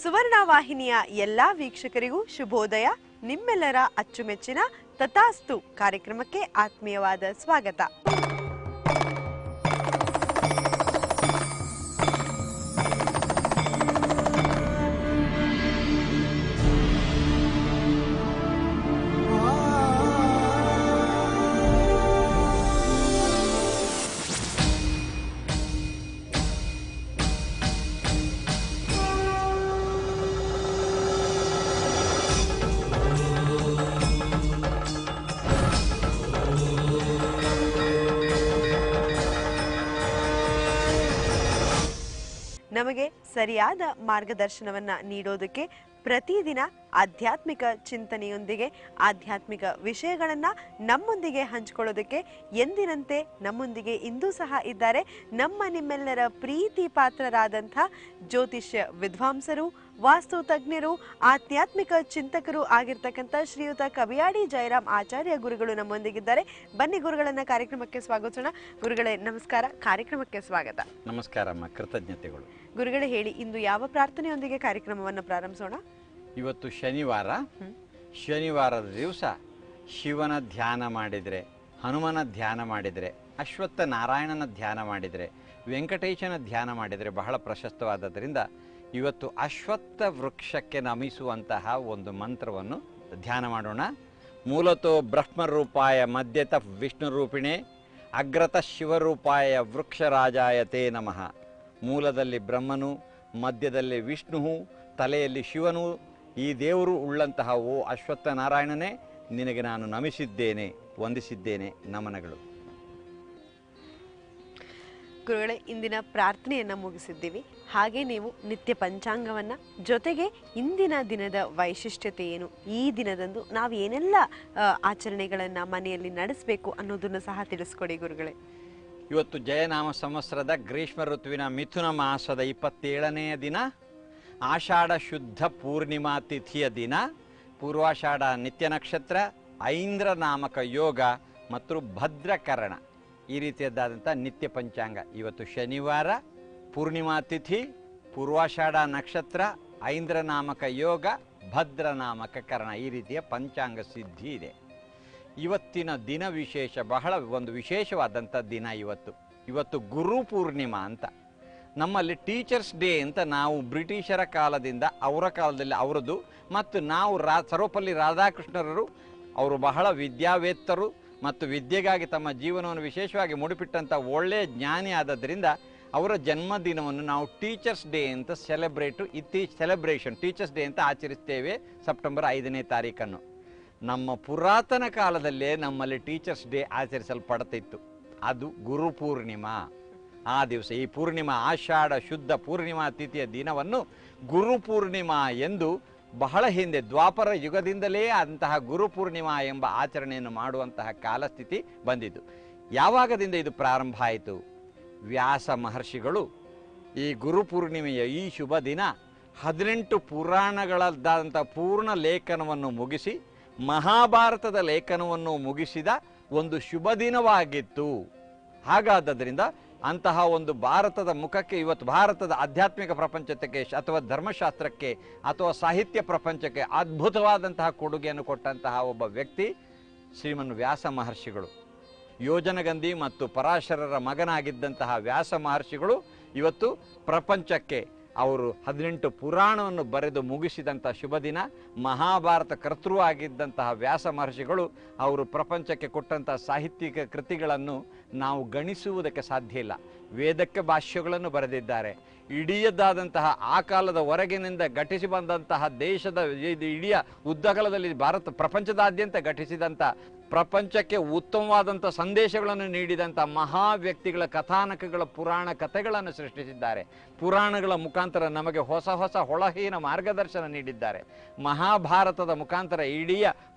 ಸುವರ್ಣ ವಾಹಿನಿಯ ಎಲ್ಲಾ ವೀಕ್ಷಕರಿಗೂ ಶುಭೋದಯ. ನಿಮ್ಮೆಲ್ಲರ ಅಚ್ಚುಮೆಚ್ಚಿನ ತಥಾಸ್ತು ಕಾರ್ಯಕ್ರಮಕ್ಕೆ ಆತ್ಮೀಯವಾದ ಸ್ವಾಗತ. ನಮಗೆ ಸರಿಯಾದ ಮಾರ್ಗದರ್ಶನವನ್ನ ನೀಡೋದಕ್ಕೆ ಪ್ರತಿದಿನ ಆಧ್ಯಾತ್ಮಿಕ ಚಿಂತನೆಯೊಂದಿಗೆ ಆಧ್ಯಾತ್ಮಿಕ ವಿಷಯಗಳನ್ನ ನಮ್ಮೊಂದಿಗೆ ಹಂಚಿಕೊಳ್ಳೋದಕ್ಕೆ ಎಂದಿನಂತೆ ನಮ್ಮೊಂದಿಗೆ ಇಂದೂ ಸಹ ಇದ್ದಾರೆ ನಮ್ಮ ನಿಮ್ಮೆಲ್ಲರ ಪ್ರೀತಿ ಪಾತ್ರರಾದಂಥ ಜ್ಯೋತಿಷ್ಯ ವಿದ್ವಾಂಸರು, ವಾಸ್ತು ತಜ್ಞರು, ಆಧ್ಯಾತ್ಮಿಕ ಚಿಂತಕರು ಆಗಿರ್ತಕ್ಕಂಥ ಶ್ರೀಯುತ ಕವಿಯಾಡಿ ಜಯರಾಮ್ ಆಚಾರ್ಯ ಗುರುಗಳು ನಮ್ಮೊಂದಿಗಿದ್ದಾರೆ. ಬನ್ನಿ ಗುರುಗಳನ್ನ ಕಾರ್ಯಕ್ರಮಕ್ಕೆ ಸ್ವಾಗತಿಸೋಣ. ಗುರುಗಳೇ ನಮಸ್ಕಾರ, ಕಾರ್ಯಕ್ರಮಕ್ಕೆ ಸ್ವಾಗತ. ನಮಸ್ಕಾರಮ್ಮ, ಕೃತಜ್ಞತೆಗಳು. ಗುರುಗಳೇ ಹೇಳಿ, ಇಂದು ಯಾವ ಪ್ರಾರ್ಥನೆಯೊಂದಿಗೆ ಕಾರ್ಯಕ್ರಮವನ್ನು ಪ್ರಾರಂಭಿಸೋಣ? ಇವತ್ತು ಶನಿವಾರದ ದಿವಸ ಶಿವನ ಧ್ಯಾನ ಮಾಡಿದರೆ, ಹನುಮನ ಧ್ಯಾನ ಮಾಡಿದರೆ, ಅಶ್ವತ್ಥ ನಾರಾಯಣನ ಧ್ಯಾನ ಮಾಡಿದರೆ, ವೆಂಕಟೇಶನ ಧ್ಯಾನ ಮಾಡಿದರೆ ಬಹಳ ಪ್ರಶಸ್ತವಾದದ್ದರಿಂದ ಇವತ್ತು ಅಶ್ವತ್ಥ ವೃಕ್ಷಕ್ಕೆ ನಮಿಸುವಂತಹ ಒಂದು ಮಂತ್ರವನ್ನು ಧ್ಯಾನ ಮಾಡೋಣ. ಮೂಲತೋ ಬ್ರಹ್ಮರೂಪಾಯ ಮಧ್ಯತಃ ವಿಷ್ಣುರೂಪಿಣೆ ಅಗ್ರತಃ ಶಿವರೂಪಾಯ ವೃಕ್ಷರಾಜಾಯತೇ ನಮಃ. ಮೂಲದಲ್ಲಿ ಬ್ರಹ್ಮನು, ಮಧ್ಯದಲ್ಲಿ ವಿಷ್ಣು, ತಲೆಯಲ್ಲಿ ಶಿವನು, ಈ ದೇವರು ಉಳ್ಳಂತಹ ಓ ಅಶ್ವತ್ಥ ನಾರಾಯಣನೇ, ನಿನಗೆ ನಾನು ನಮಿಸಿದ್ದೇನೆ, ವಂದಿಸಿದ್ದೇನೆ, ನಮನಗಳು. ಗುರುಗಳೇ, ಇಂದಿನ ಪ್ರಾರ್ಥನೆಯನ್ನು ಮುಗಿಸಿದ್ದೀವಿ. ಹಾಗೆ ನೀವು ನಿತ್ಯ ಪಂಚಾಂಗವನ್ನು, ಜೊತೆಗೆ ಇಂದಿನ ದಿನದ ವೈಶಿಷ್ಟ್ಯತೆ ಏನು, ಈ ದಿನದಂದು ನಾವು ಏನೆಲ್ಲ ಆಚರಣೆಗಳನ್ನು ಮನೆಯಲ್ಲಿ ನಡೆಸಬೇಕು ಅನ್ನೋದನ್ನು ಸಹ ತಿಳಿಸ್ಕೊಡಿ ಗುರುಗಳೇ. ಇವತ್ತು ಜಯನಾಮ ಸಂವತ್ಸರದ ಗ್ರೀಷ್ಮ ಋತುವಿನ ಮಿಥುನ ಮಾಸದ 27ನೆಯ ದಿನ, ಆಷಾಢ ಶುದ್ಧ ಪೂರ್ಣಿಮಾ ತಿಥಿಯ ದಿನ, ಪೂರ್ವಾಷಾಢ ನಿತ್ಯ ನಕ್ಷತ್ರ, ಐಂದ್ರ ನಾಮಕ ಯೋಗ ಮತ್ತು ಭದ್ರಕರಣ, ಈ ರೀತಿಯದ್ದಾದಂಥ ನಿತ್ಯ ಪಂಚಾಂಗ. ಇವತ್ತು ಶನಿವಾರ, ಪೂರ್ಣಿಮಾ ತಿಥಿ, ಪೂರ್ವಾಷಾಢ ನಕ್ಷತ್ರ, ಐಂದ್ರ ನಾಮಕ ಯೋಗ, ಭದ್ರ ನಾಮಕ ಕರಣ, ಈ ರೀತಿಯ ಪಂಚಾಂಗ ಸಿದ್ಧಿ ಇದೆ. ಇವತ್ತಿನ ದಿನ ವಿಶೇಷ, ಬಹಳ ಒಂದು ವಿಶೇಷವಾದಂಥ ದಿನ ಇವತ್ತು ಗುರು ಪೂರ್ಣಿಮಾ ಅಂತ. ನಮ್ಮಲ್ಲಿ ಟೀಚರ್ಸ್ ಡೇ ಅಂತ ನಾವು ಬ್ರಿಟಿಷರ ಕಾಲದಿಂದ, ಅವರ ಕಾಲದಲ್ಲಿ ಅವರದ್ದು, ಮತ್ತು ನಾವು ಸರ್ವಪಲ್ಲಿ ರಾಧಾಕೃಷ್ಣರರು, ಅವರು ಬಹಳ ವಿದ್ಯಾವೇತ್ತರು ಮತ್ತು ವಿದ್ಯೆಗಾಗಿ ತಮ್ಮ ಜೀವನವನ್ನು ವಿಶೇಷವಾಗಿ ಮುಡಿಪಿಟ್ಟಂಥ ಒಳ್ಳೆಯ ಜ್ಞಾನಿ ಆದದ್ದರಿಂದ ಅವರ ಜನ್ಮದಿನವನ್ನು ನಾವು ಟೀಚರ್ಸ್ ಡೇ ಅಂತ ಸೆಲೆಬ್ರೇಷನ್ ಟೀಚರ್ಸ್ ಡೇ ಅಂತ ಆಚರಿಸ್ತೇವೆ ಸೆಪ್ಟೆಂಬರ್ 5ನೇ ತಾರೀಖನ್ನು. ನಮ್ಮ ಪುರಾತನ ಕಾಲದಲ್ಲೇ ನಮ್ಮಲ್ಲಿ ಟೀಚರ್ಸ್ ಡೇ ಆಚರಿಸಲ್ಪಡ್ತಿತ್ತು. ಅದು ಗುರು ಪೂರ್ಣಿಮಾ. ಆ ದಿವಸ, ಈ ಪೂರ್ಣಿಮಾ, ಆಷಾಢ ಶುದ್ಧ ಪೂರ್ಣಿಮಾ ತಿಥಿಯ ದಿನವನ್ನು ಗುರು ಪೂರ್ಣಿಮಾ ಎಂದು ಬಹಳ ಹಿಂದೆ ದ್ವಾಪರ ಯುಗದಿಂದಲೇ ಅಂತಹ ಗುರು ಪೂರ್ಣಿಮಾ ಎಂಬ ಆಚರಣೆಯನ್ನು ಮಾಡುವಂತಹ ಕಾಲಸ್ಥಿತಿ ಬಂದಿದ್ದು. ಯಾವಾಗದಿಂದ ಇದು ಪ್ರಾರಂಭ ಆಯಿತು? ವ್ಯಾಸ ಮಹರ್ಷಿಗಳು ಈ ಗುರು ಪೂರ್ಣಿಮೆಯ ಈ ಶುಭ ದಿನ 18 ಪುರಾಣಗಳದ್ದಾದಂಥ ಪೂರ್ಣ ಲೇಖನವನ್ನು ಮುಗಿಸಿ, ಮಹಾಭಾರತದ ಲೇಖನವನ್ನು ಮುಗಿಸಿದ ಒಂದು ಶುಭ ದಿನವಾಗಿತ್ತು. ಹಾಗಾದ್ದರಿಂದ ಅಂತಹ ಒಂದು ಭಾರತದ ಮುಖಕ್ಕೆ, ಇವತ್ತು ಭಾರತದ ಆಧ್ಯಾತ್ಮಿಕ ಪ್ರಪಂಚಕ್ಕೆ ಅಥವಾ ಧರ್ಮಶಾಸ್ತ್ರಕ್ಕೆ ಅಥವಾ ಸಾಹಿತ್ಯ ಪ್ರಪಂಚಕ್ಕೆ ಅದ್ಭುತವಾದಂತಹ ಕೊಡುಗೆಯನ್ನು ಕೊಟ್ಟಂತಹ ಒಬ್ಬ ವ್ಯಕ್ತಿ ಶ್ರೀಮನ್ ವ್ಯಾಸ ಮಹರ್ಷಿಗಳು. ಯೋಜನಗಂಧಿ ಮತ್ತು ಪರಾಶರರ ಮಗನಾಗಿದ್ದಂತಹ ವ್ಯಾಸ ಮಹರ್ಷಿಗಳು ಇವತ್ತು ಪ್ರಪಂಚಕ್ಕೆ ಅವರು 18 ಪುರಾಣವನ್ನು ಬರೆದು ಮುಗಿಸಿದಂಥ ಶುಭ ದಿನ. ಮಹಾಭಾರತ ಕರ್ತೃ ಆಗಿದ್ದಂತಹ ವ್ಯಾಸ ಮಹರ್ಷಿಗಳು ಅವರು ಪ್ರಪಂಚಕ್ಕೆ ಕೊಟ್ಟಂತಹ ಸಾಹಿತ್ಯಿಕ ಕೃತಿಗಳನ್ನು ನಾವು ಗಣಿಸುವುದಕ್ಕೆ ಸಾಧ್ಯ ಇಲ್ಲ. ವೇದಕ್ಕೆ ಭಾಷ್ಯಗಳನ್ನು ಬರೆದಿದ್ದಾರೆ. ಇಡೀದಾದಂತಹ ಆ ಕಾಲದ ಹೊರಗಿನಿಂದ ಘಟಿಸಿ ಬಂದಂತಹ ದೇಶದ ಇಡೀ ಉದ್ದಗಲದಲ್ಲಿ ಪ್ರಪಂಚದಾದ್ಯಂತ ಘಟಿಸಿದಂಥ, ಪ್ರಪಂಚಕ್ಕೆ ಉತ್ತಮವಾದಂಥ ಸಂದೇಶಗಳನ್ನು ನೀಡಿದಂಥ ಮಹಾ ವ್ಯಕ್ತಿಗಳ ಕಥಾನಕಗಳ ಪುರಾಣ ಕಥೆಗಳನ್ನು ಸೃಷ್ಟಿಸಿದ್ದಾರೆ. ಪುರಾಣಗಳ ಮುಖಾಂತರ ನಮಗೆ ಹೊಸ ಹೊಸ ಹೊಳಹೀನ ಮಾರ್ಗದರ್ಶನ ನೀಡಿದ್ದಾರೆ. ಮಹಾಭಾರತದ ಮುಖಾಂತರ ಇಡೀ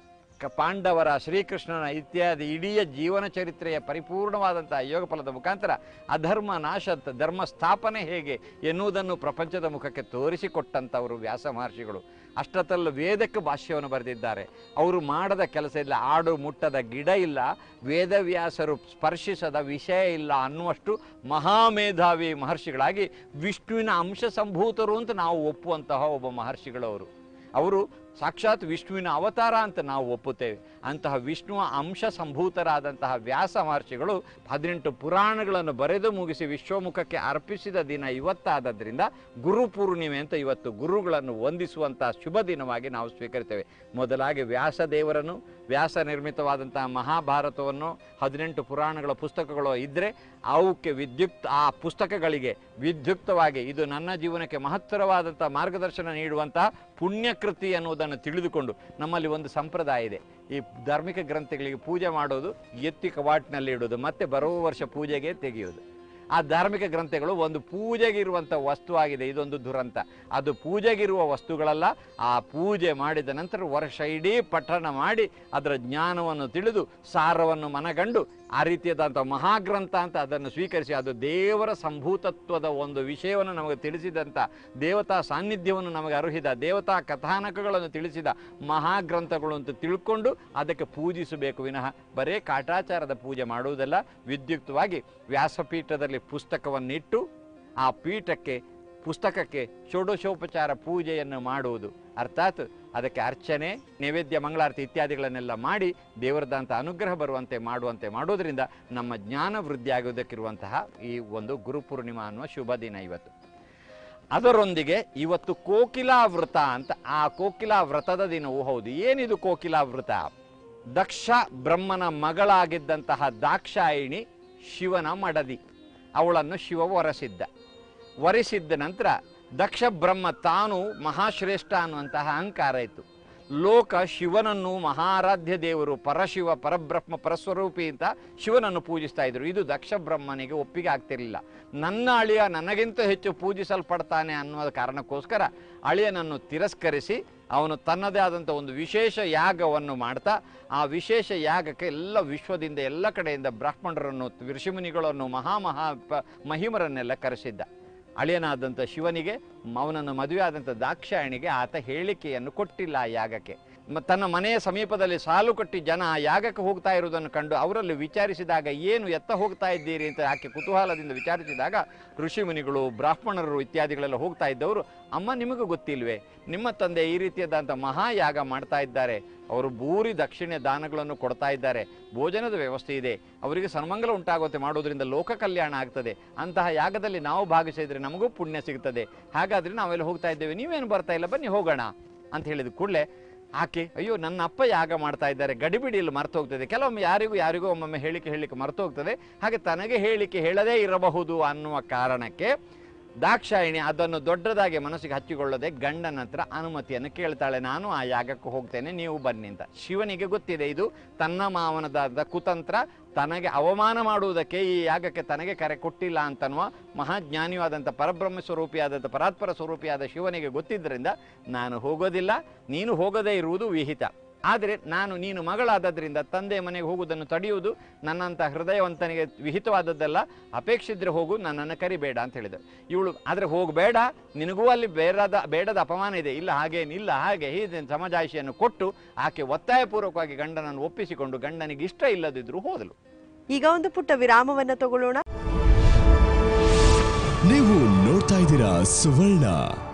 ಪಾಂಡವರ, ಶ್ರೀಕೃಷ್ಣನ ಇತ್ಯಾದಿ ಇಡೀ ಜೀವನ ಚರಿತ್ರೆಯ ಪರಿಪೂರ್ಣವಾದಂತಹ ಯೋಗ ಫಲದ ಮುಖಾಂತರ ಅಧರ್ಮ ನಾಶ, ಧರ್ಮ ಸ್ಥಾಪನೆ ಹೇಗೆ ಎನ್ನುವುದನ್ನು ಪ್ರಪಂಚದ ಮುಖಕ್ಕೆ ತೋರಿಸಿಕೊಟ್ಟಂಥವರು ವ್ಯಾಸ ಮಹರ್ಷಿಗಳು. ಅಷ್ಟೊತ್ತಲ್ಲ ವೇದಕ್ಕೆ ಭಾಷ್ಯವನ್ನು ಬರೆದಿದ್ದಾರೆ. ಅವರು ಮಾಡದ ಕೆಲಸ ಇಲ್ಲ, ಆಡು ಮುಟ್ಟದ ಗಿಡ ಇಲ್ಲ, ವೇದವ್ಯಾಸರು ಸ್ಪರ್ಶಿಸದ ವಿಷಯ ಇಲ್ಲ ಅನ್ನುವಷ್ಟು ಮಹಾಮೇಧಾವಿ ಮಹರ್ಷಿಗಳಾಗಿ ವಿಷ್ಣುವಿನ ಅಂಶ ಸಂಭೂತರು ಅಂತ ನಾವು ಒಪ್ಪುವಂತಹ ಒಬ್ಬ ಮಹರ್ಷಿಗಳವರು. ಅವರು ಸಾಕ್ಷಾತ್ ವಿಷ್ಣುವಿನ ಅವತಾರ ಅಂತ ನಾವು ಒಪ್ಪುತ್ತೇವೆ. ಅಂತಹ ವಿಷ್ಣುವ ಅಂಶ ಸಂಭೂತರಾದಂತಹ ವ್ಯಾಸ ಮಹರ್ಷಿಗಳು 18 ಪುರಾಣಗಳನ್ನು ಬರೆದು ಮುಗಿಸಿ ವಿಶ್ವಮುಖಕ್ಕೆ ಅರ್ಪಿಸಿದ ದಿನ ಇವತ್ತಾದದ್ರಿಂದ ಗುರುಪೂರ್ಣಿಮೆ ಅಂತ ಇವತ್ತು ಗುರುಗಳನ್ನು ವಂದಿಸುವಂತಹ ಶುಭ ದಿನವಾಗಿ ನಾವು ಸ್ವೀಕರಿಸ್ತೇವೆ. ಮೊದಲಾಗಿ ವ್ಯಾಸದೇವರನ್ನು, ವ್ಯಾಸ ನಿರ್ಮಿತವಾದಂತಹ ಮಹಾಭಾರತವನ್ನು 18 ಪುರಾಣಗಳ ಪುಸ್ತಕಗಳು ಇದ್ದರೆ ಅವಕ್ಕೆ ಆ ಪುಸ್ತಕಗಳಿಗೆ ವಿದ್ಯುಕ್ತವಾಗಿ ಇದು ನನ್ನ ಜೀವನಕ್ಕೆ ಮಹತ್ತರವಾದಂಥ ಮಾರ್ಗದರ್ಶನ ನೀಡುವಂತಹ ಪುಣ್ಯಕೃತಿ ಅನ್ನುವುದನ್ನು ತಿಳಿದುಕೊಂಡು, ನಮ್ಮಲ್ಲಿ ಒಂದು ಸಂಪ್ರದಾಯ ಇದೆ, ಈ ಧಾರ್ಮಿಕ ಗ್ರಂಥಗಳಿಗೆ ಪೂಜೆ ಮಾಡೋದು, ಎತ್ತಿ ಕವಾಟಿನಲ್ಲಿ ಇಡೋದು, ಮತ್ತೆ ಬರುವ ವರ್ಷ ಪೂಜೆಗೆ ತೆಗೆಯೋದು. ಆ ಧಾರ್ಮಿಕ ಗ್ರಂಥಗಳು ಒಂದು ಪೂಜೆಗಿರುವಂಥ ವಸ್ತು ಆಗಿದೆ. ಇದೊಂದು ದುರಂತ. ಅದು ಪೂಜೆಗಿರುವ ವಸ್ತುಗಳಲ್ಲ. ಆ ಪೂಜೆ ಮಾಡಿದ ನಂತರ ವರ್ಷ ಇಡೀ ಪಠಣ ಮಾಡಿ ಅದರ ಜ್ಞಾನವನ್ನು ತಿಳಿದು ಸಾರವನ್ನು ಮನಗಂಡು ಆ ರೀತಿಯಾದಂಥ ಮಹಾಗ್ರಂಥ ಅಂತ ಅದನ್ನು ಸ್ವೀಕರಿಸಿ, ಅದು ದೇವರ ಸಂಭೂತತ್ವದ ಒಂದು ವಿಷಯವನ್ನು ನಮಗೆ ತಿಳಿಸಿದಂಥ, ದೇವತಾ ಸಾನ್ನಿಧ್ಯವನ್ನು ನಮಗೆ ಅರ್ಹಿದ, ದೇವತಾ ಕಥಾನಕಗಳನ್ನು ತಿಳಿಸಿದ ಮಹಾಗ್ರಂಥಗಳು ಅಂತ ತಿಳ್ಕೊಂಡು ಅದಕ್ಕೆ ಪೂಜಿಸಬೇಕು ವಿನಃ ಬರೇ ಕಾಟಾಚಾರದ ಪೂಜೆ ಮಾಡುವುದಲ್ಲ. ವಿದ್ಯುಕ್ತವಾಗಿ ವ್ಯಾಸಪೀಠದಲ್ಲಿ ಪುಸ್ತಕವನ್ನಿಟ್ಟು ಆ ಪುಸ್ತಕಕ್ಕೆ ಷೋಡಶೋಪಚಾರ ಪೂಜೆಯನ್ನು ಮಾಡುವುದು, ಅರ್ಥಾತ್ ಅದಕ್ಕೆ ಅರ್ಚನೆ, ನೈವೇದ್ಯ, ಮಂಗಳಾರತಿ ಇತ್ಯಾದಿಗಳನ್ನೆಲ್ಲ ಮಾಡಿ ದೇವರದಂಥ ಅನುಗ್ರಹ ಬರುವಂತೆ ಮಾಡೋದರಿಂದ ನಮ್ಮ ಜ್ಞಾನ ವೃದ್ಧಿಯಾಗುವುದಕ್ಕಿರುವಂತಹ ಈ ಒಂದು ಗುರುಪೂರ್ಣಿಮಾ ಅನ್ನುವ ಶುಭ ದಿನ ಇವತ್ತು. ಅದರೊಂದಿಗೆ ಇವತ್ತು ಕೋಕಿಲಾ ವ್ರತ ಅಂತ, ಆ ಕೋಕಿಲಾ ವ್ರತದ ದಿನವೂ ಹೌದು. ಏನಿದು ಕೋಕಿಲಾ ವ್ರತ? ದಕ್ಷ ಬ್ರಹ್ಮನ ಮಗಳಾಗಿದ್ದಂತಹ ದಾಕ್ಷಾಯಿಣಿ ಶಿವನ ಮಡದಿ. ಅವಳನ್ನು ಶಿವ ವರಿಸಿದ್ದ ನಂತರ ದಕ್ಷ ಬ್ರಹ್ಮ ತಾನು ಮಹಾಶ್ರೇಷ್ಠ ಅನ್ನುವಂತಹ ಅಹಂಕಾರ ಇತ್ತು. ಲೋಕ ಶಿವನನ್ನು ಮಹಾರಾಧ್ಯ ದೇವರು, ಪರಶಿವ, ಪರಬ್ರಹ್ಮ, ಪರಸ್ವರೂಪಿ ಅಂತ ಶಿವನನ್ನು ಪೂಜಿಸ್ತಾ ಇದ್ರು. ಇದು ದಕ್ಷ ಬ್ರಹ್ಮನಿಗೆ ಒಪ್ಪಿಗೆ ಆಗ್ತಿರಲಿಲ್ಲ. ನನ್ನ ಅಳಿಯ ನನಗಿಂತ ಹೆಚ್ಚು ಪೂಜಿಸಲ್ಪಡ್ತಾನೆ ಅನ್ನುವ ಕಾರಣಕ್ಕೋಸ್ಕರ ಅಳಿಯನನ್ನು ತಿರಸ್ಕರಿಸಿ ಅವನು ತನ್ನದೇ ಆದಂಥ ಒಂದು ವಿಶೇಷ ಯಾಗವನ್ನು ಮಾಡ್ತಾ, ಆ ವಿಶೇಷ ಯಾಗಕ್ಕೆ ಎಲ್ಲ ವಿಶ್ವದಿಂದ ಎಲ್ಲ ಕಡೆಯಿಂದ ಬ್ರಾಹ್ಮಣರನ್ನು, ಋಷಿಮುನಿಗಳನ್ನು, ಮಹಿಮರನ್ನೆಲ್ಲ ಕರೆಸಿದ್ದ. ಅಳಿಯನಾದಂಥ ಶಿವನಿಗೆ, ಅವನನ್ನು ಮದುವೆ ಆದಂಥ ದಾಕ್ಷಾಯಣಿಗೆ ಆತ ಹೇಳಿಕೆಯನ್ನು ಕೊಟ್ಟಿಲ್ಲ ಆ ಯಾಗಕ್ಕೆ. ತನ್ನ ಮನೆಯ ಸಮೀಪದಲ್ಲಿ ಸಾಲು ಕಟ್ಟಿ ಜನ ಆ ಯಾಗಕ್ಕೆ ಹೋಗ್ತಾ ಇರುವುದನ್ನು ಕಂಡು ಅವರಲ್ಲಿ ವಿಚಾರಿಸಿದಾಗ, ಏನು ಎತ್ತ ಹೋಗ್ತಾ ಇದ್ದೀರಿ ಅಂತ ಆಕೆ ಕುತೂಹಲದಿಂದ ವಿಚಾರಿಸಿದಾಗ, ಋಷಿಮುನಿಗಳು, ಬ್ರಾಹ್ಮಣರು ಇತ್ಯಾದಿಗಳೆಲ್ಲ ಹೋಗ್ತಾ ಇದ್ದವರು, ಅಮ್ಮ ನಿಮಗೂ ಗೊತ್ತಿಲ್ವೇ, ನಿಮ್ಮ ತಂದೆ ಈ ರೀತಿಯಾದಂಥ ಮಹಾಯಾಗ ಮಾಡ್ತಾ ಇದ್ದಾರೆ, ಅವರು ಭೂರಿ ದಕ್ಷಿಣೆ ದಾನಗಳನ್ನು ಕೊಡ್ತಾ ಇದ್ದಾರೆ, ಭೋಜನದ ವ್ಯವಸ್ಥೆ ಇದೆ, ಅವರಿಗೆ ಸನ್ಮಂಗಲ ಉಂಟಾಗುತ್ತೆ, ಮಾಡೋದ್ರಿಂದ ಲೋಕ ಕಲ್ಯಾಣ ಆಗ್ತದೆ, ಅಂತಹ ಯಾಗದಲ್ಲಿ ನಾವು ಭಾಗಿಸಿದರೆ ನಮಗೂ ಪುಣ್ಯ ಸಿಗ್ತದೆ, ಹಾಗಾದರೆ ನಾವೆಲ್ಲ ಹೋಗ್ತಾ ಇದ್ದೇವೆ, ನೀವೇನು ಬರ್ತಾ ಇಲ್ಲ, ಬನ್ನಿ ಹೋಗೋಣ ಅಂತ ಹೇಳಿದ ಕೂಡಲೇ ಆಕೆ, ಅಯ್ಯೋ ನನ್ನ ಅಪ್ಪ ಯಾಗ ಮಾಡ್ತಾ ಇದ್ದಾರೆ, ಗಡಿಬಿಡಿಯಲ್ಲಿ ಮರೆತು ಹೋಗ್ತದೆ, ಕೆಲವೊಮ್ಮೆ ಯಾರಿಗೂ ಒಮ್ಮೊಮ್ಮೆ ಹೇಳಿಕೆ ಮರೆತು ಹೋಗ್ತದೆ, ಹಾಗೆ ತನಗೆ ಹೇಳಿಕೆ ಹೇಳದೇ ಇರಬಹುದು ಅನ್ನುವ ಕಾರಣಕ್ಕೆ ದಾಕ್ಷಾಯಿಣಿ ಅದನ್ನು ದೊಡ್ಡದಾಗಿ ಮನಸ್ಸಿಗೆ ಹಚ್ಚಿಕೊಳ್ಳದೆ ಗಂಡನ ಹತ್ರ ಅನುಮತಿಯನ್ನು ಕೇಳ್ತಾಳೆ. ನಾನು ಆ ಯಾಗಕ್ಕೆ ಹೋಗ್ತೇನೆ, ನೀವು ಬನ್ನಿ ಅಂತ. ಶಿವನಿಗೆ ಗೊತ್ತಿದೆ ಇದು ತನ್ನ ಮಾವನದಾದ ಕುತಂತ್ರ, ತನಗೆ ಅವಮಾನ ಮಾಡುವುದಕ್ಕೆ ಈ ಯಾಗಕ್ಕೆ ತನಗೆ ಕರೆ ಕೊಟ್ಟಿಲ್ಲ ಅಂತನ್ನುವ ಮಹಾಜ್ಞಾನಿಯಾದಂಥ ಪರಬ್ರಹ್ಮ ಸ್ವರೂಪಿಯಾದಂಥ ಪರಾತ್ಪರ ಸ್ವರೂಪಿಯಾದ ಶಿವನಿಗೆ ಗೊತ್ತಿದ್ದರಿಂದ, ನಾನು ಹೋಗೋದಿಲ್ಲ, ನೀನು ಹೋಗದೇ ಇರುವುದು ವಿಹಿತ, ಆದರೆ ನೀನು ಮಗಳಾದದ್ರಿಂದ ತಂದೆ ಮನೆಗೆ ಹೋಗುವುದನ್ನು ತಡೆಯುವುದು ನನ್ನಂಥ ಹೃದಯವಂತನಿಗೆ ವಿಹಿತವಾದದ್ದಲ್ಲ, ಅಪೇಕ್ಷಿದ್ರೆ ಹೋಗು, ನನ್ನನ್ನು ಕರಿಬೇಡ ಅಂತ ಹೇಳಿದರು. ಇವಳು ಆದರೆ ಹೋಗಬೇಡ, ನಿನಗೂ ಅಲ್ಲಿ ಬೇಡದ ಅಪಮಾನ ಇದೆ, ಇಲ್ಲ ಹಾಗೇನಿಲ್ಲ, ಹಾಗೆ ಹೀಗೆ ಸಮಜಾಯಿಷಿಯನ್ನು ಕೊಟ್ಟು ಆಕೆ ಒತ್ತಾಯಪೂರ್ವಕವಾಗಿ ಗಂಡನನ್ನು ಒಪ್ಪಿಸಿಕೊಂಡು ಗಂಡನಿಗೆ ಇಷ್ಟ ಇಲ್ಲದಿದ್ದರೂ ಹೋದಳು. ಈಗ ಒಂದು ಪುಟ್ಟ ವಿರಾಮವನ್ನು ತಗೊಳ್ಳೋಣ. ನೀವು ನೋಡ್ತಾ ಇದ್ದೀರಾ ಸುವರ್ಣ.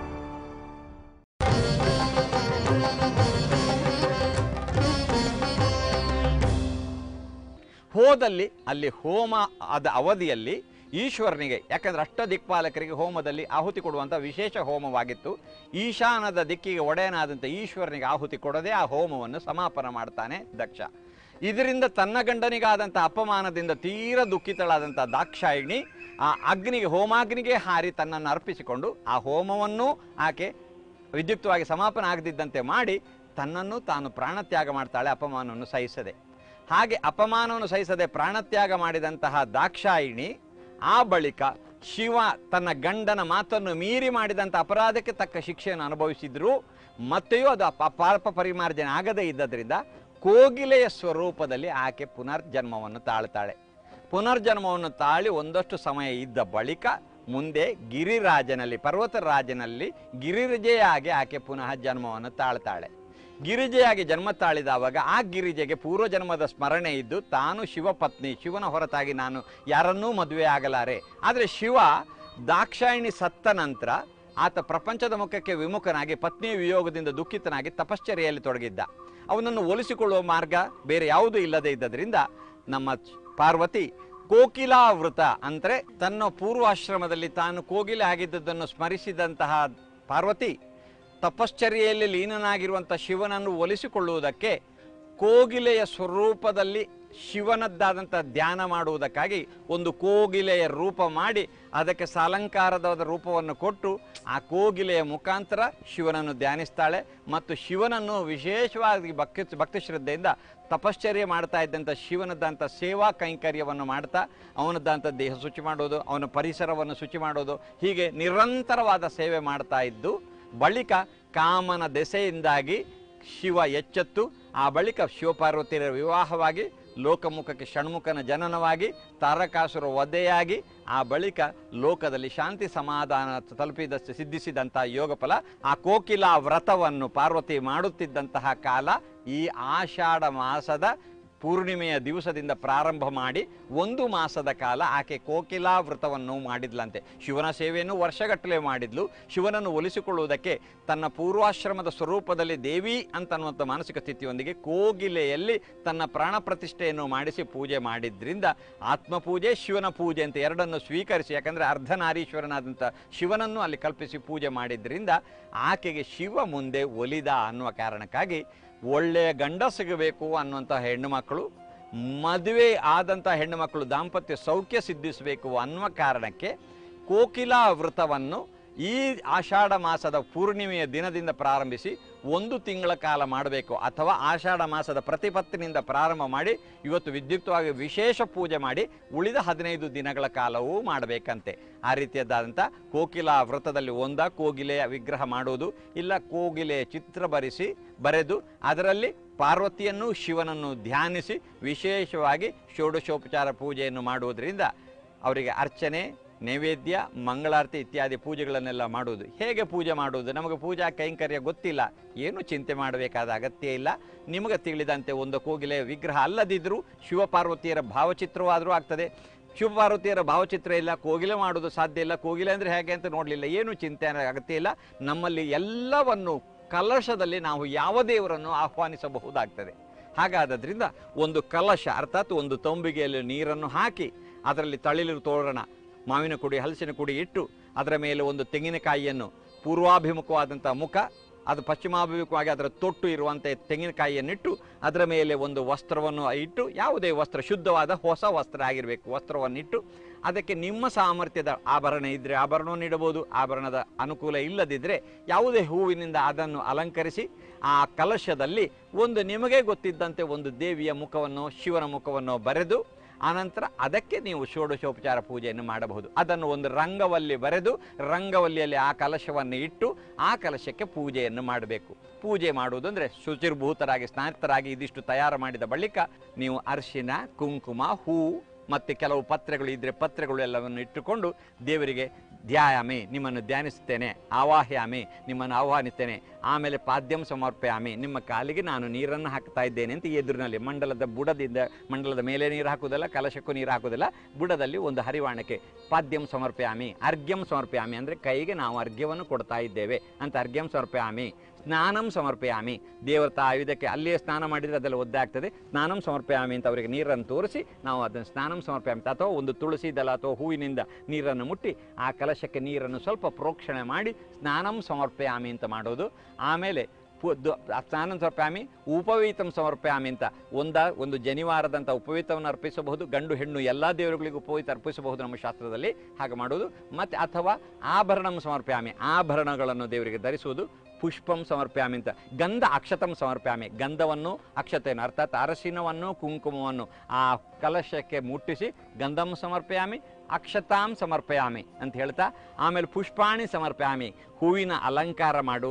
ಹೋದಲ್ಲಿ ಅಲ್ಲಿ ಹೋಮ ಆದ ಅವಧಿಯಲ್ಲಿ ಈಶ್ವರನಿಗೆ, ಯಾಕಂದರೆ ಅಷ್ಟ ದಿಕ್ಪಾಲಕರಿಗೆ ಹೋಮದಲ್ಲಿ ಆಹುತಿ ಕೊಡುವಂಥ ವಿಶೇಷ ಹೋಮವಾಗಿತ್ತು, ಈಶಾನದ ದಿಕ್ಕಿಗೆ ಒಡೆಯನಾದಂಥ ಈಶ್ವರನಿಗೆ ಆಹುತಿ ಕೊಡದೆ ಆ ಹೋಮವನ್ನು ಸಮಾಪನ ಮಾಡ್ತಾನೆ ದಕ್ಷ. ಇದರಿಂದ ತನ್ನ ಗಂಡನಿಗಾದಂಥ ಅಪಮಾನದಿಂದ ತೀರ ದುಃಖಿತಳಾದಂಥ ದಾಕ್ಷಾಯಿಣಿ ಆ ಹೋಮಾಗ್ನಿಗೆ ಹಾರಿ ತನ್ನನ್ನು ಅರ್ಪಿಸಿಕೊಂಡು ಆ ಹೋಮವನ್ನು ಆಕೆ ವಿದ್ಯುಕ್ತವಾಗಿ ಸಮಾಪನ ಆಗದಿದ್ದಂತೆ ಮಾಡಿ ತನ್ನನ್ನು ತಾನು ಪ್ರಾಣತ್ಯಾಗ ಮಾಡ್ತಾಳೆ, ಅಪಮಾನವನ್ನು ಸಹಿಸದೆ. ಹಾಗೆ ಅಪಮಾನವನ್ನು ಸಹಿಸದೆ ಪ್ರಾಣತ್ಯಾಗ ಮಾಡಿದಂತಹ ದಾಕ್ಷಾಯಿಣಿ ಆ ಬಳಿಕ ಶಿವ ತನ್ನ ಗಂಡನ ಮಾತನ್ನು ಮೀರಿ ಮಾಡಿದಂಥ ಅಪರಾಧಕ್ಕೆ ತಕ್ಕ ಶಿಕ್ಷೆಯನ್ನು ಅನುಭವಿಸಿದ್ರು, ಮತ್ತೆಯೂ ಅದು ಪಾಪ ಪರಿಮಾರ್ಜನೆ ಆಗದೇ ಇದ್ದದ್ರಿಂದ ಕೋಗಿಲೆಯ ಸ್ವರೂಪದಲ್ಲಿ ಆಕೆ ಪುನರ್ಜನ್ಮವನ್ನು ತಾಳ್ತಾಳೆ. ಪುನರ್ಜನ್ಮವನ್ನು ತಾಳಿ ಒಂದಷ್ಟು ಸಮಯ ಇದ್ದ ಬಳಿಕ ಮುಂದೆ ಗಿರಿರಾಜನಲ್ಲಿ, ಪರ್ವತರಾಜನಲ್ಲಿ ಗಿರಿಜೆಯಾಗಿ ಆಕೆ ಪುನಃ ಜನ್ಮವನ್ನು ತಾಳ್ತಾಳೆ. ಗಿರಿಜೆಯಾಗಿ ಜನ್ಮ ತಾಳಿದವಾಗ ಆ ಗಿರಿಜೆಗೆ ಪೂರ್ವಜನ್ಮದ ಸ್ಮರಣೆ ಇದ್ದು ತಾನು ಶಿವಪತ್ನಿ, ಶಿವನ ಹೊರತಾಗಿ ನಾನು ಯಾರನ್ನೂ ಮದುವೆ ಆಗಲಾರೆ. ಆದರೆ ಶಿವ ದಾಕ್ಷಾಯಿಣಿ ಸತ್ತ ನಂತರ ಆತ ಪ್ರಪಂಚದ ಮುಖಕ್ಕೆ ವಿಮುಖನಾಗಿ ಪತ್ನಿ ವಿಯೋಗದಿಂದ ದುಃಖಿತನಾಗಿ ತಪಶ್ಚರ್ಯೆಯಲ್ಲಿ ತೊಡಗಿದ್ದ. ಅವನನ್ನು ಒಲಿಸಿಕೊಳ್ಳುವ ಮಾರ್ಗ ಬೇರೆ ಯಾವುದೂ ಇಲ್ಲದೆ ಇದ್ದದ್ರಿಂದ ನಮ್ಮ ಪಾರ್ವತಿ ಕೋಕಿಲಾವೃತ ಅಂದರೆ ತನ್ನ ಪೂರ್ವಾಶ್ರಮದಲ್ಲಿ ತಾನು ಕೋಗಿಲೆ ಆಗಿದ್ದದ್ದನ್ನು ಸ್ಮರಿಸಿದಂತಹ ಪಾರ್ವತಿ ತಪಶ್ಚರ್ಯೆಯಲ್ಲಿ ಲೀನನಾಗಿರುವಂಥ ಶಿವನನ್ನು ಒಲಿಸಿಕೊಳ್ಳುವುದಕ್ಕೆ ಕೋಗಿಲೆಯ ಸ್ವರೂಪದಲ್ಲಿ ಶಿವನದ್ದಾದಂಥ ಧ್ಯಾನ ಮಾಡುವುದಕ್ಕಾಗಿ ಒಂದು ಕೋಗಿಲೆಯ ರೂಪ ಮಾಡಿ ಅದಕ್ಕೆ ಸಾಲಂಕಾರದ ರೂಪವನ್ನು ಕೊಟ್ಟು ಆ ಕೋಗಿಲೆಯ ಮುಖಾಂತರ ಶಿವನನ್ನು ಧ್ಯಾನಿಸ್ತಾಳೆ. ಮತ್ತು ಶಿವನನ್ನು ವಿಶೇಷವಾಗಿ ಭಕ್ತಿ ಶ್ರದ್ಧೆಯಿಂದ ತಪಶ್ಚರ್ಯ ಮಾಡ್ತಾ ಇದ್ದಂಥ ಶಿವನದ್ದಂಥ ಸೇವಾ ಕೈಂಕರ್ಯವನ್ನು ಮಾಡ್ತಾ ಅವನದ್ದಂಥ ದೇಹ ಶುಚಿ ಮಾಡೋದು, ಅವನ ಪರಿಸರವನ್ನು ಶುಚಿ ಮಾಡೋದು, ಹೀಗೆ ನಿರಂತರವಾದ ಸೇವೆ ಮಾಡ್ತಾ ಇದ್ದು ಬಳಿಕ ಕಾಮನ ದೆಸೆಯಿಂದಾಗಿ ಶಿವ ಎಚ್ಚೆತ್ತು ಆ ಬಳಿಕ ಶಿವಪಾರ್ವತಿಯರ ವಿವಾಹವಾಗಿ ಲೋಕಮುಖಕ್ಕೆ ಷಣ್ಮುಖನ ಜನನವಾಗಿ ತಾರಕಾಸುರ ವಧೆಯಾಗಿ ಆ ಬಳಿಕ ಲೋಕದಲ್ಲಿ ಶಾಂತಿ ಸಮಾಧಾನ ತಲುಪಿದಷ್ಟು ಸಿದ್ಧಿಸಿದಂಥ ಯೋಗಫಲ ಆ ಕೋಕಿಲಾ ವ್ರತವನ್ನು ಪಾರ್ವತಿ ಮಾಡುತ್ತಿದ್ದಂತಹ ಕಾಲ ಈ ಆಷಾಢ ಮಾಸದ ಪೂರ್ಣಿಮೆಯ ದಿವಸದಿಂದ ಪ್ರಾರಂಭ ಮಾಡಿ 1 ಮಾಸದ ಕಾಲ ಆಕೆ ಕೋಕಿಲಾ ವ್ರತವನ್ನು ಮಾಡಿದ್ಲಂತೆ. ಶಿವನ ಸೇವೆಯನ್ನು ವರ್ಷಗಟ್ಟಲೆ ಮಾಡಿದ್ಲು. ಶಿವನನ್ನು ಒಲಿಸಿಕೊಳ್ಳುವುದಕ್ಕೆ ತನ್ನ ಪೂರ್ವಾಶ್ರಮದ ಸ್ವರೂಪದಲ್ಲಿ ದೇವಿ ಅಂತನ್ನುವಂಥ ಮಾನಸಿಕ ಸ್ಥಿತಿಯೊಂದಿಗೆ ಕೋಗಿಲೆಯಲ್ಲಿ ತನ್ನ ಪ್ರಾಣ ಪ್ರತಿಷ್ಠೆಯನ್ನು ಮಾಡಿಸಿ ಪೂಜೆ ಮಾಡಿದ್ರಿಂದ ಆತ್ಮಪೂಜೆ ಶಿವನ ಪೂಜೆ ಅಂತ ಎರಡನ್ನು ಸ್ವೀಕರಿಸಿ, ಯಾಕಂದರೆ ಅರ್ಧನಾರೀಶ್ವರನಾದಂಥ ಶಿವನನ್ನು ಅಲ್ಲಿ ಕಲ್ಪಿಸಿ ಪೂಜೆ ಮಾಡಿದ್ರಿಂದ ಆಕೆಗೆ ಶಿವ ಮುಂದೆ ಒಲಿದ ಅನ್ನುವ ಕಾರಣಕ್ಕಾಗಿ ಒಳ್ಳೆಯ ಗಂಡ ಸಿಗಬೇಕು ಅನ್ನುವಂಥ ಹೆಣ್ಣು ಮಕ್ಕಳು, ಮದುವೆ ಆದಂಥ ಹೆಣ್ಣು ಮಕ್ಕಳು ದಾಂಪತ್ಯ ಸೌಖ್ಯ ಸಿದ್ಧಿಸಬೇಕು ಅನ್ನುವ ಕಾರಣಕ್ಕೆ ಕೋಕಿಲಾ ವ್ರತವನ್ನು ಈ ಆಷಾಢ ಮಾಸದ ಪೂರ್ಣಿಮೆಯ ದಿನದಿಂದ ಪ್ರಾರಂಭಿಸಿ 1 ತಿಂಗಳ ಕಾಲ ಮಾಡಬೇಕು. ಅಥವಾ ಆಷಾಢ ಮಾಸದ ಪ್ರತಿಪತ್ತಿನಿಂದ ಪ್ರಾರಂಭ ಮಾಡಿ ಇವತ್ತು ವಿದ್ಯುಕ್ತವಾಗಿ ವಿಶೇಷ ಪೂಜೆ ಮಾಡಿ ಉಳಿದ 15 ದಿನಗಳ ಕಾಲವೂ ಮಾಡಬೇಕಂತೆ. ಆ ರೀತಿಯಾದಂಥ ಕೋಕಿಲಾ ವ್ರತದಲ್ಲಿ ಕೋಗಿಲೆಯ ವಿಗ್ರಹ ಮಾಡುವುದು, ಇಲ್ಲ ಕೋಗಿಲೆಯ ಚಿತ್ರ ಬರೆದು ಅದರಲ್ಲಿ ಪಾರ್ವತಿಯನ್ನು ಶಿವನನ್ನು ಧ್ಯಾನಿಸಿ ವಿಶೇಷವಾಗಿ ಷೋಡಶೋಪಚಾರ ಪೂಜೆಯನ್ನು ಮಾಡುವುದರಿಂದ ಅವರಿಗೆ ಅರ್ಚನೆ, ನೈವೇದ್ಯ, ಮಂಗಳಾರತಿ ಇತ್ಯಾದಿ ಪೂಜೆಗಳನ್ನೆಲ್ಲ ಮಾಡುವುದು. ಹೇಗೆ ಪೂಜೆ ಮಾಡುವುದು? ನಮಗೆ ಪೂಜಾ ಕೈಂಕರ್ಯ ಗೊತ್ತಿಲ್ಲ, ಏನು ಚಿಂತೆ ಮಾಡಬೇಕಾದ ಅಗತ್ಯ ಇಲ್ಲ. ನಿಮಗೆ ತಿಳಿದಂತೆ ಒಂದು ಕೋಗಿಲೆಯ ವಿಗ್ರಹ ಅಲ್ಲದಿದ್ದರೂ ಶಿವಪಾರ್ವತಿಯರ ಭಾವಚಿತ್ರವಾದರೂ ಆಗ್ತದೆ. ಶಿವಪಾರ್ವತಿಯರ ಭಾವಚಿತ್ರ ಇಲ್ಲ, ಕೋಗಿಲೆ ಮಾಡೋದು ಸಾಧ್ಯ ಇಲ್ಲ. ಕೋಗಿಲೆ ಅಂದರೆ ಹೇಗೆ ಅಂತ ನೋಡಲಿಲ್ಲ, ಏನು ಚಿಂತೆ ಅಗತ್ಯ ಇಲ್ಲ. ನಮ್ಮಲ್ಲಿ ಎಲ್ಲವನ್ನು ಕಲಶದಲ್ಲಿ ನಾವು ಯಾವ ದೇವರನ್ನು ಆಹ್ವಾನಿಸಬಹುದಾಗ್ತದೆ. ಹಾಗಾದ್ದರಿಂದ ಒಂದು ಕಲಶ ಅರ್ಥಾತ್ ಒಂದು ತಂಬಿಗೆಯಲ್ಲಿ ನೀರನ್ನು ಹಾಕಿ ಅದರಲ್ಲಿ ತಳಿರು ತೋರಣ, ಮಾವಿನ ಕುಡಿ, ಹಲಸಿನ ಕುಡಿ ಇಟ್ಟು ಅದರ ಮೇಲೆ ಒಂದು ತೆಂಗಿನಕಾಯಿಯನ್ನು ಪೂರ್ವಾಭಿಮುಖವಾದಂಥ ಮುಖ, ಅದು ಪಶ್ಚಿಮಾಭಿಮುಖವಾಗಿ ಅದರ ತೊಟ್ಟು ಇರುವಂಥ ತೆಂಗಿನಕಾಯಿಯನ್ನಿಟ್ಟು ಅದರ ಮೇಲೆ ಒಂದು ವಸ್ತ್ರವನ್ನು ಇಟ್ಟು, ಯಾವುದೇ ವಸ್ತ್ರ ಶುದ್ಧವಾದ ಹೊಸ ವಸ್ತ್ರ ಆಗಿರಬೇಕು, ವಸ್ತ್ರವನ್ನಿಟ್ಟು ಅದಕ್ಕೆ ನಿಮ್ಮ ಸಾಮರ್ಥ್ಯದ ಆಭರಣ ಇದ್ದರೆ ಆಭರಣವನ್ನು ಇಡಬಹುದು. ಆಭರಣದ ಅನುಕೂಲ ಇಲ್ಲದಿದ್ದರೆ ಯಾವುದೇ ಹೂವಿನಿಂದ ಅದನ್ನು ಅಲಂಕರಿಸಿ ಆ ಕಲಶದಲ್ಲಿ ಒಂದು ನಿಮಗೆ ಗೊತ್ತಿದ್ದಂತೆ ಒಂದು ದೇವಿಯ ಮುಖವನ್ನು, ಶಿವನ ಮುಖವನ್ನು ಬರೆದು ಆನಂತರ ಅದಕ್ಕೆ ನೀವು ಷೋಡಶೋಪಚಾರ ಪೂಜೆಯನ್ನು ಮಾಡಬಹುದು. ಅದನ್ನು ಒಂದು ರಂಗವಲ್ಲಿ ಬರೆದು ರಂಗವಲ್ಲಿಯಲ್ಲಿ ಆ ಕಲಶವನ್ನು ಇಟ್ಟು ಆ ಕಲಶಕ್ಕೆ ಪೂಜೆಯನ್ನು ಮಾಡಬೇಕು. ಪೂಜೆ ಮಾಡುವುದು ಅಂದರೆ ಶುಚಿರ್ಭೂತರಾಗಿ ಸ್ನಾತರಾಗಿ ಇದಿಷ್ಟು ತಯಾರು ಮಾಡಿದ ಬಳಿಕ ನೀವು ಅರಿಶಿನ, ಕುಂಕುಮ, ಹೂ ಮತ್ತು ಕೆಲವು ಪತ್ರೆಗಳು ಇದ್ದರೆ ಪತ್ರೆಗಳು ಎಲ್ಲವನ್ನು ಇಟ್ಟುಕೊಂಡು ದೇವರಿಗೆ ಧ್ಯಾಯಾಮಿ, ನಿಮ್ಮನ್ನು ಧ್ಯಾನಿಸುತ್ತೇನೆ, ಆವಾಹ್ಯಾಮಿ, ನಿಮ್ಮನ್ನು ಆಹ್ವಾನಿಸ್ತೇನೆ, ಆಮೇಲೆ ಪಾದ್ಯಂ ಸಮರ್ಪಯಾಮಿ, ನಿಮ್ಮ ಕಾಲಿಗೆ ನಾನು ನೀರನ್ನು ಹಾಕ್ತಾ ಇದ್ದೇನೆ ಅಂತ ಎದುರಿನಲ್ಲಿ ಮಂಡಲದ ಬುಡದಿಂದ, ಮಂಡಲದ ಮೇಲೆ ನೀರು ಹಾಕುವುದಿಲ್ಲ, ಕಲಶಕ್ಕೂ ನೀರು ಹಾಕುವುದಿಲ್ಲ, ಬುಡದಲ್ಲಿ ಒಂದು ಹರಿವಾಣಕ್ಕೆ ಪಾದ್ಯಂ ಸಮರ್ಪಯಾಮಿ, ಅರ್ಘ್ಯಂ ಸಮರ್ಪಯಾಮಿ ಅಂದರೆ ಕೈಗೆ ನಾವು ಅರ್ಘ್ಯವನ್ನು ಕೊಡ್ತಾ ಇದ್ದೇವೆ ಅಂತ ಅರ್ಘ್ಯಂ ಸಮರ್ಪಯಾಮಿ. ಸ್ನಾನಂ ಸಮರ್ಪಯಾಮಿ, ದೇವರ ಆಯುಧಕ್ಕೆ ಅಲ್ಲಿಯೇ ಸ್ನಾನ ಮಾಡಿದರೆ ಅದೆಲ್ಲ ಒದ್ದೆ ಆಗ್ತದೆ. ಸ್ನಾನಂ ಸಮರ್ಪಯಾಮಿ ಅಂತ ಅವರಿಗೆ ನೀರನ್ನು ತೋರಿಸಿ ನಾವು ಅದನ್ನು ಸ್ನಾನಂ ಸಮರ್ಪಯಾಮಿ ಅಥವಾ ಒಂದು ತುಳಸಿ ದಳ ಅಥವಾ ಹೂವಿನಿಂದ ನೀರನ್ನು ಮುಟ್ಟಿ ಆ ಕಲಶಕ್ಕೆ ನೀರನ್ನು ಸ್ವಲ್ಪ ಪ್ರೋಕ್ಷಣೆ ಮಾಡಿ ಸ್ನಾನಂ ಸಮರ್ಪಯಾಮಿ ಅಂತ ಮಾಡೋದು. ಆಮೇಲೆ ಸ್ನಾನಂ ಸಮರ್ಪಯಾಮಿ, ಉಪವೀತಂ ಸಮರ್ಪಯಾಮಿ ಅಂತ ಒಂದು ಜನಿವಾರದಂಥ ಉಪವೀತವನ್ನು ಅರ್ಪಿಸಬಹುದು. ಗಂಡು ಹೆಣ್ಣು ಎಲ್ಲ ದೇವರುಗಳಿಗೂ ಉಪವೀತ ಅರ್ಪಿಸಬಹುದು ನಮ್ಮ ಶಾಸ್ತ್ರದಲ್ಲಿ, ಹಾಗೆ ಮಾಡೋದು. ಮತ್ತು ಅಥವಾ ಆಭರಣಂ ಸಮರ್ಪಯಾಮಿ, ಆಭರಣಗಳನ್ನು ದೇವರಿಗೆ ಧರಿಸುವುದು. ಪುಷ್ಪಂ ಸಮರ್ಪಯಾಮಿ ಅಂತ ಗಂಧ ಅಕ್ಷತಂ ಸಮರ್ಪಯಾಮಿ, ಗಂಧವನ್ನು ಅಕ್ಷತೆಯನ್ನು ಅರ್ಥಾತ್ ಅರಸಿನವನ್ನು ಕುಂಕುಮವನ್ನು ಆ ಕಲಶಕ್ಕೆ ಮುಟ್ಟಿಸಿ ಗಂಧಂ ಸಮರ್ಪಯಾಮಿ, ಅಕ್ಷತಾಂ ಸಮರ್ಪಯಾಮಿ ಅಂತ ಹೇಳ್ತಾ ಆಮೇಲೆ ಪುಷ್ಪಾಣಿ ಸಮರ್ಪಯಾಮಿ, ಹೂವಿನ ಅಲಂಕಾರ ಮಾಡುವುದು.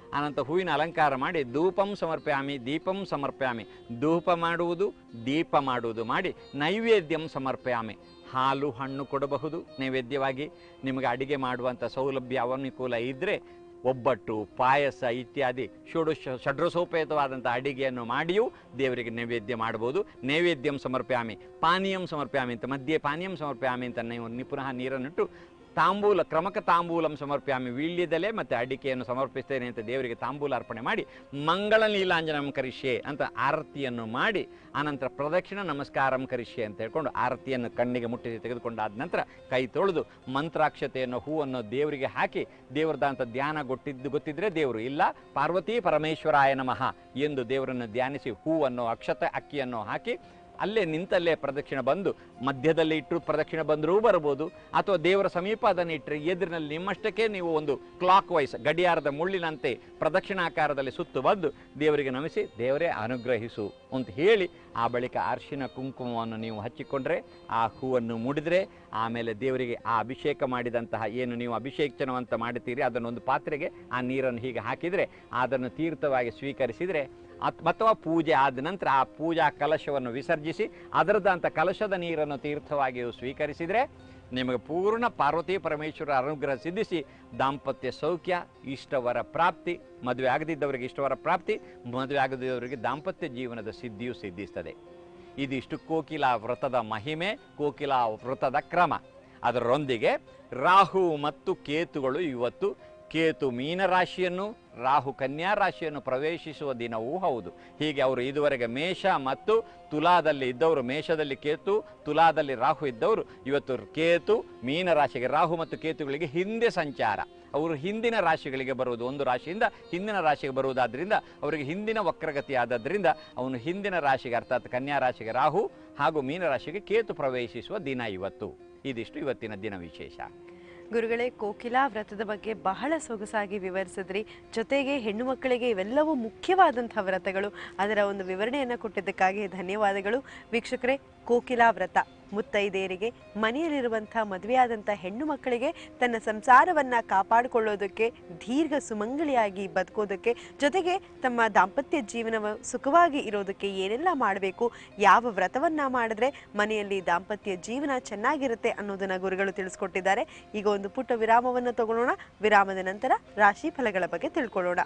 ಅನಂತರ ಹೂವಿನ ಅಲಂಕಾರ ಮಾಡಿ ಧೂಪಂ ಸಮರ್ಪ್ಯಾಮಿ ದೀಪಂ ಸಮರ್ಪ್ಯಾಮಿ, ಧೂಪ ಮಾಡುವುದು ದೀಪ ಮಾಡುವುದು ಮಾಡಿ ನೈವೇದ್ಯಂ ಸಮರ್ಪ್ಯಾಮಿ, ಹಾಲು ಹಣ್ಣು ಕೊಡಬಹುದು ನೈವೇದ್ಯವಾಗಿ. ನಿಮಗೆ ಅಡಿಗೆ ಮಾಡುವಂಥ ಸೌಲಭ್ಯ ಅನುಕೂಲ ಇದ್ದರೆ ಒಬ್ಬಟ್ಟು ಪಾಯಸ ಇತ್ಯಾದಿ ಷಡ್ರಸೋಪೇತವಾದಂಥ ಅಡಿಗೆಯನ್ನು ಮಾಡಿಯೂ ದೇವರಿಗೆ ನೈವೇದ್ಯ ಮಾಡ್ಬೋದು. ನೈವೇದ್ಯಂ ಸಮರ್ಪ್ಯಾಮಿ, ಪಾನೀಯಂ ಸಮರ್ಪ್ಯಾಮಿ ಅಂತ ಮಧ್ಯೆ ಪಾನೀಯಂ ಸಮರ್ಪ್ಯಾಮಿ ಅಂತ ನೀವು ಪುನಃ ನೀರನ್ನಿಟ್ಟು ತಾಂಬೂಲ ಕ್ರಮಕ ತಾಂಬೂಲಂ ಸಮರ್ಪ್ಯಾಮಿ, ವೀಳ್ಯದೆಲೆ ಮತ್ತು ಅಡಿಕೆಯನ್ನು ಸಮರ್ಪಿಸ್ತೇನೆ ಅಂತ ದೇವರಿಗೆ ತಾಂಬೂಲ ಅರ್ಪಣೆ ಮಾಡಿ ಮಂಗಳ ನೀಲಾಂಜನಂ ಕರಿಷ್ಯೆ ಅಂತ ಆರತಿಯನ್ನು ಮಾಡಿ ಆನಂತರ ಪ್ರದಕ್ಷಿಣ ನಮಸ್ಕಾರಂ ಕರಿಷ್ಯೆ ಅಂತ ಹೇಳ್ಕೊಂಡು ಆರತಿಯನ್ನು ಕಣ್ಣಿಗೆ ಮುಟ್ಟಿಸಿ ತೆಗೆದುಕೊಂಡಾದ ನಂತರ ಕೈ ತೊಳೆದು ಮಂತ್ರಾಕ್ಷತೆಯನ್ನು ಹೂವನ್ನು ದೇವರಿಗೆ ಹಾಕಿ ದೇವರದಂಥ ಧ್ಯಾನ ಗೊತ್ತಿದ್ದರೆ ದೇವರು, ಇಲ್ಲ ಪಾರ್ವತಿ ಪರಮೇಶ್ವರಾಯ ನಮಃ ಎಂದು ದೇವರನ್ನು ಧ್ಯಾನಿಸಿ ಹೂವನ್ನು ಅಕ್ಷತೆ ಅಕ್ಕಿಯನ್ನು ಹಾಕಿ ಅಲ್ಲೇ ನಿಂತಲ್ಲೇ ಪ್ರದಕ್ಷಿಣೆ ಬಂದು ಮಧ್ಯದಲ್ಲಿ ಇಟ್ಟರು ಪ್ರದಕ್ಷಿಣೆ ಬಂದರೂ ಬರ್ಬೋದು, ಅಥವಾ ದೇವರ ಸಮೀಪ ಅದನ್ನು ಇಟ್ಟರೆ ಎದುರಿನಲ್ಲಿ ನಿಮ್ಮಷ್ಟಕ್ಕೆ ನೀವು ಒಂದು ಕ್ಲಾಕ್ ವೈಸ್ ಗಡಿಯಾರದ ಮುಳ್ಳಿನಂತೆ ಪ್ರದಕ್ಷಿಣಾಕಾರದಲ್ಲಿ ಸುತ್ತು ಬಂದು ದೇವರಿಗೆ ನಮಿಸಿ ದೇವರೇ ಅನುಗ್ರಹಿಸು ಅಂತ ಹೇಳಿ ಆ ಬಳಿಕ ಅರಿಶಿನ ಕುಂಕುಮವನ್ನು ನೀವು ಹಚ್ಚಿಕೊಂಡ್ರೆ, ಆ ಹೂವನ್ನು ಮುಡಿದ್ರೆ, ಆಮೇಲೆ ದೇವರಿಗೆ ಆ ಅಭಿಷೇಕ ಮಾಡಿದಂತಹ ಏನು ನೀವು ಅಭಿಷೇಚನವಂತ ಮಾಡುತ್ತೀರಿ ಅದನ್ನೊಂದು ಪಾತ್ರೆಗೆ ಆ ನೀರನ್ನು ಹೀಗೆ ಹಾಕಿದರೆ ಅದನ್ನು ತೀರ್ಥವಾಗಿ ಸ್ವೀಕರಿಸಿದರೆ, ಅಥವಾ ಪೂಜೆ ಆದ ನಂತರ ಆ ಪೂಜಾ ಕಲಶವನ್ನು ವಿಸರ್ಜಿಸಿ ಅದರದಂಥ ಕಲಶದ ನೀರನ್ನು ತೀರ್ಥವಾಗಿಯೂ ಸ್ವೀಕರಿಸಿದರೆ ನಿಮಗೆ ಪೂರ್ಣ ಪಾರ್ವತಿ ಪರಮೇಶ್ವರ ಅನುಗ್ರಹ ಸಿದ್ಧಿಸಿ ದಾಂಪತ್ಯ ಸೌಖ್ಯ, ಇಷ್ಟವರ ಪ್ರಾಪ್ತಿ, ಮದುವೆ ಆಗದಿದ್ದವರಿಗೆ ಇಷ್ಟವರ ಪ್ರಾಪ್ತಿ, ಮದುವೆ ಆಗದಿದ್ದವರಿಗೆ ದಾಂಪತ್ಯ ಜೀವನದ ಸಿದ್ಧಿಯೂ ಸಿದ್ಧಿಸ್ತದೆ. ಇದಿಷ್ಟು ಕೋಕಿಲಾ ವ್ರತದ ಮಹಿಮೆ, ಕೋಕಿಲಾ ವ್ರತದ ಕ್ರಮ. ಅದರೊಂದಿಗೆ ರಾಹು ಮತ್ತು ಕೇತುಗಳು ಇವತ್ತು ಕೇತು ಮೀನರಾಶಿಯನ್ನು ರಾಹು ಕನ್ಯಾ ರಾಶಿಯನ್ನು ಪ್ರವೇಶಿಸುವ ದಿನವೂ ಹೌದು. ಹೀಗೆ ಅವರು ಇದುವರೆಗೆ ಮೇಷ ಮತ್ತು ತುಲಾದಲ್ಲಿ ಇದ್ದವರು, ಮೇಷದಲ್ಲಿ ಕೇತು ತುಲಾದಲ್ಲಿ ರಾಹು ಇದ್ದವರು ಇವತ್ತು ಕೇತು ಮೀನರಾಶಿಗೆ, ರಾಹು ಮತ್ತು ಕೇತುಗಳಿಗೆ ಹಿಂದೆ ಸಂಚಾರ, ಅವರು ಹಿಂದಿನ ರಾಶಿಗಳಿಗೆ ಬರುವುದು, ಒಂದು ರಾಶಿಯಿಂದ ಹಿಂದಿನ ರಾಶಿಗೆ ಬರುವುದಾದ್ರಿಂದ ಅವರಿಗೆ ಹಿಂದಿನ ವಕ್ರಗತಿ ಆದದ್ರಿಂದ ಅವನು ಹಿಂದಿನ ರಾಶಿಗೆ ಅರ್ಥಾತ್ ಕನ್ಯಾ ರಾಶಿಗೆ ರಾಹು ಹಾಗೂ ಮೀನರಾಶಿಗೆ ಕೇತು ಪ್ರವೇಶಿಸುವ ದಿನ ಇವತ್ತು. ಇದಿಷ್ಟು ಇವತ್ತಿನ ದಿನ ವಿಶೇಷ. ಗುರುಗಳೇ, ಕೋಕಿಲಾ ವ್ರತದ ಬಗ್ಗೆ ಬಹಳ ಸೊಗಸಾಗಿ ವಿವರಿಸಿದ್ರಿ. ಜೊತೆಗೆ ಹೆಣ್ಣು ಮಕ್ಕಳಿಗೆ ಇವೆಲ್ಲವೂ ಮುಖ್ಯವಾದಂಥ ವ್ರತಗಳು, ಅದರ ಒಂದು ವಿವರಣೆಯನ್ನು ಕೊಟ್ಟಿದ್ದಕ್ಕಾಗಿ ಧನ್ಯವಾದಗಳು. ವೀಕ್ಷಕರೇ, ಕೋಕಿಲಾ ವ್ರತ ಮುತ್ತೈದೆಯರಿಗೆ, ಮನೆಯಲ್ಲಿರುವಂಥ ಮದುವೆಯಾದಂಥ ಹೆಣ್ಣು ಮಕ್ಕಳಿಗೆ ತನ್ನ ಸಂಸಾರವನ್ನು ಕಾಪಾಡಿಕೊಳ್ಳೋದಕ್ಕೆ, ದೀರ್ಘ ಸುಮಂಗಲಿಯಾಗಿ ಬದುಕೋದಕ್ಕೆ, ಜೊತೆಗೆ ತಮ್ಮ ದಾಂಪತ್ಯ ಜೀವನ ಸುಖವಾಗಿ ಇರೋದಕ್ಕೆ ಏನೆಲ್ಲ ಮಾಡಬೇಕು, ಯಾವ ವ್ರತವನ್ನು ಮಾಡಿದ್ರೆ ಮನೆಯಲ್ಲಿ ದಾಂಪತ್ಯ ಜೀವನ ಚೆನ್ನಾಗಿರುತ್ತೆ ಅನ್ನೋದನ್ನು ಗುರುಗಳು ತಿಳಿಸ್ಕೊಟ್ಟಿದ್ದಾರೆ. ಈಗ ಒಂದು ಪುಟ್ಟ ವಿರಾಮವನ್ನು ತಗೊಳ್ಳೋಣ. ವಿರಾಮದ ನಂತರ ರಾಶಿ ಫಲಗಳ ಬಗ್ಗೆ ತಿಳ್ಕೊಳ್ಳೋಣ.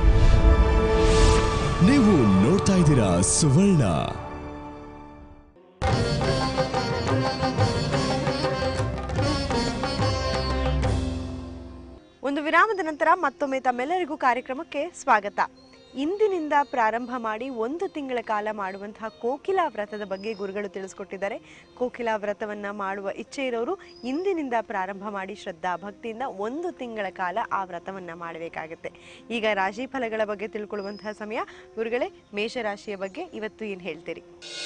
ನೀವು ನೋಡ್ತಾ ಇದ್ದೀರಾ ಸುವರ್ಣ. ಒಂದು ವಿರಾಮದ ನಂತರ ಮತ್ತೊಮ್ಮೆ ತಮ್ಮೆಲ್ಲರಿಗೂ ಕಾರ್ಯಕ್ರಮಕ್ಕೆ ಸ್ವಾಗತ. ಇಂದಿನಿಂದ ಪ್ರಾರಂಭ ಮಾಡಿ 1 ತಿಂಗಳ ಕಾಲ ಮಾಡುವಂತಹ ಕೋಕಿಲಾ ವ್ರತದ ಬಗ್ಗೆ ಗುರುಗಳು ತಿಳಿಸ್ಕೊಟ್ಟಿದ್ದಾರೆ. ಕೋಕಿಲಾ ವ್ರತವನ್ನು ಮಾಡುವ ಇಚ್ಛೆ ಇರೋರು ಇಂದಿನಿಂದ ಪ್ರಾರಂಭ ಮಾಡಿ ಶ್ರದ್ಧಾ ಭಕ್ತಿಯಿಂದ 1 ತಿಂಗಳ ಕಾಲ ಆ ವ್ರತವನ್ನು ಮಾಡಬೇಕಾಗುತ್ತೆ. ಈಗ ರಾಶಿ ಫಲಗಳ ಬಗ್ಗೆ ತಿಳ್ಕೊಳ್ಳುವಂತಹ ಸಮಯ. ಗುರುಗಳೇ, ಮೇಷರಾಶಿಯ ಬಗ್ಗೆ ಇವತ್ತು ಏನು ಹೇಳ್ತೀರಿ?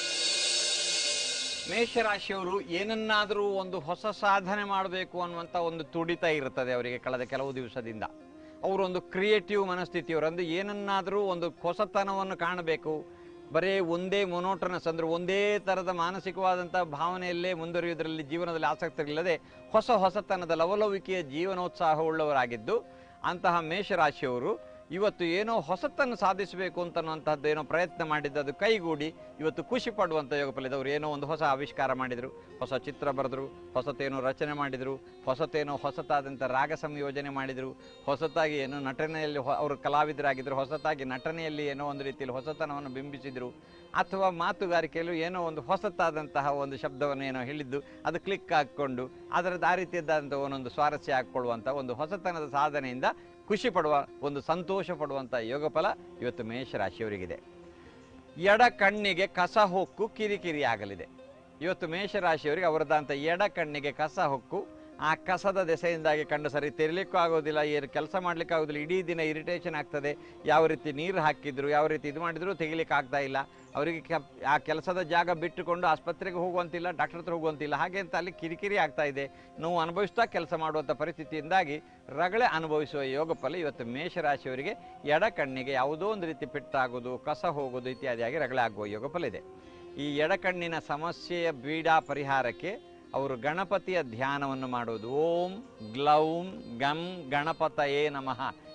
ಮೇಷರಾಶಿಯವರು ಏನನ್ನಾದರೂ ಒಂದು ಹೊಸ ಸಾಧನೆ ಮಾಡಬೇಕು ಅನ್ನುವಂಥ ಒಂದು ತುಡಿತ ಇರ್ತದೆ ಅವರಿಗೆ ಕಳೆದ ಕೆಲವು ದಿವಸದಿಂದ. ಅವರೊಂದು ಕ್ರಿಯೇಟಿವ್ ಮನಸ್ಥಿತಿಯವರು, ಅಂದರೆ ಏನನ್ನಾದರೂ ಒಂದು ಹೊಸತನವನ್ನು ಕಾಣಬೇಕು. ಬರೀ ಒಂದೇ ಮೊನೋಟನಸ್ ಅಂದರೆ ಒಂದೇ ಥರದ ಮಾನಸಿಕವಾದಂಥ ಭಾವನೆಯಲ್ಲೇ ಮುಂದುವರಿಯುವುದರಲ್ಲಿ ಜೀವನದಲ್ಲಿ ಆಸಕ್ತಿ ಇಲ್ಲದೆ ಹೊಸತನದ ಲವಲವಿಕೆಯ ಜೀವನೋತ್ಸಾಹವುಳ್ಳವರಾಗಿದ್ದು ಅಂತಹ ಮೇಷರಾಶಿಯವರು ಇವತ್ತು ಏನೋ ಹೊಸತನ್ನು ಸಾಧಿಸಬೇಕು ಅಂತನ್ನುವಂಥದ್ದು ಏನೋ ಪ್ರಯತ್ನ ಮಾಡಿದ್ದು ಅದು ಕೈಗೂಡಿ ಇವತ್ತು ಖುಷಿ ಪಡುವಂಥ ಯೋಗ ಫಲಿದವರು ಏನೋ ಒಂದು ಹೊಸ ಆವಿಷ್ಕಾರ ಮಾಡಿದರು, ಹೊಸ ಚಿತ್ರ ಬರೆದರು, ಹೊಸತೇನೋ ರಚನೆ ಮಾಡಿದರು, ಹೊಸತಾದಂಥ ರಾಗ ಸಂಯೋಜನೆ ಮಾಡಿದರು, ಹೊಸತಾಗಿ ಏನೋ ನಟನೆಯಲ್ಲಿ ಅವರು ಕಲಾವಿದರಾಗಿದ್ದರು, ಹೊಸತಾಗಿ ನಟನೆಯಲ್ಲಿ ಏನೋ ಒಂದು ರೀತಿಯಲ್ಲಿ ಹೊಸತನವನ್ನು ಬಿಂಬಿಸಿದರು, ಅಥವಾ ಮಾತುಗಾರಿಕೆಯಲ್ಲೂ ಏನೋ ಒಂದು ಹೊಸತಾದಂತಹ ಒಂದು ಶಬ್ದವನ್ನು ಏನೋ ಹೇಳಿದ್ದು ಅದು ಕ್ಲಿಕ್ ಹಾಕ್ಕೊಂಡು ಅದರದ್ದು ಆ ರೀತಿಯಾದಂಥ ಒಂದೊಂದು ಸ್ವಾರಸ್ಯ ಹಾಕ್ಕೊಳ್ಳುವಂಥ ಒಂದು ಹೊಸತನದ ಸಾಧನೆಯಿಂದ ಖುಷಿ ಪಡುವ, ಒಂದು ಸಂತೋಷ ಪಡುವಂಥ ಯೋಗ ಫಲ ಇವತ್ತು ಮೇಷರಾಶಿಯವರಿಗಿದೆ. ಎಡ ಕಣ್ಣಿಗೆ ಕಸ ಹೊಕ್ಕು ಕಿರಿಕಿರಿ ಆಗಲಿದೆ. ಇವತ್ತು ಮೇಷರಾಶಿಯವರಿಗೆ ಅವರದಂಥ ಎಡ ಕಣ್ಣಿಗೆ ಕಸ ಹೊಕ್ಕು, ಆ ಕಸದ ದೆಸೆಯಿಂದಾಗಿ ಕಣ್ಣು ಸರಿ ತೆರಲಿಕ್ಕೂ ಆಗೋದಿಲ್ಲ, ಏನು ಕೆಲಸ ಮಾಡಲಿಕ್ಕೆ ಆಗೋದಿಲ್ಲ, ಇಡೀ ದಿನ ಇರಿಟೇಷನ್ ಆಗ್ತದೆ. ಯಾವ ರೀತಿ ನೀರು ಹಾಕಿದ್ರು, ಯಾವ ರೀತಿ ಇದು ಮಾಡಿದ್ರು ತೆಗಿಲಿಕ್ಕೆ ಆಗ್ತಾ ಇಲ್ಲ. ಅವರಿಗೆ ಆ ಕೆಲಸದ ಜಾಗ ಬಿಟ್ಟುಕೊಂಡು ಆಸ್ಪತ್ರೆಗೆ ಹೋಗುವಂತಿಲ್ಲ, ಡಾಕ್ಟರ್ ಹತ್ರ ಹೋಗುವಂತಿಲ್ಲ, ಹಾಗೆ ಅಂತ ಅಲ್ಲಿ ಕಿರಿಕಿರಿ ಆಗ್ತಾ ಇದೆ. ನೋವು ಅನುಭವಿಸ್ತಾ ಕೆಲಸ ಮಾಡುವಂಥ ಪರಿಸ್ಥಿತಿಯಿಂದಾಗಿ ರಗಳೆ ಅನುಭವಿಸುವ ಯೋಗ ಫಲ ಇವತ್ತು ಮೇಷರಾಶಿಯವರಿಗೆ ಎಡ ಕಣ್ಣಿಗೆ ಯಾವುದೋ ಒಂದು ರೀತಿ ಪೆಟ್ಟಾಗೋದು, ಕಸ ಹೋಗೋದು ಇತ್ಯಾದಿಯಾಗಿ ರಗಳೆ ಆಗುವ ಯೋಗ ಫಲ ಇದೆ. ಈ ಎಡಕಣ್ಣಿನ ಸಮಸ್ಯೆಯ ಬೀಡಾ ಪರಿಹಾರಕ್ಕೆ ಅವರು ಗಣಪತಿಯ ಧ್ಯಾನವನ್ನು ಮಾಡುವುದು. ಓಂ ಗ್ಲೌಂ ಗಂ ಗಣಪತಯೇ ನಮಃ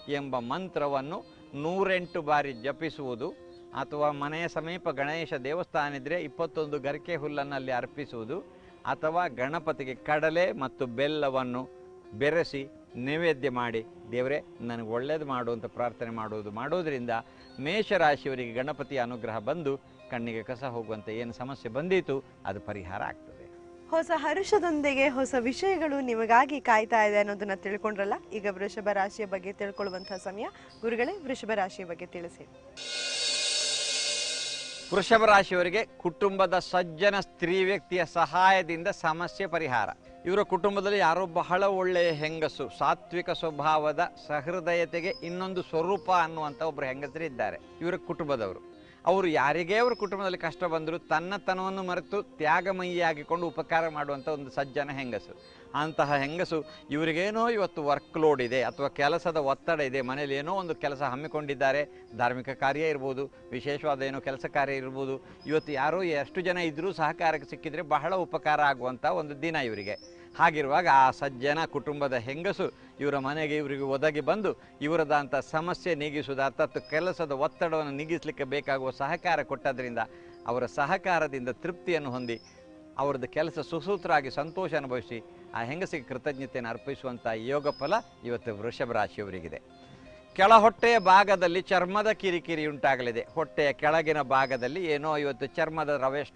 ಎಂಬ ಮಂತ್ರವನ್ನು 108 ಬಾರಿ ಜಪಿಸುವುದು, ಅಥವಾ ಮನೆಯ ಸಮೀಪ ಗಣೇಶ ದೇವಸ್ಥಾನ ಇದ್ದರೆ 21 ಗರಿಕೆ ಹುಲ್ಲನ್ನು ಅಲ್ಲಿ ಅರ್ಪಿಸುವುದು, ಅಥವಾ ಗಣಪತಿಗೆ ಕಡಲೆ ಮತ್ತು ಬೆಲ್ಲವನ್ನು ಬೆರೆಸಿ ನೈವೇದ್ಯ ಮಾಡಿ ದೇವರೇ ನನಗೆ ಒಳ್ಳೇದು ಮಾಡು ಅಂತ ಪ್ರಾರ್ಥನೆ ಮಾಡೋದರಿಂದ ಮೇಷರಾಶಿಯವರಿಗೆ ಗಣಪತಿಯ ಅನುಗ್ರಹ ಬಂದು ಕಣ್ಣಿಗೆ ಕಸ ಹೋಗುವಂತೆ ಏನು ಸಮಸ್ಯೆ ಬಂದಿತ್ತು ಅದು ಪರಿಹಾರ ಆಗ್ತದೆ. ಹೊಸ ಹರ್ಷದೊಂದಿಗೆ ಹೊಸ ವಿಷಯಗಳು ನಿಮಗಾಗಿ ಕಾಯ್ತಾ ಇದೆ ಅನ್ನೋದನ್ನ ತಿಳ್ಕೊಂಡ್ರಲ್ಲ. ಈಗ ವೃಷಭ ರಾಶಿಯ ಬಗ್ಗೆ ತಿಳ್ಕೊಳ್ಳುವಂತಹ ಸಮಯ. ಗುರುಗಳೇ, ವೃಷಭ ರಾಶಿಯ ಬಗ್ಗೆ ತಿಳಿಸಿ. ವೃಷಭ ರಾಶಿಯವರಿಗೆ ಕುಟುಂಬದ ಸಜ್ಜನ ಸ್ತ್ರೀ ವ್ಯಕ್ತಿಯ ಸಹಾಯದಿಂದ ಸಮಸ್ಯೆ ಪರಿಹಾರ. ಇವರ ಕುಟುಂಬದಲ್ಲಿ ಯಾರೋ ಬಹಳ ಒಳ್ಳೆಯ ಹೆಂಗಸು, ಸಾತ್ವಿಕ ಸ್ವಭಾವದ ಸಹೃದಯತೆಗೆ ಇನ್ನೊಂದು ಸ್ವರೂಪ ಅನ್ನುವಂಥ ಒಬ್ಬರು ಹೆಂಗಸರಿದ್ದಾರೆ ಇವರ ಕುಟುಂಬದವರು. ಅವರು ಯಾರಿಗೇ ಅವ್ರ ಕುಟುಂಬದಲ್ಲಿ ಕಷ್ಟ ಬಂದರೂ ತನ್ನತನವನ್ನು ಮರೆತು ತ್ಯಾಗಮಯಿಯಾಗಿಕೊಂಡು ಉಪಕಾರ ಮಾಡುವಂಥ ಒಂದು ಸಜ್ಜನ ಹೆಂಗಸು. ಅಂತಹ ಹೆಂಗಸು ಇವರಿಗೇನೋ ಇವತ್ತು ವರ್ಕ್ ಲೋಡ್ ಇದೆ ಅಥವಾ ಕೆಲಸದ ಒತ್ತಡ ಇದೆ, ಮನೇಲಿ ಏನೋ ಒಂದು ಕೆಲಸ ಹಮ್ಮಿಕೊಂಡಿದ್ದಾರೆ, ಧಾರ್ಮಿಕ ಕಾರ್ಯ ಇರ್ಬೋದು, ವಿಶೇಷವಾದ ಏನೋ ಕೆಲಸ ಕಾರ್ಯ ಇರ್ಬೋದು. ಇವತ್ತು ಯಾರೋ ಎಷ್ಟು ಜನ ಇದ್ದರೂ ಸಹಕಾರಕ್ಕೆ ಸಿಕ್ಕಿದರೆ ಬಹಳ ಉಪಕಾರ ಆಗುವಂಥ ಒಂದು ದಿನ ಇವರಿಗೆ. ಹಾಗಿರುವಾಗ ಆ ಸಜ್ಜನ ಕುಟುಂಬದ ಹೆಂಗಸು ಇವರ ಮನೆಗೆ ಇವರಿಗೆ ಒದಗಿ ಬಂದು ಇವರದಂಥ ಸಮಸ್ಯೆ ನೀಗಿಸುವುದು, ಅರ್ಥಾತ್ ಕೆಲಸದ ಒತ್ತಡವನ್ನು ನೀಗಿಸಲಿಕ್ಕೆ ಬೇಕಾಗುವ ಸಹಕಾರ ಕೊಟ್ಟದ್ರಿಂದ ಅವರ ಸಹಕಾರದಿಂದ ತೃಪ್ತಿಯನ್ನು ಹೊಂದಿ ಅವರದ್ದು ಕೆಲಸ ಸುಸೂತ್ರವಾಗಿ ಸಂತೋಷ ಅನುಭವಿಸಿ ಆ ಹೆಂಗಸಿಗೆ ಕೃತಜ್ಞತೆಯನ್ನು ಅರ್ಪಿಸುವಂಥ ಯೋಗ ಫಲ ಇವತ್ತು ವೃಷಭ ರಾಶಿಯವರಿಗಿದೆ. ಕೆಳ ಹೊಟ್ಟೆಯ ಭಾಗದಲ್ಲಿ ಚರ್ಮದ ಕಿರಿಕಿರಿ ಉಂಟಾಗಲಿದೆ. ಹೊಟ್ಟೆಯ ಕೆಳಗಿನ ಭಾಗದಲ್ಲಿ ಏನೋ ಇವತ್ತು ಚರ್ಮದ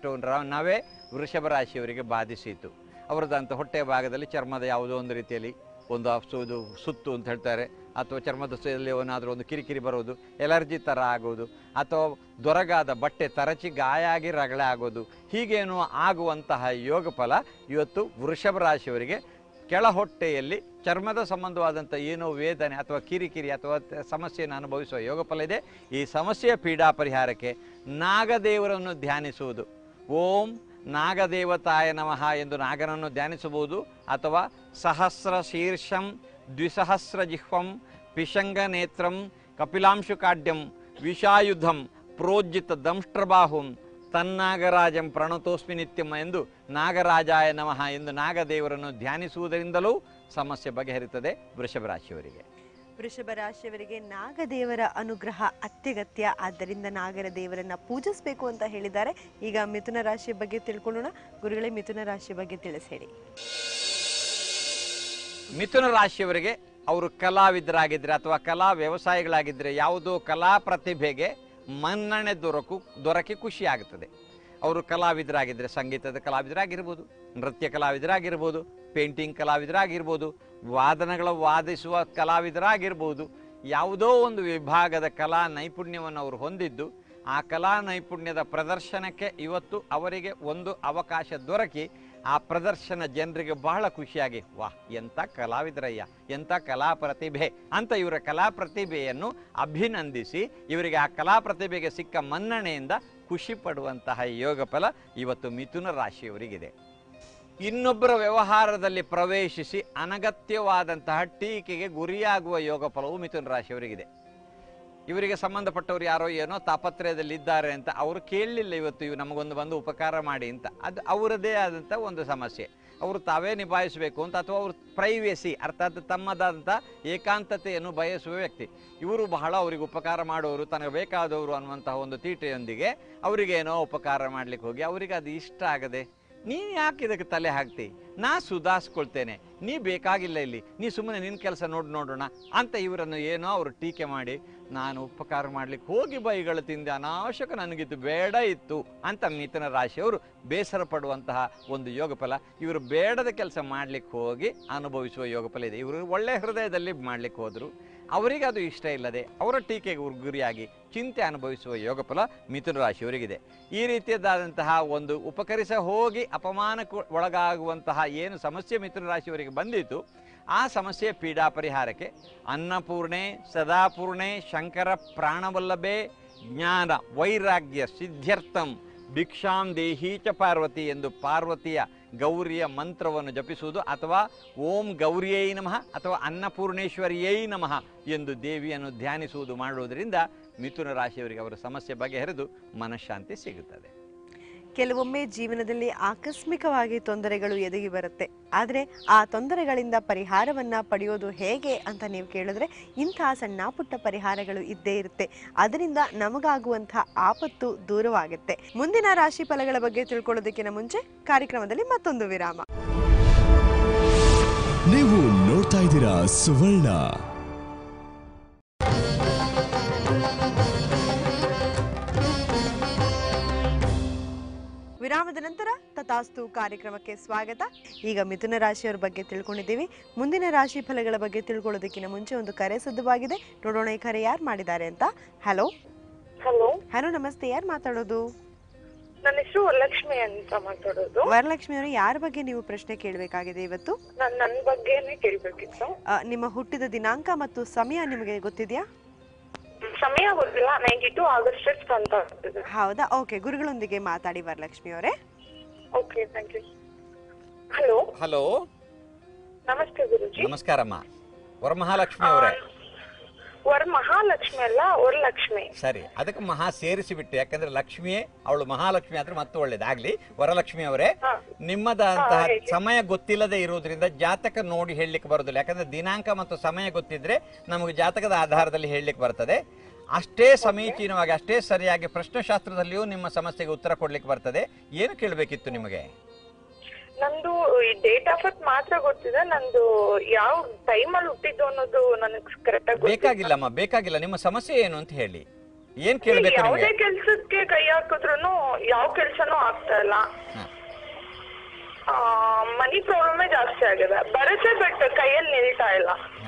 ನವೆ ವೃಷಭ ರಾಶಿಯವರಿಗೆ ಬಾಧಿಸಿತು. ಅವರದಂಥ ಹೊಟ್ಟೆಯ ಭಾಗದಲ್ಲಿ ಚರ್ಮದ ಯಾವುದೋ ಒಂದು ರೀತಿಯಲ್ಲಿ ಒಂದು ಸುತ್ತು ಅಂತ ಹೇಳ್ತಾರೆ, ಅಥವಾ ಚರ್ಮದ ಏನಾದರೂ ಒಂದು ಕಿರಿಕಿರಿ ಬರೋದು, ಎಲರ್ಜಿ ಥರ ಆಗೋದು, ಅಥವಾ ದೊರಗಾದ ಬಟ್ಟೆ ತರಚಿ ಗಾಯ ಆಗಿ ರಗಳೆ ಆಗೋದು, ಹೀಗೇನೋ ಆಗುವಂತಹ ಯೋಗ ಫಲ ಇವತ್ತು ವೃಷಭ ರಾಶಿಯವರಿಗೆ ಕೆಳ ಹೊಟ್ಟೆಯಲ್ಲಿ ಚರ್ಮದ ಸಂಬಂಧವಾದಂಥ ಏನೋ ವೇದನೆ ಅಥವಾ ಕಿರಿಕಿರಿ ಅಥವಾ ಸಮಸ್ಯೆಯನ್ನು ಅನುಭವಿಸುವ ಯೋಗ ಫಲ ಇದೆ. ಈ ಸಮಸ್ಯೆಯ ಪೀಡಾ ಪರಿಹಾರಕ್ಕೆ ನಾಗದೇವರನ್ನು ಧ್ಯಾನಿಸುವುದು. ಓಂ ನಾಗದೇವತಾಯ ನಮಃ ಎಂದು ನಾಗನನ್ನು ಧ್ಯಾನಿಸಬಹುದು, ಅಥವಾ ಸಹಸ್ರ ಶೀರ್ಷಂ ದ್ವಿಸಹಸ್ರ ಜಿಹ್ವಂ ಪಿಶಂಗ ನೇತ್ರಂ ಕಪಿಲಾಂಶುಕಾಢ್ಯಂ ವಿಷಾಯುಧಂ ಪ್ರೋಜ್ಜಿತ ದಂಷ್ಟ್ರಬಾಹುಂ ತನ್ನಾಗರಾಜಂ ಪ್ರಣತೋಸ್ಮಿ ನಿತ್ಯಂ ಎಂದು ನಾಗರಾಜಾಯ ನಮಃ ಎಂದು ನಾಗದೇವರನ್ನು ಧ್ಯಾನಿಸುವುದರಿಂದಲೂ ಸಮಸ್ಯೆ ಬಗೆಹರಿಯುತ್ತದೆ ವೃಷಭ ರಾಶಿಯವರಿಗೆ. ವೃಷಭ ರಾಶಿಯವರಿಗೆ ನಾಗದೇವರ ಅನುಗ್ರಹ ಅತ್ಯಗತ್ಯ, ಆದ್ದರಿಂದ ನಾಗರ ದೇವರನ್ನ ಪೂಜಿಸಬೇಕು ಅಂತ ಹೇಳಿದ್ದಾರೆ. ಈಗ ಮಿಥುನ ರಾಶಿಯ ಬಗ್ಗೆ ತಿಳ್ಕೊಳ್ಳೋಣ. ಗುರುಗಳೇ, ಮಿಥುನ ರಾಶಿಯ ಬಗ್ಗೆ ತಿಳಿಸೇಳಿ. ಮಿಥುನ ರಾಶಿಯವರಿಗೆ ಅವರು ಕಲಾವಿದರಾಗಿದ್ದರೆ ಅಥವಾ ಕಲಾ ವ್ಯವಸಾಯಿಗಳಾಗಿದ್ದರೆ ಯಾವುದೋ ಕಲಾ ಪ್ರತಿಭೆಗೆ ಮನ್ನಣೆ ದೊರಕಿ ಖುಷಿಯಾಗುತ್ತದೆ. ಅವರು ಕಲಾವಿದರಾಗಿದ್ದರೆ ಸಂಗೀತದ ಕಲಾವಿದರಾಗಿರ್ಬೋದು, ನೃತ್ಯ ಕಲಾವಿದರಾಗಿರ್ಬೋದು, ಪೇಂಟಿಂಗ್ ಕಲಾವಿದರಾಗಿರ್ಬೋದು, ವಾದನಗಳ ವಾದಿಸುವ ಕಲಾವಿದರಾಗಿರ್ಬೋದು, ಯಾವುದೋ ಒಂದು ವಿಭಾಗದ ಕಲಾ ನೈಪುಣ್ಯವನ್ನು ಅವರು ಹೊಂದಿದ್ದು ಆ ಕಲಾ ನೈಪುಣ್ಯದ ಪ್ರದರ್ಶನಕ್ಕೆ ಇವತ್ತು ಅವರಿಗೆ ಒಂದು ಅವಕಾಶ ದೊರಕಿ ಆ ಪ್ರದರ್ಶನ ಜನರಿಗೆ ಬಹಳ ಖುಷಿಯಾಗಿ, ವಾಹ್ ಎಂಥ ಕಲಾವಿದರಯ್ಯ, ಎಂಥ ಕಲಾ ಪ್ರತಿಭೆ ಅಂತ ಇವರ ಕಲಾ ಪ್ರತಿಭೆಯನ್ನು ಅಭಿನಂದಿಸಿ ಇವರಿಗೆ ಆ ಕಲಾ ಪ್ರತಿಭೆಗೆ ಸಿಕ್ಕ ಮನ್ನಣೆಯಿಂದ ಖುಷಿ ಪಡುವಂತಹ ಯೋಗ ಫಲ ಇವತ್ತು ಮಿಥುನ ರಾಶಿಯವರಿಗಿದೆ. ಇನ್ನೊಬ್ಬರ ವ್ಯವಹಾರದಲ್ಲಿ ಪ್ರವೇಶಿಸಿ ಅನಗತ್ಯವಾದಂತಹ ಟೀಕೆಗೆ ಗುರಿಯಾಗುವ ಯೋಗ ಫಲವು ಮಿಥುನ ರಾಶಿಯವರಿಗಿದೆ. ಇವರಿಗೆ ಸಂಬಂಧಪಟ್ಟವರು ಯಾರೋ ಏನೋ ತಾಪತ್ರಯದಲ್ಲಿದ್ದಾರೆ ಅಂತ ಅವರು ಕೇಳಲಿಲ್ಲ, ಇವತ್ತು ಇವು ನಮಗೊಂದು ಬಂದು ಉಪಕಾರ ಮಾಡಿ ಅಂತ. ಅದು ಅವರದೇ ಆದಂಥ ಒಂದು ಸಮಸ್ಯೆ, ಅವರು ತಾವೇ ನಿಭಾಯಿಸಬೇಕು ಅಂತ, ಅಥವಾ ಅವರು ಪ್ರೈವೇಸಿ ಅರ್ಥಾತ್ ತಮ್ಮದಾದಂಥ ಏಕಾಂತತೆಯನ್ನು ಬಯಸುವ ವ್ಯಕ್ತಿ. ಇವರು ಬಹಳ ಅವರಿಗೆ ಉಪಕಾರ ಮಾಡೋರು, ತನಗೆ ಬೇಕಾದವರು ಅನ್ನುವಂತಹ ಒಂದು ತೀಟೆಯೊಂದಿಗೆ ಅವರಿಗೇನೋ ಉಪಕಾರ ಮಾಡಲಿಕ್ಕೆ ಹೋಗಿ ಅವರಿಗೆ ಅದು ಇಷ್ಟ ಆಗದೆ, ನೀನು ಯಾಕೆ ಇದಕ್ಕೆ ತಲೆ ಹಾಕ್ತಿ, ನಾ ಸುಧಾರಿಸ್ಕೊಳ್ತೇನೆ, ನೀ ಬೇಕಾಗಿಲ್ಲ ಇಲ್ಲಿ, ನೀ ಸುಮ್ಮನೆ ನಿನ್ನ ಕೆಲಸ ನೋಡೋಣ ಅಂತ ಇವರನ್ನು ಏನೋ ಅವರು ಟೀಕೆ ಮಾಡಿ, ನಾನು ಉಪಕಾರ ಮಾಡಲಿಕ್ಕೆ ಹೋಗಿ ಬೈಗಳು ತಿಂದೆ, ಅನಾವಶ್ಯಕ ನನಗಿತ್ತು ಬೇಡ ಇತ್ತು ಅಂತ ಮಿಥುನ ರಾಶಿಯವರು ಬೇಸರ ಪಡುವಂತಹ ಒಂದು ಯೋಗ ಫಲ ಇವರು ಬೇಡದ ಕೆಲಸ ಮಾಡಲಿಕ್ಕೆ ಹೋಗಿ ಅನುಭವಿಸುವ ಯೋಗ ಫಲ ಇದೆ. ಇವರು ಒಳ್ಳೆಯ ಹೃದಯದಲ್ಲಿ ಮಾಡಲಿಕ್ಕೆ ಹೋದರು, ಅವರಿಗೆ ಅದು ಇಷ್ಟ ಇಲ್ಲದೆ ಅವರ ಟೀಕೆಗೆ ಗುರಿಯಾಗಿ ಚಿಂತೆ ಅನುಭವಿಸುವ ಯೋಗ ಫಲ ಮಿಥುನ ರಾಶಿಯವರಿಗಿದೆ. ಈ ರೀತಿಯದಾದಂತಹ ಒಂದು ಉಪಕರಿಸ ಹೋಗಿ ಅಪಮಾನಕ್ಕೆ ಒಳಗಾಗುವಂತಹ ಏನು ಸಮಸ್ಯೆ ಮಿಥುನ ರಾಶಿಯವರಿಗೆ ಬಂದಿತ್ತು ಆ ಸಮಸ್ಯೆ ಪೀಡಾ ಪರಿಹಾರಕ್ಕೆ ಅನ್ನಪೂರ್ಣೆ ಸದಾಪೂರ್ಣೆ ಶಂಕರ ಪ್ರಾಣವಲ್ಲಭೆ ಜ್ಞಾನ ವೈರಾಗ್ಯ ಸಿದ್ಧ್ಯರ್ಥಂ ಭಿಕ್ಷಾಂ ದೇಹೀಚ ಪಾರ್ವತಿ ಎಂದು ಪಾರ್ವತಿಯ ಗೌರಿಯ ಮಂತ್ರವನ್ನು ಜಪಿಸುವುದು, ಅಥವಾ ಓಂ ಗೌರಿಯೈ ನಮಃ ಅಥವಾ ಅನ್ನಪೂರ್ಣೇಶ್ವರಿಯೈ ನಮಃ ಎಂದು ದೇವಿಯನ್ನು ಧ್ಯಾನಿಸುವುದು ಮಾಡುವುದರಿಂದ ಮಿಥುನ ರಾಶಿಯವರಿಗೆ ಅವರ ಸಮಸ್ಯೆ ಬಗೆಹರಿದು ಮನಃಶಾಂತಿ ಸಿಗುತ್ತದೆ. ಕೆಲವೊಮ್ಮೆ ಜೀವನದಲ್ಲಿ ಆಕಸ್ಮಿಕವಾಗಿ ತೊಂದರೆಗಳು ಎದುಗಿ ಬರುತ್ತೆ. ಆದರೆ ಆ ತೊಂದರೆಗಳಿಂದ ಪರಿಹಾರವನ್ನ ಪಡೆಯೋದು ಹೇಗೆ ಅಂತ ನೀವು ಕೇಳಿದ್ರೆ ಇಂತಹ ಸಣ್ಣ ಪುಟ್ಟ ಪರಿಹಾರಗಳು ಇದ್ದೇ ಇರುತ್ತೆ. ಅದರಿಂದ ನಮಗಾಗುವಂತಹ ಆಪತ್ತು ದೂರವಾಗುತ್ತೆ. ಮುಂದಿನ ರಾಶಿ ಫಲಗಳ ಬಗ್ಗೆ ತಿಳ್ಕೊಳ್ಳೋದಕ್ಕಿಂತ ಮುಂಚೆ ಕಾರ್ಯಕ್ರಮದಲ್ಲಿ ಮತ್ತೊಂದು ವಿರಾಮ. ನೀವು ನೋಡ್ತಾ ಇದ್ದೀರಾ ಸುವರ್ಣ. ವಿರಾಮದ ನಂತರ ತಥಾಸ್ತು ಕಾರ್ಯಕ್ರಮಕ್ಕೆ ಸ್ವಾಗತ. ಈಗ ಮಿಥುನ ರಾಶಿಯವರ ಬಗ್ಗೆ ತಿಳ್ಕೊಂಡಿದ್ದೀವಿ. ಮುಂದಿನ ರಾಶಿ ಫಲಗಳ ಬಗ್ಗೆ ತಿಳ್ಕೊಳ್ಳೋದಕ್ಕಿಂತ ಮುಂಚೆ ಒಂದು ಕರೆ ಸಿದ್ಧವಾಗಿದೆ. ನೋಡೋಣ ಈ ಕರೆ ಯಾರು ಮಾಡಿದ್ದಾರೆ ಅಂತ. ಹಲೋ ಹಲೋ ಹಲೋ, ನಮಸ್ತೆ. ಯಾರು ಮಾತಾಡೋದು? ನನ್ನ ಹೆಸರು ವರಲಕ್ಷ್ಮಿ ಅಂತ ಮಾತಾಡೋದು. ವರಲಕ್ಷ್ಮಿ ಅವರು, ಯಾರ ಬಗ್ಗೆ ನೀವು ಪ್ರಶ್ನೆ ಕೇಳಬೇಕಾಗಿದೆ ಇವತ್ತು? ನನ್ನ ಬಗ್ಗೆನೇ ಕೇಳ್ಬೇಕಿತ್ತು. ನಿಮ್ಮ ಹುಟ್ಟಿದ ದಿನಾಂಕ ಮತ್ತು ಸಮಯ ನಿಮಗೆ ಗೊತ್ತಿದೆಯಾ? ಸಮಯ ಗೊತ್ತಿಲ್ಲ. 92 ಆಗಸ್ಟ್ ಅಂತ ಆಗ್ತದೆ. ಹೌದಾ? ಓಕೆ, ಗುರುಗಳೊಂದಿಗೆ ಮಾತಾಡಿ ವರಲಕ್ಷ್ಮಿ ಅವರೇ. Okay, thank you. Hello hello, ನಮಸ್ತೆ ಗುರುಜಿ. ನಮಸ್ಕಾರಮ್ಮ. ವರಮಹಾಲಕ್ಷ್ಮಿ ಅವರೇ? ವರಮಹಾಲಕ್ಷ್ಮಿ ಅಲ್ಲ, ವರಲಕ್ಷ್ಮಿ. ಸರಿ, ಅದಕ್ಕೆ ಮಹಾ ಸೇರಿಸಿಬಿಟ್ಟು, ಯಾಕಂದ್ರೆ ಲಕ್ಷ್ಮಿಯೇ ಅವಳು ಮಹಾಲಕ್ಷ್ಮಿ ಆದ್ರೆ ಮತ್ತೆ ಒಳ್ಳೇದಾಗ್ಲಿ. ವರಲಕ್ಷ್ಮಿ ಅವರೇ, ನಿಮ್ಮದಂತಹ ಸಮಯ ಗೊತ್ತಿಲ್ಲದೆ ಇರುವುದರಿಂದ ಜಾತಕ ನೋಡಿ ಹೇಳಲಿಕ್ಕೆ ಬರೋದಿಲ್ಲ. ಯಾಕಂದ್ರೆ ದಿನಾಂಕ ಮತ್ತು ಸಮಯ ಗೊತ್ತಿದ್ರೆ ನಮಗೆ ಜಾತಕದ ಆಧಾರದಲ್ಲಿ ಹೇಳಲಿಕ್ಕೆ ಬರ್ತದೆ. ಅಷ್ಟೇ ಸಮೀಚೀನವಾಗಿ, ಅಷ್ಟೇ ಸರಿಯಾಗಿ ಪ್ರಶ್ನೆಶಾಸ್ತ್ರದಲ್ಲಿಯೂ ನಿಮ್ಮ ಸಮಸ್ಯೆಗೆ ಉತ್ತರ ಕೊಡ್ಲಿಕ್ಕೆ ಬರ್ತದೆ. ಏನು ಕೇಳಬೇಕಿತ್ತು ನಿಮಗೆ? ನಂದು ಡೇಟ್ ಆಫ್ ಬರ್ತ್ ಮಾತ್ರ ಗೊತ್ತಿದೆ. ನಂದು ಯಾವ ಟೈಮಲ್ಲಿ ಹುಟ್ಟಿದ್ದು ಅನ್ನೋದು ನನಗೆ ಕರೆಕ್ಟ್ ಆಗಿ ಬೇಕಾಗಿಲ್ಲಮ್ಮ, ಬೇಕಾಗಿಲ್ಲ. ನಿಮ್ಮ ಸಮಸ್ಯೆ ಏನು ಅಂತ ಹೇಳಿ. ಏನ್ ಕೇಳಬೇಕು? ಯಾವುದೇ ಕೆಲ್ಸಕ್ಕೆ ಕೈ ಹಾಕಿದ್ರು ಯಾವ ಕೆಲ್ಸನೂ ಆಗ್ತಾ ಇಲ್ಲ. ಮನಿ ಪ್ರಾಬ್ಲಮೇ ಜಾಸ್ತಿ ಆಗಿದೆ. ಬರುತ್ತೆ ಬಟ್ ಕೈಯಲ್ಲಿ ನಿಲ್ತಾ ಇಲ್ಲ.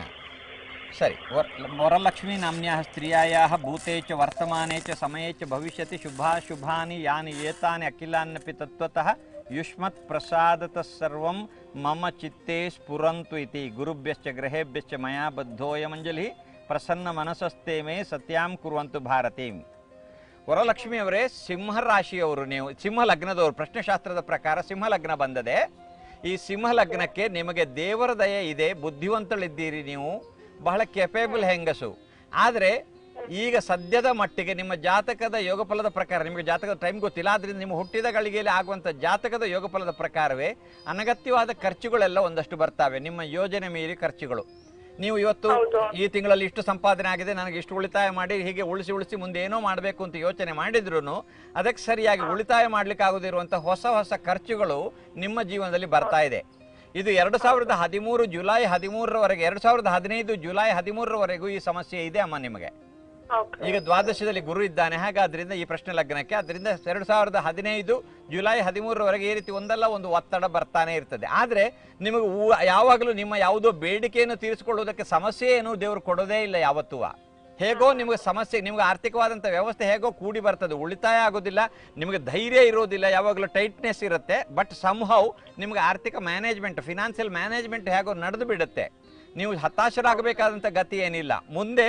ಸರಿ, ವರಲಕ್ಷ್ಮೀ ನಾಮ್ನ್ಯಾಹ ಸ್ತ್ರೀಯಾಯಾಹ ಭೂತೆ ಚ ವರ್ತಮಾನೆ ಚ ಸಮಯೇ ಚ ಭವಿಷ್ಯತಿ ಶುಭಾಶುಭಾನಿ ಯಾನಿ ಏತಾನಿ ಅಖಿಲಾನ್ಯಪಿ ತತ್ವತಃ ಯುಷ್ಮತ್ ಪ್ರಸಾದತಃ ಸರ್ವಂ ಮಮ ಚಿತ್ತೇ ಸ್ಫುರಂತು ಇತಿ ಗುರುಭ್ಯಶ್ಚ ಗ್ರಹೇಭ್ಯಶ್ಚ ಮಯಾ ಬದ್ಧೋಯಮಂಜಲಿ ಪ್ರಸನ್ನ ಮನಸಸ್ತೆ ಮೇ ಸತ್ಯಾಂ ಕುರುವಂತು ಭಾರತೀಂ. ವರಲಕ್ಷ್ಮಿ ಅವರೇ, ಸಿಂಹ ರಾಶಿಯವರು, ನೀವು ಸಿಂಹ ಲಗ್ನದವರು. ಪ್ರಶ್ನೆಶಾಸ್ತ್ರದ ಪ್ರಕಾರ ಸಿಂಹ ಲಗ್ನ ಬಂದದೆ. ಈ ಸಿಂಹ ಲಗ್ನಕ್ಕೆ ನಿಮಗೆ ದೇವರ ದಯೆ ಇದೆ, ಬುದ್ಧಿವಂತಳಿದ್ದೀರಿ, ನೀವು ಬಹಳ ಕೆಪೇಬಲ್ ಹೆಂಗಸು. ಆದರೆ ಈಗ ಸದ್ಯದ ಮಟ್ಟಿಗೆ ನಿಮ್ಮ ಜಾತಕದ ಯೋಗಫಲದ ಪ್ರಕಾರ, ನಿಮಗೆ ಜಾತಕದ ಟೈಮ್ ಗೊತ್ತಿಲ್ಲ, ಆದ್ರಿಂದ ನಿಮ್ಮ ಹುಟ್ಟಿದ ಗಳಿಗೆಯಲ್ಲಿ ಆಗುವಂಥ ಜಾತಕದ ಯೋಗಫಲದ ಪ್ರಕಾರವೇ ಅನಗತ್ಯವಾದ ಖರ್ಚುಗಳೆಲ್ಲ ಒಂದಷ್ಟು ಬರ್ತವೆ. ನಿಮ್ಮ ಯೋಜನೆ ಮೀರಿ ಖರ್ಚುಗಳು. ನೀವು ಇವತ್ತು ಈ ತಿಂಗಳಲ್ಲಿ ಇಷ್ಟು ಸಂಪಾದನೆ ಆಗಿದೆ, ನನಗೆ ಇಷ್ಟು ಉಳಿತಾಯ ಮಾಡಿ, ಹೀಗೆ ಉಳಿಸಿ ಉಳಿಸಿ ಮುಂದೆ ಏನೋ ಮಾಡಬೇಕು ಅಂತ ಯೋಚನೆ ಮಾಡಿದ್ರು ಅದಕ್ಕೆ ಸರಿಯಾಗಿ ಉಳಿತಾಯ ಮಾಡ್ಲಿಕ್ಕೆ ಆಗೋದಿರುವಂಥ ಹೊಸ ಹೊಸ ಖರ್ಚುಗಳು ನಿಮ್ಮ ಜೀವನದಲ್ಲಿ ಬರ್ತಾ ಇದೆ. ಇದು 2013 ಜುಲೈ 13ರವರೆಗೆ, 2015 ಜುಲೈ 13ರವರೆಗೂ ಈ ಸಮಸ್ಯೆ ಇದೆ ಅಮ್ಮ ನಿಮಗೆ. ಈಗ ದ್ವಾದಶದಲ್ಲಿ ಗುರು ಇದ್ದಾನೆ. ಹಾಗಾದ್ರಿಂದ ಈ ಪ್ರಶ್ನೆ ಲಗ್ನಕ್ಕೆ, ಅದರಿಂದ 2015 ಜುಲೈ 13ರವರೆಗೆ ಈ ರೀತಿ ಒಂದಲ್ಲ ಒಂದು ಒತ್ತಡ ಬರ್ತಾನೆ ಇರ್ತದೆ. ಆದ್ರೆ ನಿಮಗೆ ಯಾವಾಗಲೂ ನಿಮ್ಮ ಯಾವುದೋ ಬೇಡಿಕೆಯನ್ನು ತೀರಿಸಿಕೊಳ್ಳುವುದಕ್ಕೆ ಸಮಸ್ಯೆ ಏನು ದೇವರು ಕೊಡೋದೇ ಇಲ್ಲ ಯಾವತ್ತೂ. ಹೇಗೋ ನಿಮಗೆ ಸಮಸ್ಯೆ, ನಿಮ್ಗೆ ಆರ್ಥಿಕವಾದಂಥ ವ್ಯವಸ್ಥೆ ಹೇಗೋ ಕೂಡಿ ಬರ್ತದೆ, ಉಳಿತಾಯ ಆಗೋದಿಲ್ಲ, ನಿಮಗೆ ಧೈರ್ಯ ಇರೋದಿಲ್ಲ, ಯಾವಾಗಲೂ ಟೈಟ್ನೆಸ್ ಇರುತ್ತೆ. ಬಟ್ ಸಂಹೌ ನಿಮಗೆ ಆರ್ಥಿಕ ಮ್ಯಾನೇಜ್ಮೆಂಟ್, ಫಿನಾನ್ಷಿಯಲ್ ಮ್ಯಾನೇಜ್ಮೆಂಟ್ ಹೇಗೋ ನಡೆದು ಬಿಡುತ್ತೆ. ನೀವು ಹತಾಶರಾಗಬೇಕಾದಂಥ ಗತಿ ಏನಿಲ್ಲ. ಮುಂದೆ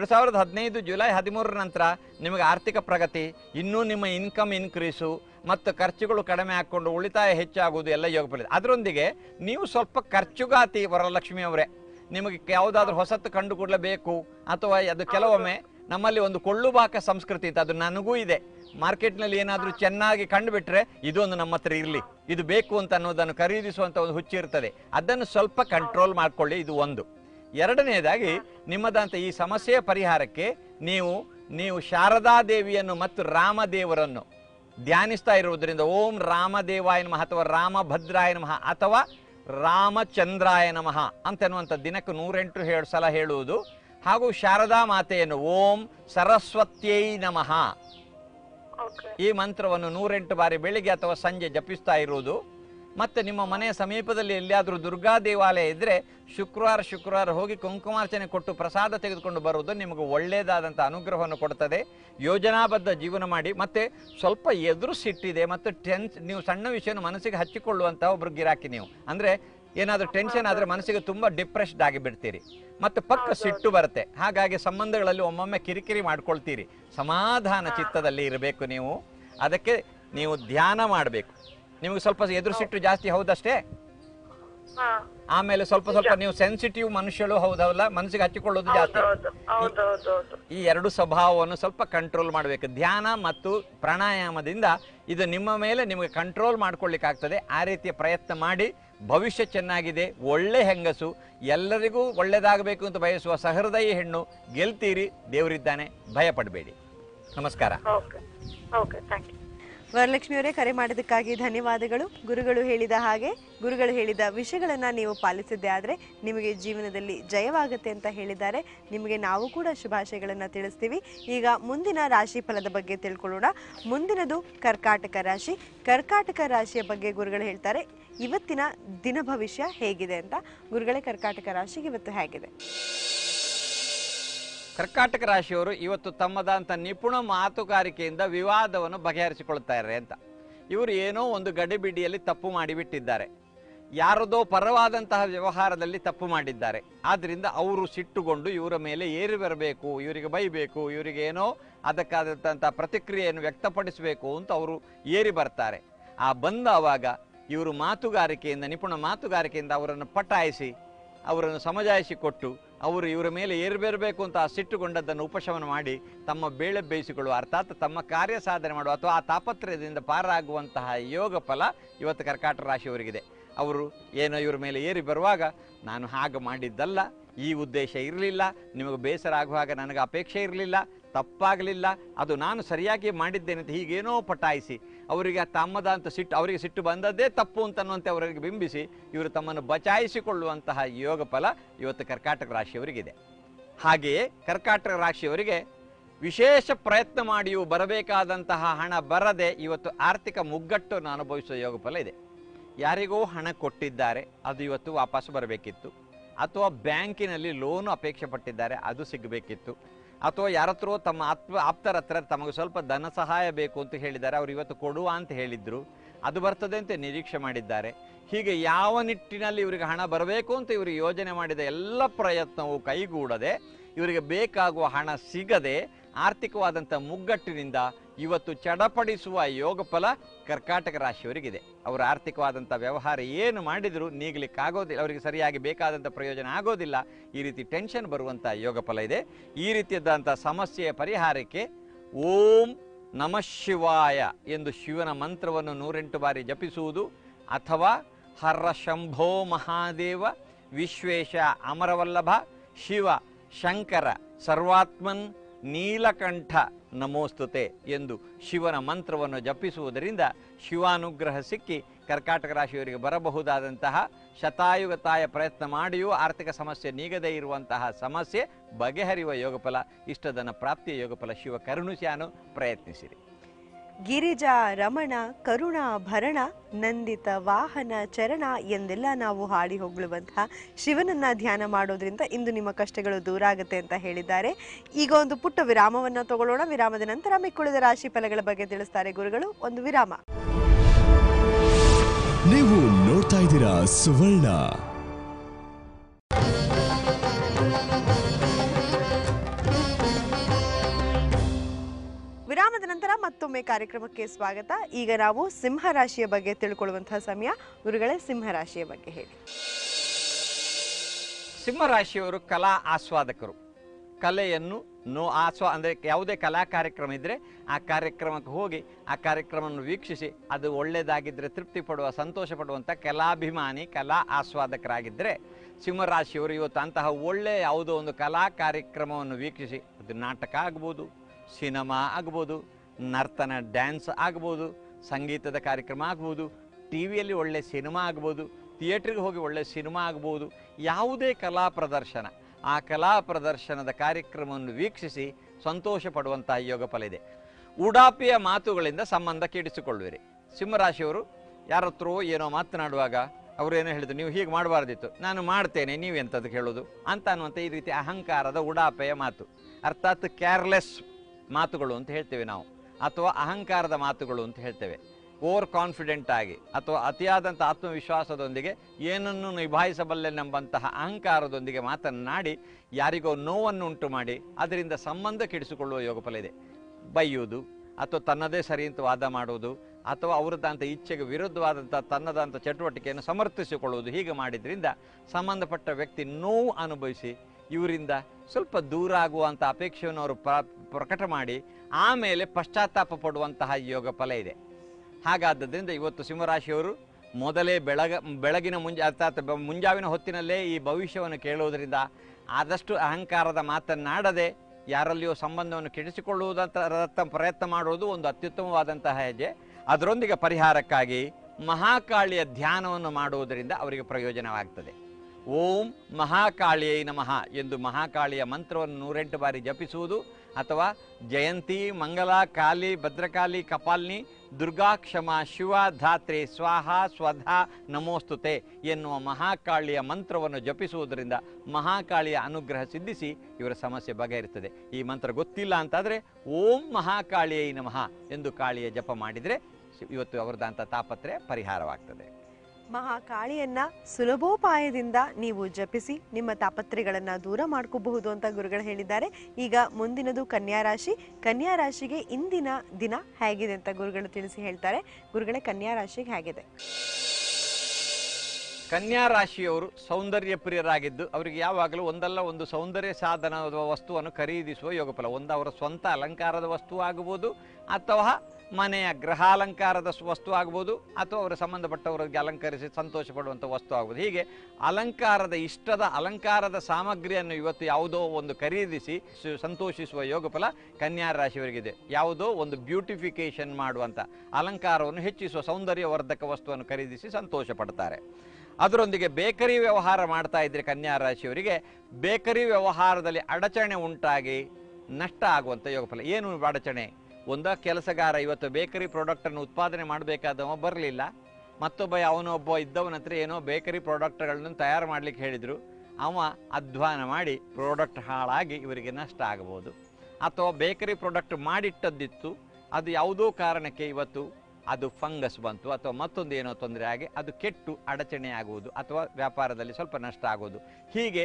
2015 ಜುಲೈ 13ರ ನಂತರ ನಿಮಗೆ ಆರ್ಥಿಕ ಪ್ರಗತಿ, ಇನ್ನೂ ನಿಮ್ಮ ಇನ್ಕಮ್ ಇನ್ಕ್ರೀಸು ಮತ್ತು ಖರ್ಚುಗಳು ಕಡಿಮೆ ಹಾಕ್ಕೊಂಡು ಉಳಿತಾಯ ಹೆಚ್ಚಾಗುವುದು ಎಲ್ಲ ಯೋಗಫಲ. ಅದರೊಂದಿಗೆ ನೀವು ಸ್ವಲ್ಪ ಖರ್ಚುಗಾತಿ ವರಲಕ್ಷ್ಮಿ ಅವರೇ. ನಿಮಗೆ ಯಾವುದಾದ್ರೂ ಹೊಸತ್ತು ಕಂಡುಕೊಳ್ಳಬೇಕು ಅಥವಾ ಅದು ಕೆಲವೊಮ್ಮೆ ನಮ್ಮಲ್ಲಿ ಒಂದು ಕೊಳ್ಳುಬಾಕ ಸಂಸ್ಕೃತಿ ಇತ್ತು, ಅದು ನನಗೂ ಇದೆ. ಮಾರ್ಕೆಟ್ನಲ್ಲಿ ಏನಾದರೂ ಚೆನ್ನಾಗಿ ಕಂಡುಬಿಟ್ರೆ ಇದೊಂದು ನಮ್ಮ ಹತ್ರ ಇರಲಿ, ಇದು ಬೇಕು ಅಂತ ಅನ್ನೋದನ್ನು ಖರೀದಿಸುವಂಥ ಒಂದು ಹುಚ್ಚು ಇರ್ತದೆ. ಅದನ್ನು ಸ್ವಲ್ಪ ಕಂಟ್ರೋಲ್ ಮಾಡಿಕೊಳ್ಳಿ. ಇದು ಒಂದು. ಎರಡನೇದಾಗಿ ನಿಮ್ಮದಂಥ ಈ ಸಮಸ್ಯೆಯ ಪರಿಹಾರಕ್ಕೆ ನೀವು ಶಾರದಾ ದೇವಿಯನ್ನು ಮತ್ತು ರಾಮದೇವರನ್ನು ಧ್ಯಾನಿಸ್ತಾ ಇರುವುದರಿಂದ ಓಂ ರಾಮದೇವಾಯ ನಮಃ ಅಥವಾ ರಾಮಭದ್ರಾಯ ನಮಃ ಅಥವಾ ರಾಮಚಂದ್ರಾಯ ನಮಃ ಅಂತನ್ನುವಂಥ ದಿನಕ್ಕೆ 108 ಸಲ ಹೇಳುವುದು. ಹಾಗೂ ಶಾರದಾ ಮಾತೆಯನ್ನು ಓಂ ಸರಸ್ವತ್ಯೈ ನಮಃ ಈ ಮಂತ್ರವನ್ನು 108 ಬಾರಿ ಬೆಳಿಗ್ಗೆ ಅಥವಾ ಸಂಜೆ ಜಪಿಸ್ತಾ ಇರುವುದು. ಮತ್ತು ನಿಮ್ಮ ಮನೆಯ ಸಮೀಪದಲ್ಲಿ ಎಲ್ಲಿಯಾದರೂ ದುರ್ಗಾ ದೇವಾಲಯ ಇದ್ದರೆ ಶುಕ್ರವಾರ ಹೋಗಿ ಕುಂಕುಮಾರ್ಚನೆ ಕೊಟ್ಟು ಪ್ರಸಾದ ತೆಗೆದುಕೊಂಡು ಬರುವುದು ನಿಮಗೆ ಒಳ್ಳೆಯದಾದಂಥ ಅನುಗ್ರಹವನ್ನು ಕೊಡ್ತದೆ. ಯೋಜನಾಬದ್ಧ ಜೀವನ ಮಾಡಿ. ಮತ್ತು ಸ್ವಲ್ಪ ಎದುರು ಸಿಟ್ಟಿದೆ ಮತ್ತು ನೀವು ಸಣ್ಣ ವಿಷಯವನ್ನು ಮನಸ್ಸಿಗೆ ಹಚ್ಚಿಕೊಳ್ಳುವಂಥ ಒಬ್ರು ಗಿರಾಕಿ ನೀವು. ಅಂದರೆ ಏನಾದರೂ ಟೆನ್ಷನ್ ಆದರೆ ಮನಸ್ಸಿಗೆ ತುಂಬ ಡಿಪ್ರೆಸ್ಡ್ ಆಗಿ ಬಿಡ್ತೀರಿ ಮತ್ತು ಪಕ್ಕ ಸಿಟ್ಟು ಬರುತ್ತೆ. ಹಾಗಾಗಿ ಸಂಬಂಧಗಳಲ್ಲಿ ಒಮ್ಮೊಮ್ಮೆ ಕಿರಿಕಿರಿ ಮಾಡ್ಕೊಳ್ತೀರಿ. ಸಮಾಧಾನ ಚಿತ್ತದಲ್ಲಿ ಇರಬೇಕು ನೀವು. ಅದಕ್ಕೆ ನೀವು ಧ್ಯಾನ ಮಾಡಬೇಕು. ನಿಮಗೆ ಸ್ವಲ್ಪ ಎದುರು ಸಿಟ್ಟು ಜಾಸ್ತಿ, ಹೌದಷ್ಟೇ? ಹಾ ಆಮೇಲೆ ಸ್ವಲ್ಪ ಸ್ವಲ್ಪ ನೀವು ಸೆನ್ಸಿಟಿವ್ ಮನುಷ್ಯರು ಹೌದಲ್ಲ, ಮನಸ್ಸಿಗೆ ಹಚ್ಚಿಕೊಳ್ಳೋದು ಜಾಸ್ತಿ. ಹೌದೌದು. ಈ ಎರಡು ಸ್ವಭಾವವನ್ನು ಸ್ವಲ್ಪ ಕಂಟ್ರೋಲ್ ಮಾಡಬೇಕು. ಧ್ಯಾನ ಮತ್ತು ಪ್ರಾಣಾಯಾಮದಿಂದ ಇದು ನಿಮ್ಮ ಮೇಲೆ ನಿಮಗೆ ಕಂಟ್ರೋಲ್ ಮಾಡ್ಕೊಳ್ಳಿಕ್ಕಾಗ್ತದೆ. ಆ ರೀತಿಯ ಪ್ರಯತ್ನ ಮಾಡಿ. ಭವಿಷ್ಯ ಚೆನ್ನಾಗಿದೆ, ಒಳ್ಳೆ ಹೆಂಗಸು, ಎಲ್ಲರಿಗೂ ಒಳ್ಳೆಯದಾಗಬೇಕು ಅಂತ ಬಯಸುವ ಸಹೃದಯಿ ಹೆಣ್ಣು, ಗೆಲ್ತೀರಿ, ದೇವರಿದ್ದಾನೆ, ಭಯ ಪಡಬೇಡಿ. ನಮಸ್ಕಾರ. Okay thank you. ವರಲಕ್ಷ್ಮಿಯವರೇ, ಕರೆ ಮಾಡಿದ್ದಕ್ಕಾಗಿ ಧನ್ಯವಾದಗಳು. ಗುರುಗಳು ಹೇಳಿದ ಹಾಗೆ, ಗುರುಗಳು ಹೇಳಿದ ವಿಷಯಗಳನ್ನು ನೀವು ಪಾಲಿಸಿದ್ದೆ ಆದರೆ ನಿಮಗೆ ಜೀವನದಲ್ಲಿ ಜಯವಾಗುತ್ತೆ ಅಂತ ಹೇಳಿದ್ದಾರೆ. ನಿಮಗೆ ನಾವು ಕೂಡ ಶುಭಾಶಯಗಳನ್ನು ತಿಳಿಸ್ತೀವಿ. ಈಗ ಮುಂದಿನ ರಾಶಿ ಫಲದ ಬಗ್ಗೆ ತಿಳ್ಕೊಳ್ಳೋಣ. ಮುಂದಿನದು ಕರ್ಕಾಟಕ ರಾಶಿ. ಕರ್ಕಾಟಕ ರಾಶಿಯ ಬಗ್ಗೆ ಗುರುಗಳು ಹೇಳ್ತಾರೆ ಇವತ್ತಿನ ದಿನ ಭವಿಷ್ಯ ಹೇಗಿದೆ ಅಂತ. ಗುರುಗಳೇ, ಕರ್ಕಾಟಕ ರಾಶಿಗೆ ಇವತ್ತು ಹೇಗಿದೆ? ಕರ್ಕಾಟಕ ರಾಶಿಯವರು ಇವತ್ತು ತಮ್ಮದಂಥ ನಿಪುಣ ಮಾತುಗಾರಿಕೆಯಿಂದ ವಿವಾದವನ್ನು ಬಗೆಹರಿಸಿಕೊಳ್ತಾರೆ ಅಂತ. ಇವರು ಏನೋ ಒಂದು ಗಡಿಬಿಡಿಯಲ್ಲಿ ತಪ್ಪು ಮಾಡಿಬಿಟ್ಟಿದ್ದಾರೆ. ಯಾರದೋ ಪರವಾದಂತಹ ವ್ಯವಹಾರದಲ್ಲಿ ತಪ್ಪು ಮಾಡಿದ್ದಾರೆ. ಆದ್ದರಿಂದ ಅವರು ಸಿಟ್ಟುಗೊಂಡು ಇವರ ಮೇಲೆ ಏರಿ ಬರಬೇಕು, ಇವರಿಗೆ ಬೈಬೇಕು, ಇವರಿಗೆ ಏನೋ ಅದಕ್ಕಾದಂಥ ಪ್ರತಿಕ್ರಿಯೆಯನ್ನು ವ್ಯಕ್ತಪಡಿಸಬೇಕು ಅಂತ ಅವರು ಏರಿ ಬರ್ತಾರೆ. ಆ ಬಂದವಾಗ ಇವರು ಮಾತುಗಾರಿಕೆಯಿಂದ, ನಿಪುಣ ಮಾತುಗಾರಿಕೆಯಿಂದ ಅವರನ್ನು ಪಟಾಯಿಸಿ, ಅವರನ್ನು ಸಮಜಾಯಿಸಿಕೊಟ್ಟು, ಅವರು ಇವರ ಮೇಲೆ ಏರಿಬರಬೇಕು ಅಂತ ಆ ಸಿಟ್ಟುಗೊಂಡದ್ದನ್ನು ಉಪಶಮನ ಮಾಡಿ ತಮ್ಮ ಬೇಳೆ ಬೇಯಿಸಿಕೊಳ್ಳುವ, ಅರ್ಥಾತ್ ತಮ್ಮ ಕಾರ್ಯ ಸಾಧನೆ ಮಾಡುವ ಅಥವಾ ಆ ತಾಪತ್ರಯದಿಂದ ಪಾರಾಗುವಂತಹ ಯೋಗ ಫಲ ಇವತ್ತು ಕರ್ಕಾಟಕ ರಾಶಿಯವರಿಗಿದೆ. ಅವರು ಏನೋ ಇವರ ಮೇಲೆ ಏರಿ ಬರುವಾಗ, ನಾನು ಹಾಗೆ ಮಾಡಿದ್ದಲ್ಲ, ಈ ಉದ್ದೇಶ ಇರಲಿಲ್ಲ, ನಿಮಗೆ ಬೇಸರ ಆಗುವಾಗ ನನಗೆ ಅಪೇಕ್ಷೆ ಇರಲಿಲ್ಲ, ತಪ್ಪಾಗಲಿಲ್ಲ, ಅದು ನಾನು ಸರಿಯಾಗಿ ಮಾಡಿದ್ದೇನೆ ಅಂತ ಹೀಗೇನೋ ಪಟಾಯಿಸಿ ಅವರಿಗೆ ತಮ್ಮದಂತ ಸಿಟ್ಟು, ಅವರಿಗೆ ಸಿಟ್ಟು ಬಂದದ್ದೇ ತಪ್ಪು ಅಂತನ್ನುವಂತೆ ಅವರಿಗೆ ಬಿಂಬಿಸಿ ಇವರು ತಮ್ಮನ್ನು ಬಚಾಯಿಸಿಕೊಳ್ಳುವಂತಹ ಯೋಗ ಫಲ ಇವತ್ತು ಕರ್ಕಾಟಕ ರಾಶಿಯವರಿಗಿದೆ. ಹಾಗೆಯೇ ಕರ್ಕಾಟಕ ರಾಶಿಯವರಿಗೆ ವಿಶೇಷ ಪ್ರಯತ್ನ ಮಾಡಿಯೂ ಬರಬೇಕಾದಂತಹ ಹಣ ಬರದೆ ಇವತ್ತು ಆರ್ಥಿಕ ಮುಗ್ಗಟ್ಟನ್ನು ಅನುಭವಿಸುವ ಯೋಗ ಫಲ ಇದೆ. ಯಾರಿಗೋ ಹಣ ಕೊಟ್ಟಿದ್ದಾರೆ, ಅದು ಇವತ್ತು ವಾಪಸ್ ಬರಬೇಕಿತ್ತು. ಅಥವಾ ಬ್ಯಾಂಕಿನಲ್ಲಿ ಲೋನು ಅಪೇಕ್ಷೆ ಪಟ್ಟಿದ್ದಾರೆ, ಅದು ಸಿಗಬೇಕಿತ್ತು. ಅಥವಾ ಯಾರತ್ರೋ ತಮ್ಮ ಆಪ್ತರ ಹತ್ರ ತಮಗೆ ಸ್ವಲ್ಪ ಧನ ಸಹಾಯ ಬೇಕು ಅಂತ ಹೇಳಿದ್ದಾರೆ, ಅವರು ಇವತ್ತು ಕೊಡುವ ಅಂತ ಹೇಳಿದ್ರು, ಅದು ಬರ್ತದೆ ಅಂತ ನಿರೀಕ್ಷೆ ಮಾಡಿದ್ದಾರೆ. ಹೀಗೆ ಯಾವ ನಿಟ್ಟಿನಲ್ಲಿ ಇವರಿಗೆ ಹಣ ಬರಬೇಕು ಅಂತ ಇವರು ಯೋಜನೆ ಮಾಡಿದ ಎಲ್ಲ ಪ್ರಯತ್ನವೂ ಕೈಗೂಡದೆ ಇವರಿಗೆ ಬೇಕಾಗುವ ಹಣ ಸಿಗದೆ ಆರ್ಥಿಕವಾದಂಥ ಮುಗ್ಗಟ್ಟಿನಿಂದ ಇವತ್ತು ಚಡಪಡಿಸುವ ಯೋಗ ಫಲ ಕರ್ಕಾಟಕ ರಾಶಿಯವರಿಗಿದೆ. ಅವರ ಆರ್ಥಿಕವಾದಂಥ ವ್ಯವಹಾರ ಏನು ಮಾಡಿದರೂ ನೀಗಲಿಕ್ಕಾಗೋದಿಲ್ಲ, ಅವರಿಗೆ ಸರಿಯಾಗಿ ಬೇಕಾದಂಥ ಪ್ರಯೋಜನ ಆಗೋದಿಲ್ಲ. ಈ ರೀತಿ ಟೆನ್ಷನ್ ಬರುವಂಥ ಯೋಗ ಫಲ ಇದೆ. ಈ ರೀತಿಯಾದಂಥ ಸಮಸ್ಯೆಯ ಪರಿಹಾರಕ್ಕೆ ಓಂ ನಮಃ ಶಿವಾಯ ಎಂದು ಶಿವನ ಮಂತ್ರವನ್ನು 108 ಬಾರಿ ಜಪಿಸುವುದು, ಅಥವಾ ಹರ ಶಂಭೋ ಮಹಾದೇವ ವಿಶ್ವೇಶ ಅಮರವಲ್ಲಭ ಶಿವ ಶಂಕರ ಸರ್ವಾತ್ಮನ್ ನೀಲಕಂಠ ನಮೋಸ್ತುತೆ ಎಂದು ಶಿವನ ಮಂತ್ರವನ್ನು ಜಪಿಸುವುದರಿಂದ ಶಿವಾನುಗ್ರಹ ಸಿಕ್ಕಿ ಕರ್ಕಾಟಕ ರಾಶಿಯವರಿಗೆ ಬರಬಹುದಾದಂತಹ ಶತಾಯುಗತಾಯ ಪ್ರಯತ್ನ ಮಾಡಿಯೂ ಆರ್ಥಿಕ ಸಮಸ್ಯೆ ನೀಗದೇ ಇರುವಂತಹ ಸಮಸ್ಯೆ ಬಗೆಹರಿಯುವ ಯೋಗಫಲ, ಇಷ್ಟದನ ಪ್ರಾಪ್ತಿಯ ಯೋಗಫಲ ಶಿವ ಕರುಣಿಸ್ಯಾನು. ಪ್ರಯತ್ನಿಸಿರಿ. ಗಿರಿಜಾ ರಮಣ ಕರುಣಾ ಭರಣ ನಂದಿತ ವಾಹನ ಚರಣ ಎಂದೆಲ್ಲ ನಾವು ಹಾಡಿ ಹೊಗಳುವಂತಹ ಶಿವನನ್ನ ಧ್ಯಾನ ಮಾಡೋದ್ರಿಂದ ಇಂದು ನಿಮ್ಮ ಕಷ್ಟಗಳು ದೂರ ಆಗುತ್ತೆ ಅಂತ ಹೇಳಿದ್ದಾರೆ. ಈಗ ಒಂದು ಪುಟ್ಟ ವಿರಾಮವನ್ನು ತಗೊಳ್ಳೋಣ. ವಿರಾಮದ ನಂತರ ಮಿಕ್ಕುಳಿದ ರಾಶಿ ಫಲಗಳ ಬಗ್ಗೆ ತಿಳಿಸ್ತಾರೆ ಗುರುಗಳು. ಒಂದು ವಿರಾಮ. ನೀವು ನೋಡ್ತಾ ಇದ್ದೀರಾ ಸುವರ್ಣ. ವಿರಾಮದ ನಂತರ ಮತ್ತೊಮ್ಮೆ ಕಾರ್ಯಕ್ರಮಕ್ಕೆ ಸ್ವಾಗತ. ಈಗ ನಾವು ಸಿಂಹರಾಶಿಯ ಬಗ್ಗೆ ತಿಳ್ಕೊಳ್ಳುವಂತಹ ಸಮಯ. ಗುರುಗಳೇ, ಸಿಂಹರಾಶಿಯ ಬಗ್ಗೆ ಹೇಳಿ. ಸಿಂಹರಾಶಿಯವರು ಕಲಾ ಆಸ್ವಾದಕರು. ಕಲೆಯನ್ನು ಅಂದರೆ ಯಾವುದೇ ಕಲಾ ಕಾರ್ಯಕ್ರಮ ಇದ್ದರೆ ಆ ಕಾರ್ಯಕ್ರಮಕ್ಕೆ ಹೋಗಿ ಆ ಕಾರ್ಯಕ್ರಮವನ್ನು ವೀಕ್ಷಿಸಿ ಅದು ಒಳ್ಳೆಯದಾಗಿದ್ದರೆ ತೃಪ್ತಿ ಪಡುವ, ಸಂತೋಷ ಪಡುವಂಥ ಕಲಾಭಿಮಾನಿ, ಕಲಾ ಆಸ್ವಾದಕರಾಗಿದ್ದರೆ ಸಿಂಹರಾಶಿಯವರು ಇವತ್ತು ಅಂತಹ ಒಳ್ಳೆಯ ಯಾವುದೋ ಒಂದು ಕಲಾ ಕಾರ್ಯಕ್ರಮವನ್ನು ವೀಕ್ಷಿಸಿ, ಅದು ನಾಟಕ ಆಗ್ಬೋದು, ಸಿನಿಮಾ ಆಗ್ಬೋದು, ನರ್ತನ ಡ್ಯಾನ್ಸ್ ಆಗ್ಬೋದು, ಸಂಗೀತದ ಕಾರ್ಯಕ್ರಮ ಆಗ್ಬೋದು, ಟಿ ವಿಯಲ್ಲಿ ಒಳ್ಳೆಯ ಸಿನಿಮಾ ಆಗ್ಬೋದು, ಥಿಯೇಟ್ರಿಗೆ ಹೋಗಿ ಒಳ್ಳೆಯ ಸಿನಿಮಾ ಆಗ್ಬೋದು, ಯಾವುದೇ ಕಲಾ ಪ್ರದರ್ಶನ, ಆ ಕಲಾ ಪ್ರದರ್ಶನದ ಕಾರ್ಯಕ್ರಮವನ್ನು ವೀಕ್ಷಿಸಿ ಸಂತೋಷ ಪಡುವಂತಹ ಯೋಗ ಫಲ ಇದೆ. ಉಡಾಪಿಯ ಮಾತುಗಳಿಂದ ಸಂಬಂಧ ಕೆಡಿಸಿಕೊಳ್ಳುವಿರಿ. ಸಿಂಹರಾಶಿಯವರು ಯಾರತ್ರೋ ಏನೋ ಮಾತನಾಡುವಾಗ ಅವರು ಏನೋ ಹೇಳಿದ್ರು, ನೀವು ಹೀಗೆ ಮಾಡಬಾರ್ದಿತ್ತು, ನಾನು ಮಾಡ್ತೇನೆ, ನೀವು ಎಂಥದ್ದು ಹೇಳೋದು ಅಂತ ಅನ್ನುವಂಥ ಈ ರೀತಿ ಅಹಂಕಾರದ ಉಡಾಪೆಯ ಮಾತು, ಅರ್ಥಾತ್ ಕೇರ್ಲೆಸ್ ಮಾತುಗಳು ಅಂತ ಹೇಳ್ತೇವೆ ನಾವು, ಅಥವಾ ಅಹಂಕಾರದ ಮಾತುಗಳು ಅಂತ ಹೇಳ್ತೇವೆ. ಓವರ್ ಕಾನ್ಫಿಡೆಂಟ್ ಆಗಿ ಅಥವಾ ಅತಿಯಾದಂಥ ಆತ್ಮವಿಶ್ವಾಸದೊಂದಿಗೆ ಏನನ್ನು ನಿಭಾಯಿಸಬಲ್ಲೆನೆಂಬಂತಹ ಅಹಂಕಾರದೊಂದಿಗೆ ಮಾತನಾಡಿ ಯಾರಿಗೋ ನೋವನ್ನು ಉಂಟು ಮಾಡಿ ಅದರಿಂದ ಸಂಬಂಧ ಕೆಡಿಸಿಕೊಳ್ಳುವ ಯೋಗಫಲ ಇದೆ. ಬೈಯುವುದು ಅಥವಾ ತನ್ನದೇ ಸರಿ ಅಂತ ವಾದ ಮಾಡುವುದು, ಅಥವಾ ಅವರದ್ದಂಥ ಇಚ್ಛೆಗೆ ವಿರುದ್ಧವಾದಂಥ ತನ್ನದಂಥ ಚಟುವಟಿಕೆಯನ್ನು ಸಮರ್ಥಿಸಿಕೊಳ್ಳುವುದು, ಹೀಗೆ ಮಾಡಿದ್ರಿಂದ ಸಂಬಂಧಪಟ್ಟ ವ್ಯಕ್ತಿ ನೋವು ಅನುಭವಿಸಿ ಇವರಿಂದ ಸ್ವಲ್ಪ ದೂರ ಆಗುವಂಥ ಅಪೇಕ್ಷೆಯನ್ನು ಅವರು ಪ್ರಕಟ ಮಾಡಿ ಆಮೇಲೆ ಪಶ್ಚಾತ್ತಾಪ ಪಡುವಂತಹ ಯೋಗ ಫಲ ಇದೆ. ಹಾಗಾದ್ದರಿಂದ ಇವತ್ತು ಸಿಂಹರಾಶಿಯವರು ಮೊದಲೇ ಬೆಳಗಿನ ಅರ್ಥಾತ್ ಮುಂಜಾವಿನ ಹೊತ್ತಿನಲ್ಲೇ ಈ ಭವಿಷ್ಯವನ್ನು ಕೇಳುವುದರಿಂದ ಆದಷ್ಟು ಅಹಂಕಾರದ ಮಾತನ್ನಾಡದೆ ಯಾರಲ್ಲಿಯೋ ಸಂಬಂಧವನ್ನು ಕೆಡಿಸಿಕೊಳ್ಳುವುದಂತ ಪ್ರಯತ್ನ ಮಾಡುವುದು ಒಂದು ಅತ್ಯುತ್ತಮವಾದಂತಹ ಹೆಜ್ಜೆ. ಅದರೊಂದಿಗೆ ಪರಿಹಾರಕ್ಕಾಗಿ ಮಹಾಕಾಳಿಯ ಧ್ಯಾನವನ್ನು ಮಾಡುವುದರಿಂದ ಅವರಿಗೆ ಪ್ರಯೋಜನವಾಗ್ತದೆ. ಓಂ ಮಹಾಕಾಳಿಯೈ ನಮಃ ಎಂದು ಮಹಾಕಾಳಿಯ ಮಂತ್ರವನ್ನು 108 ಬಾರಿ ಜಪಿಸುವುದು, ಅಥವಾ ಜಯಂತಿ, ಮಂಗಲ, ಕಾಳಿ, ಭದ್ರಕಾಳಿ, ಕಪಾಲಿನಿ, ದುರ್ಗಾ, ಕ್ಷಮಾ, ಶಿವ, ಧಾತ್ರಿ, ಸ್ವಾಹ, ಸ್ವಧಾ, ನಮೋಸ್ತುತೆ ಎನ್ನುವ ಮಹಾಕಾಳಿಯ ಮಂತ್ರವನ್ನು ಜಪಿಸುವುದರಿಂದ ಮಹಾಕಾಳಿಯ ಅನುಗ್ರಹ ಸಿದ್ಧಿಸಿ ಇವರ ಸಮಸ್ಯೆ ಬಗೆಹರಿಸುತ್ತದೆ. ಈ ಮಂತ್ರ ಗೊತ್ತಿಲ್ಲ ಅಂತಾದರೆ ಓಂ ಮಹಾಕಾಳಿಯೈ ನಮಃ ಎಂದು ಕಾಳಿಯ ಜಪ ಮಾಡಿದರೆ ಇವತ್ತು ಅವರದಂಥ ತಾಪತ್ರೆ ಪರಿಹಾರವಾಗ್ತದೆ. ಮಹಾಕಾಳಿಯನ್ನ ಸುಲಭೋಪಾಯದಿಂದ ನೀವು ಜಪಿಸಿ ನಿಮ್ಮ ತಾಪತ್ರೆಗಳನ್ನು ದೂರ ಮಾಡ್ಕೋಬಹುದು ಅಂತ ಗುರುಗಳು ಹೇಳಿದ್ದಾರೆ. ಈಗ ಮುಂದಿನದು ಕನ್ಯಾ ರಾಶಿ. ಕನ್ಯಾ ರಾಶಿಗೆ ಇಂದಿನ ದಿನ ಹೇಗಿದೆ ಅಂತ ಗುರುಗಳು ತಿಳಿಸಿ ಹೇಳ್ತಾರೆ. ಗುರುಗಳೇ, ಕನ್ಯಾ ರಾಶಿಗೆ ಹೇಗಿದೆ? ಕನ್ಯಾ ರಾಶಿಯವರು ಸೌಂದರ್ಯ ಪ್ರಿಯರಾಗಿದ್ದು ಅವರಿಗೆ ಯಾವಾಗಲೂ ಒಂದಲ್ಲ ಒಂದು ಸೌಂದರ್ಯ ಸಾಧನದ ವಸ್ತುವನ್ನು ಖರೀದಿಸುವ ಯೋಗಫಲ. ಒಂದು ಅವರ ಸ್ವಂತ ಅಲಂಕಾರದ ವಸ್ತು ಆಗಬಹುದು, ಅಥವಾ ಮನೆಯ ಗೃಹಾಲಂಕಾರದ ವಸ್ತು ಆಗ್ಬೋದು, ಅಥವಾ ಅವರ ಸಂಬಂಧಪಟ್ಟವರಿಗೆ ಅಲಂಕರಿಸಿ ಸಂತೋಷ ಪಡುವಂಥ ವಸ್ತು ಆಗ್ಬೋದು. ಹೀಗೆ ಅಲಂಕಾರದ ಇಷ್ಟದ ಅಲಂಕಾರದ ಸಾಮಗ್ರಿಯನ್ನು ಇವತ್ತು ಯಾವುದೋ ಒಂದು ಖರೀದಿಸಿ ಸಂತೋಷಿಸುವ ಯೋಗಫಲ ಕನ್ಯಾ ರಾಶಿಯವರಿಗಿದೆ. ಯಾವುದೋ ಒಂದು ಬ್ಯೂಟಿಫಿಕೇಶನ್ ಮಾಡುವಂಥ ಅಲಂಕಾರವನ್ನು ಹೆಚ್ಚಿಸುವ ಸೌಂದರ್ಯವರ್ಧಕ ವಸ್ತುವನ್ನು ಖರೀದಿಸಿ ಸಂತೋಷ ಪಡ್ತಾರೆ. ಅದರೊಂದಿಗೆ ಬೇಕರಿ ವ್ಯವಹಾರ ಮಾಡ್ತಾ ಇದ್ರೆ ಕನ್ಯಾ ರಾಶಿಯವರಿಗೆ ಬೇಕರಿ ವ್ಯವಹಾರದಲ್ಲಿ ಅಡಚಣೆ ಉಂಟಾಗಿ ನಷ್ಟ ಆಗುವಂಥ ಯೋಗಫಲ. ಏನು ಅಡಚಣೆ? ಒಂದ ಕೆಲಸಗಾರ ಇವತ್ತು ಬೇಕರಿ ಪ್ರಾಡಕ್ಟನ್ನು ಉತ್ಪಾದನೆ ಮಾಡಬೇಕಾದವ ಬರಲಿಲ್ಲ, ಮತ್ತೊಬ್ಬ ಅವನೊಬ್ಬ ಇದ್ದವನ ಹತ್ರ ಏನೋ ಬೇಕರಿ ಪ್ರಾಡಕ್ಟ್ಗಳನ್ನು ತಯಾರು ಮಾಡಲಿಕ್ಕೆ ಹೇಳಿದರು, ಅವ ಅಧ್ವಾನ ಮಾಡಿ ಪ್ರಾಡಕ್ಟ್ ಹಾಳಾಗಿ ಇವರಿಗೆ ನಷ್ಟ ಆಗಬಹುದು. ಅಥವಾ ಬೇಕರಿ ಪ್ರಾಡಕ್ಟ್ ಮಾಡಿಟ್ಟದ್ದಿತ್ತು, ಅದು ಯಾವುದೋ ಕಾರಣಕ್ಕೆ ಇವತ್ತು ಅದು ಫಂಗಸ್ ಬಂತು ಅಥವಾ ಮತ್ತೊಂದು ಏನೋ ತೊಂದರೆ ಆಗಿ ಅದು ಕೆಟ್ಟು ಅಡಚಣೆ ಆಗುವುದು, ಅಥವಾ ವ್ಯಾಪಾರದಲ್ಲಿ ಸ್ವಲ್ಪ ನಷ್ಟ ಆಗೋದು. ಹೀಗೆ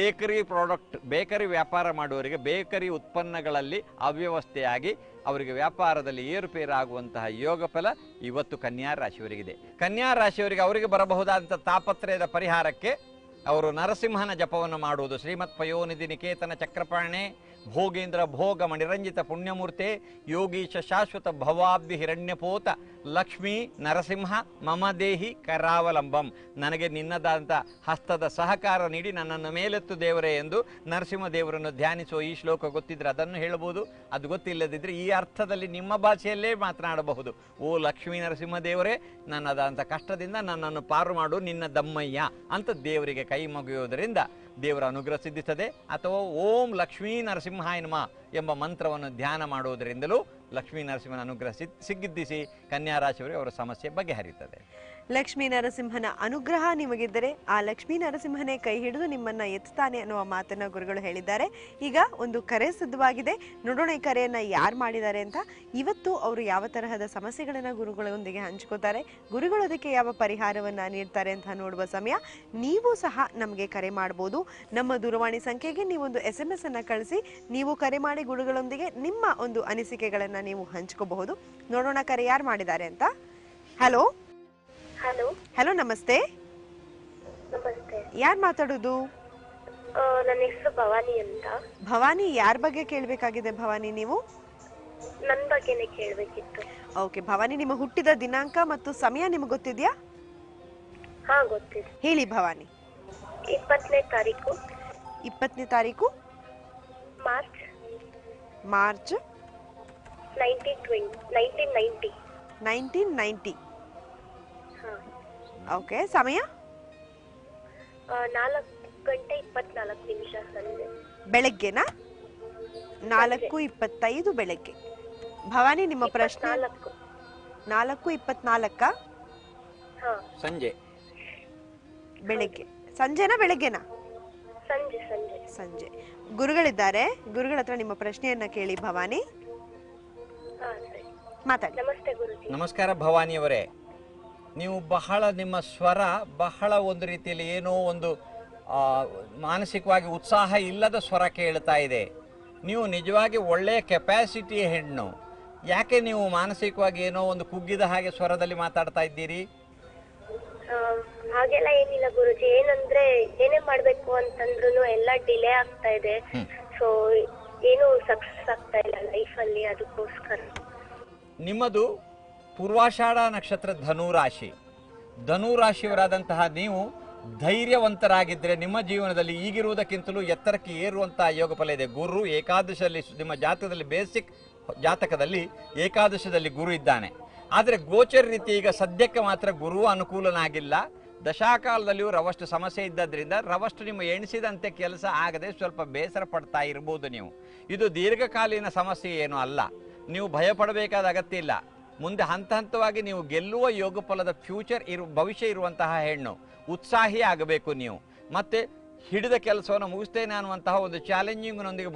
ಬೇಕರಿ ವ್ಯಾಪಾರ ಮಾಡುವವರಿಗೆ ಬೇಕರಿ ಉತ್ಪನ್ನಗಳಲ್ಲಿ ಅವ್ಯವಸ್ಥೆಯಾಗಿ ಅವರಿಗೆ ವ್ಯಾಪಾರದಲ್ಲಿ ಏರುಪೇರಾಗುವಂತಹ ಯೋಗ ಫಲ ಇವತ್ತು ಕನ್ಯಾ ರಾಶಿಯವರಿಗಿದೆ. ಕನ್ಯಾ ರಾಶಿಯವರಿಗೆ ಅವರಿಗೆ ಬರಬಹುದಾದಂಥ ತಾಪತ್ರಯದ ಪರಿಹಾರಕ್ಕೆ ಅವರು ನರಸಿಂಹನ ಜಪವನ್ನು ಮಾಡುವುದು. ಶ್ರೀಮತ್ ಪಯೋನಿಧಿ ನಿಕೇತನ ಚಕ್ರಪಾಣೆ ಭೋಗೇಂದ್ರ ಭೋಗ ಮಣಿರಂಜಿತ ಪುಣ್ಯಮೂರ್ತೆ ಯೋಗೀಶ ಶಾಶ್ವತ ಭವಾಬ್ಧಿ ಹಿರಣ್ಯಪೋತ ಲಕ್ಷ್ಮೀ ನರಸಿಂಹ ಮಮ ದೇಹಿ ಕರಾವಲಂಬಂ. ನನಗೆ ನಿನ್ನದಾದಂಥ ಹಸ್ತದ ಸಹಕಾರ ನೀಡಿ ನನ್ನನ್ನು ಮೇಲೆತ್ತು ದೇವರೇ ಎಂದು ನರಸಿಂಹ ದೇವರನ್ನು ಧ್ಯಾನಿಸುವ ಈ ಶ್ಲೋಕ ಗೊತ್ತಿದ್ರೆ ಅದನ್ನು ಹೇಳಬಹುದು. ಅದು ಗೊತ್ತಿಲ್ಲದಿದ್ದರೆ ಈ ಅರ್ಥದಲ್ಲಿ ನಿಮ್ಮ ಭಾಷೆಯಲ್ಲೇ ಮಾತನಾಡಬಹುದು. ಓ ಲಕ್ಷ್ಮೀ ನರಸಿಂಹ ದೇವರೇ, ನನ್ನದಾದಂಥ ಕಷ್ಟದಿಂದ ನನ್ನನ್ನು ಪಾರು ಮಾಡು ನಿನ್ನ ದಮ್ಮಯ್ಯ ಅಂತ ದೇವರಿಗೆ ಕೈ ಮುಗಿಯುವುದರಿಂದ ದೇವರ ಅನುಗ್ರಹ ಸಿದ್ಧಿಸುತ್ತದೆ. ಅಥವಾ ಓಂ ಲಕ್ಷ್ಮೀ ನರಸಿಂಹಾಯ ನಮಃ ಎಂಬ ಮಂತ್ರವನ್ನು ಧ್ಯಾನ ಮಾಡುವುದರಿಂದಲೂ ಲಕ್ಷ್ಮೀ ನರಸಿಂಹನ ಅನುಗ್ರಹ ಸಿಗ್ಗಿದ್ದಿಸಿ ಕನ್ಯಾ ರಾಶಿಯವರಿಗೆ ಅವರ ಸಮಸ್ಯೆ ಬಗೆಹರಿಯುತ್ತದೆ. ಲಕ್ಷ್ಮೀ ನರಸಿಂಹನ ಅನುಗ್ರಹ ನಿಮಗಿದ್ದರೆ ಆ ಲಕ್ಷ್ಮೀ ನರಸಿಂಹನೇ ಕೈ ಹಿಡಿದು ನಿಮ್ಮನ್ನ ಎತ್ತಾನೆ ಅನ್ನುವ ಮಾತನ್ನ ಗುರುಗಳು ಹೇಳಿದ್ದಾರೆ. ಈಗ ಒಂದು ಕರೆ ಸಿದ್ಧವಾಗಿದೆ, ನೋಡೋಣ ಈ ಕರೆಯನ್ನ ಯಾರು ಮಾಡಿದ್ದಾರೆ ಅಂತ. ಇವತ್ತು ಅವರು ಯಾವ ತರಹದ ಸಮಸ್ಯೆಗಳನ್ನ ಗುರುಗಳೊಂದಿಗೆ ಹಂಚ್ಕೋತಾರೆ, ಗುರುಗಳು ಅದಕ್ಕೆ ಯಾವ ಪರಿಹಾರವನ್ನ ನೀಡ್ತಾರೆ ಅಂತ ನೋಡುವ ಸಮಯ. ನೀವು ಸಹ ನಮಗೆ ಕರೆ ಮಾಡಬಹುದು. ನಮ್ಮ ದೂರವಾಣಿ ಸಂಖ್ಯೆಗೆ ನೀವೊಂದು SMS ಅನ್ನ ಕಳಿಸಿ ನೀವು ಕರೆ ಮಾಡಿ ಗುರುಗಳೊಂದಿಗೆ ನಿಮ್ಮ ಒಂದು ಅನಿಸಿಕೆಗಳನ್ನ ನೀವು ಹಂಚ್ಕೋಬಹುದು. ನೋಡೋಣ ಕರೆ ಯಾರು ಮಾಡಿದ್ದಾರೆ ಅಂತ. ಹಲೋ ಹಲೋ ಹಲೋ, ನಮಸ್ತೆ. ನಮಸ್ತೆ. ಯಾರು ಮಾತಾಡೋದು? ನನ್ನ ಹೆಸರು ಭವಾನಿ ಅಂತ. ಭವಾನಿ, ಯಾರ ಬಗ್ಗೆ ಕೇಳಬೇಕಾಗಿದೆ ಭವಾನಿ ನೀವು? ನನ್ನ ಬಗ್ಗೆನೇ ಕೇಳಬೇಕಿತ್ತು. ಓಕೆ ಭವಾನಿ, ನಿಮ್ಮ ಹುಟ್ಟಿದ ದಿನಾಂಕ ಮತ್ತು ಸಮಯ ನಿಮಗೆ ಗೊತ್ತಿದೆಯಾ? ಹಾ, ಗೊತ್ತಿದೆ. ಹೇಳಿ ಭವಾನಿ. 20ನೇ ತಾರೀಕು 20ನೇ ತಾರೀಕು ಮಾರ್ಚ್ ಮಾರ್ಚ್ 1990. 1990. ಹಾ. ಓಕೆ, ಸಮಯ 4:24 ಸಂಜೆ. ಬೆಳಗ್ಗೆನಾ? 4:25 ಬೆಳಗ್ಗೆ. ಭವಾನಿ, ನಿಮ್ಮ ಪ್ರಶ್ನೆ 4:24 ಸಂಜೆ ಬೆಳಗ್ಗೆ. ಸಂಜೆನಾ ಬೆಳಗ್ಗೆನಾ? ಸಂಜೆ ಸಂಜೆ ಸಂಜೆ. ಗುರುಗಳಿದ್ದಾರೆ, ಗುರುಗಳ ಹತ್ರ ನಿಮ್ಮ ಪ್ರಶ್ನೆಯನ್ನ ಕೇಳಿ ಭವಾನಿ. ಹಾ, ಸರಿ. ಮಾತಾಡಿ. ನಮಸ್ತೆ ಗುರುಜಿ. ನಮಸ್ಕಾರ ಭವಾನಿಯವರೇ. ನೀವು ಬಹಳ ನಿಮ್ಮ ಸ್ವರ ಬಹಳ ಒಂದು ರೀತಿಯಲ್ಲಿ ಏನೋ ಒಂದು ಮಾನಸಿಕವಾಗಿ ಉತ್ಸಾಹ ಇಲ್ಲದ ಸ್ವರ ಕೇಳ್ತಾ ಇದೆ. ನೀವು ನಿಜವಾಗಿ ಒಳ್ಳೆಯ ಕೆಪಾಸಿಟಿ ಹೆಣ್ಣು. ಯಾಕೆ ನೀವು ಮಾನಸಿಕವಾಗಿ ಏನೋ ಒಂದು ಕುಗ್ಗಿದ ಹಾಗೆ ಸ್ವರದಲ್ಲಿ ಮಾತಾಡ್ತಾ ಇದ್ದೀರಿ? ಹಾಗೆಲ್ಲ ಏನಿಲ್ಲ ಗುರುಜಿ, ಏನಂದ್ರೆ ಏನೇ ಮಾಡ್ಬೇಕು ಅಂತಂದ್ರು ಎಲ್ಲ ಡಿಲೇ ಆಗ್ತಾ ಇದೆ. ಸೊ ಏನು ಸಕ್ಸಸ್ ಆಗ್ತಾ ಇಲ್ಲ ಲೈಫ್ ಅಲ್ಲಿ, ಅದಕ್ಕೋಸ್ಕರ. ನಿಮ್ಮದು ಪೂರ್ವಾಷಾಢ ನಕ್ಷತ್ರ ಧನುರಾಶಿ. ಧನುರಾಶಿಯವರಾದಂತಹ ನೀವು ಧೈರ್ಯವಂತರಾಗಿದ್ದರೆ ನಿಮ್ಮ ಜೀವನದಲ್ಲಿ ಈಗಿರುವುದಕ್ಕಿಂತಲೂ ಎತ್ತರಕ್ಕೆ ಏರುವಂತಹ ಯೋಗ ಫಲ ಇದೆ. ಗುರು ಏಕಾದಶದಲ್ಲಿ ನಿಮ್ಮ ಜಾತಕದಲ್ಲಿ ಬೇಸಿಕ್ ಜಾತಕದಲ್ಲಿ ಏಕಾದಶದಲ್ಲಿ ಗುರು ಇದ್ದಾನೆ. ಆದರೆ ಗೋಚರ ರೀತಿ ಈಗ ಸದ್ಯಕ್ಕೆ ಮಾತ್ರ ಗುರು ಅನುಕೂಲನಾಗಿಲ್ಲ. ದಶಾಕಾಲದಲ್ಲಿಯೂ ರವಷ್ಟು ಸಮಸ್ಯೆ ಇದ್ದದ್ರಿಂದ ರವಷ್ಟು ನಿಮ್ಮ ಎಣಿಸಿದಂತೆ ಕೆಲಸ ಆಗದೆ ಸ್ವಲ್ಪ ಬೇಸರ ಪಡ್ತಾ ಇರ್ಬೋದು ನೀವು. ಇದು ದೀರ್ಘಕಾಲೀನ ಸಮಸ್ಯೆ ಏನೂ ಅಲ್ಲ, ನೀವು ಭಯಪಡಬೇಕಾದ ಅಗತ್ಯ ಇಲ್ಲ. ಮುಂದೆ ಹಂತ ಹಂತವಾಗಿ ನೀವು ಗೆಲ್ಲುವ ಯೋಗ ಫಲದ ಭವಿಷ್ಯ ಇರುವಂತಹ ಹೆಣ್ಣು, ಉತ್ಸಾಹಿ ಆಗಬೇಕು ನೀವು. ಮತ್ತು ಹಿಡಿದ ಕೆಲಸವನ್ನು ಮುಗಿಸ್ತೇನೆ ಅನ್ನುವಂತಹ ಒಂದು ಚಾಲೆಂಜಿಂಗ್ನೊಂದಿಗೆ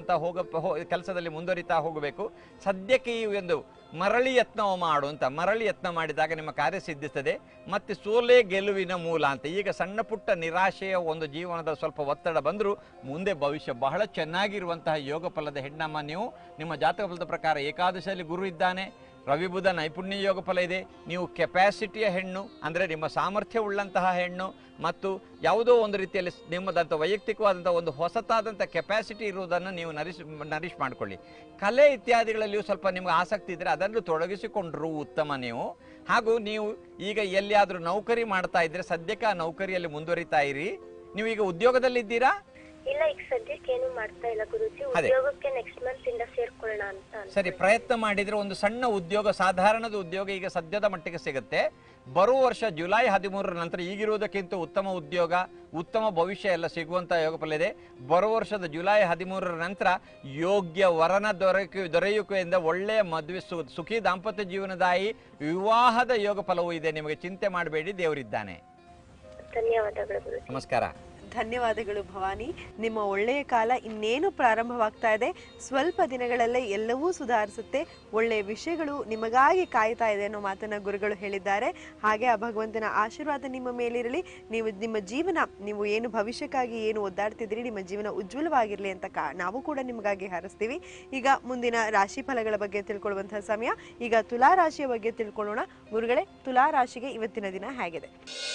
ಕೆಲಸದಲ್ಲಿ ಮುಂದುವರಿತಾ ಹೋಗಬೇಕು. ಸದ್ಯಕ್ಕೆ ಈ ಒಂದು ಮರಳಿ ಯತ್ನ ಮಾಡು ಅಂತ, ಮರಳಿ ಯತ್ನ ಮಾಡಿದಾಗ ನಿಮ್ಮ ಕಾರ್ಯ ಸಿದ್ಧಿಸ್ತದೆ. ಮತ್ತು ಸೋಲೇ ಗೆಲುವಿನ ಮೂಲ ಅಂತ. ಈಗ ಸಣ್ಣ ಪುಟ್ಟ ನಿರಾಶೆಯ ಒಂದು ಜೀವನದ ಸ್ವಲ್ಪ ಒತ್ತಡ ಬಂದರೂ ಮುಂದೆ ಭವಿಷ್ಯ ಬಹಳ ಚೆನ್ನಾಗಿರುವಂತಹ ಯೋಗ ಫಲದ ಹೆಣ್ಣಮ್ಮ ನೀವು. ನಿಮ್ಮ ಜಾತಕ ಫಲದ ಪ್ರಕಾರ ಏಕಾದಶಿಯಲ್ಲಿ ಗುರು ಇದ್ದಾನೆ, ರವಿ ಬುಧ ನೈಪುಣ್ಯ ಯೋಗ ಫಲ ಇದೆ. ನೀವು ಕೆಪಾಸಿಟಿಯ ಹೆಣ್ಣು, ಅಂದರೆ ನಿಮ್ಮ ಸಾಮರ್ಥ್ಯ ಉಳ್ಳಂತಹ ಹೆಣ್ಣು, ಮತ್ತು ಯಾವುದೋ ಒಂದು ರೀತಿಯಲ್ಲಿ ನಿಮ್ಮದಂಥ ವೈಯಕ್ತಿಕವಾದಂಥ ಒಂದು ಹೊಸತಾದಂಥ ಕೆಪಾಸಿಟಿ ಇರುವುದನ್ನು ನೀವು ನರಿಶ್ ಮಾಡಿಕೊಳ್ಳಿ. ಕಲೆ ಇತ್ಯಾದಿಗಳಲ್ಲಿಯೂ ಸ್ವಲ್ಪ ನಿಮಗೆ ಆಸಕ್ತಿ ಇದ್ದರೆ ಅದನ್ನು ತೊಡಗಿಸಿಕೊಂಡ್ರು ಉತ್ತಮ ನೀವು. ಹಾಗೂ ನೀವು ಈಗ ಎಲ್ಲಿಯಾದರೂ ನೌಕರಿ ಮಾಡ್ತಾ ಇದ್ದರೆ ಸದ್ಯಕ್ಕೆ ಆ ನೌಕರಿಯಲ್ಲಿ ಮುಂದುವರಿತಾ ಇರಿ. ನೀವು ಈಗ ಉದ್ಯೋಗದಲ್ಲಿದ್ದೀರಾ? ಇಲ್ಲ, ಈಗ ಸದ್ಯಕ್ಕೆ ಏನು ಮಾಡ್ತಾ ಇಲ್ಲ ಗುರುಜಿ, ಉದ್ಯೋಗಕ್ಕೆ ನೆಕ್ಸ್ಟ್ ಮಂತ್ ಇಂದ ಸೇರ್ಕೊಳ್ಳೋಣ ಅಂತ. ಸರಿ, ಪ್ರಯತ್ನ ಮಾಡಿದ್ರೆ ಒಂದು ಸಣ್ಣ ಉದ್ಯೋಗ, ಸಾಧಾರಣದ ಉದ್ಯೋಗ ಈಗ ಸದ್ಯದ ಮಟ್ಟಿಗೆ ಸಿಗುತ್ತೆ. ಬರುವ ವರ್ಷ ಜುಲೈ 13ರ ನಂತರ ಈಗಿರುವುದಕ್ಕಿಂತ ಉತ್ತಮ ಉದ್ಯೋಗ, ಉತ್ತಮ ಭವಿಷ್ಯ ಎಲ್ಲ ಸಿಗುವಂಥ ಯೋಗ ಫಲ ಇದೆ. ಬರುವ ವರ್ಷದ ಜುಲೈ 13ರ ನಂತರ ಯೋಗ್ಯ ವರನ ದೊರೆಯುವಿಕೆಯಿಂದ ಒಳ್ಳೆಯ ಮದುವೆ, ಸುಖಿ ದಾಂಪತ್ಯ ಜೀವನದಾಯಿ ವಿವಾಹದ ಯೋಗ ಫಲವೂ ಇದೆ. ನಿಮಗೆ ಚಿಂತೆ ಮಾಡಬೇಡಿ, ದೇವರಿದ್ದಾನೆ. ಧನ್ಯವಾದಗಳು ಗುರುಜಿ. ನಮಸ್ಕಾರ. ಧನ್ಯವಾದಗಳು ಭವಾನಿ. ನಿಮ್ಮ ಒಳ್ಳೆಯ ಕಾಲ ಇನ್ನೇನು ಪ್ರಾರಂಭವಾಗ್ತಾ ಇದೆ. ಸ್ವಲ್ಪ ದಿನಗಳಲ್ಲೇ ಎಲ್ಲವೂ ಸುಧಾರಿಸುತ್ತೆ. ಒಳ್ಳೆಯ ವಿಷಯಗಳು ನಿಮಗಾಗಿ ಕಾಯ್ತಾ ಇದೆ ಅನ್ನೋ ಮಾತನ್ನ ಗುರುಗಳು ಹೇಳಿದ್ದಾರೆ. ಹಾಗೆ ಆ ಭಗವಂತನ ಆಶೀರ್ವಾದ ನಿಮ್ಮ ಮೇಲಿರಲಿ. ನೀವು ನಿಮ್ಮ ಜೀವನ, ನೀವು ಏನು ಭವಿಷ್ಯಕ್ಕಾಗಿ ಏನು ಒದ್ದಾಡ್ತಿದ್ದೀರಿ, ನಿಮ್ಮ ಜೀವನ ಉಜ್ವಲವಾಗಿರಲಿ ಅಂತ ನಾವು ಕೂಡ ನಿಮಗಾಗಿ ಹಾರೈಸ್ತೀವಿ. ಈಗ ಮುಂದಿನ ರಾಶಿ ಫಲಗಳ ಬಗ್ಗೆ ತಿಳ್ಕೊಳ್ಳುವಂತಹ ಸಮಯ. ಈಗ ತುಲಾ ರಾಶಿಯ ಬಗ್ಗೆ ತಿಳ್ಕೊಳ್ಳೋಣ. ಗುರುಗಳೇ, ತುಲಾ ರಾಶಿಗೆ ಇವತ್ತಿನ ದಿನ ಹೇಗಿದೆ?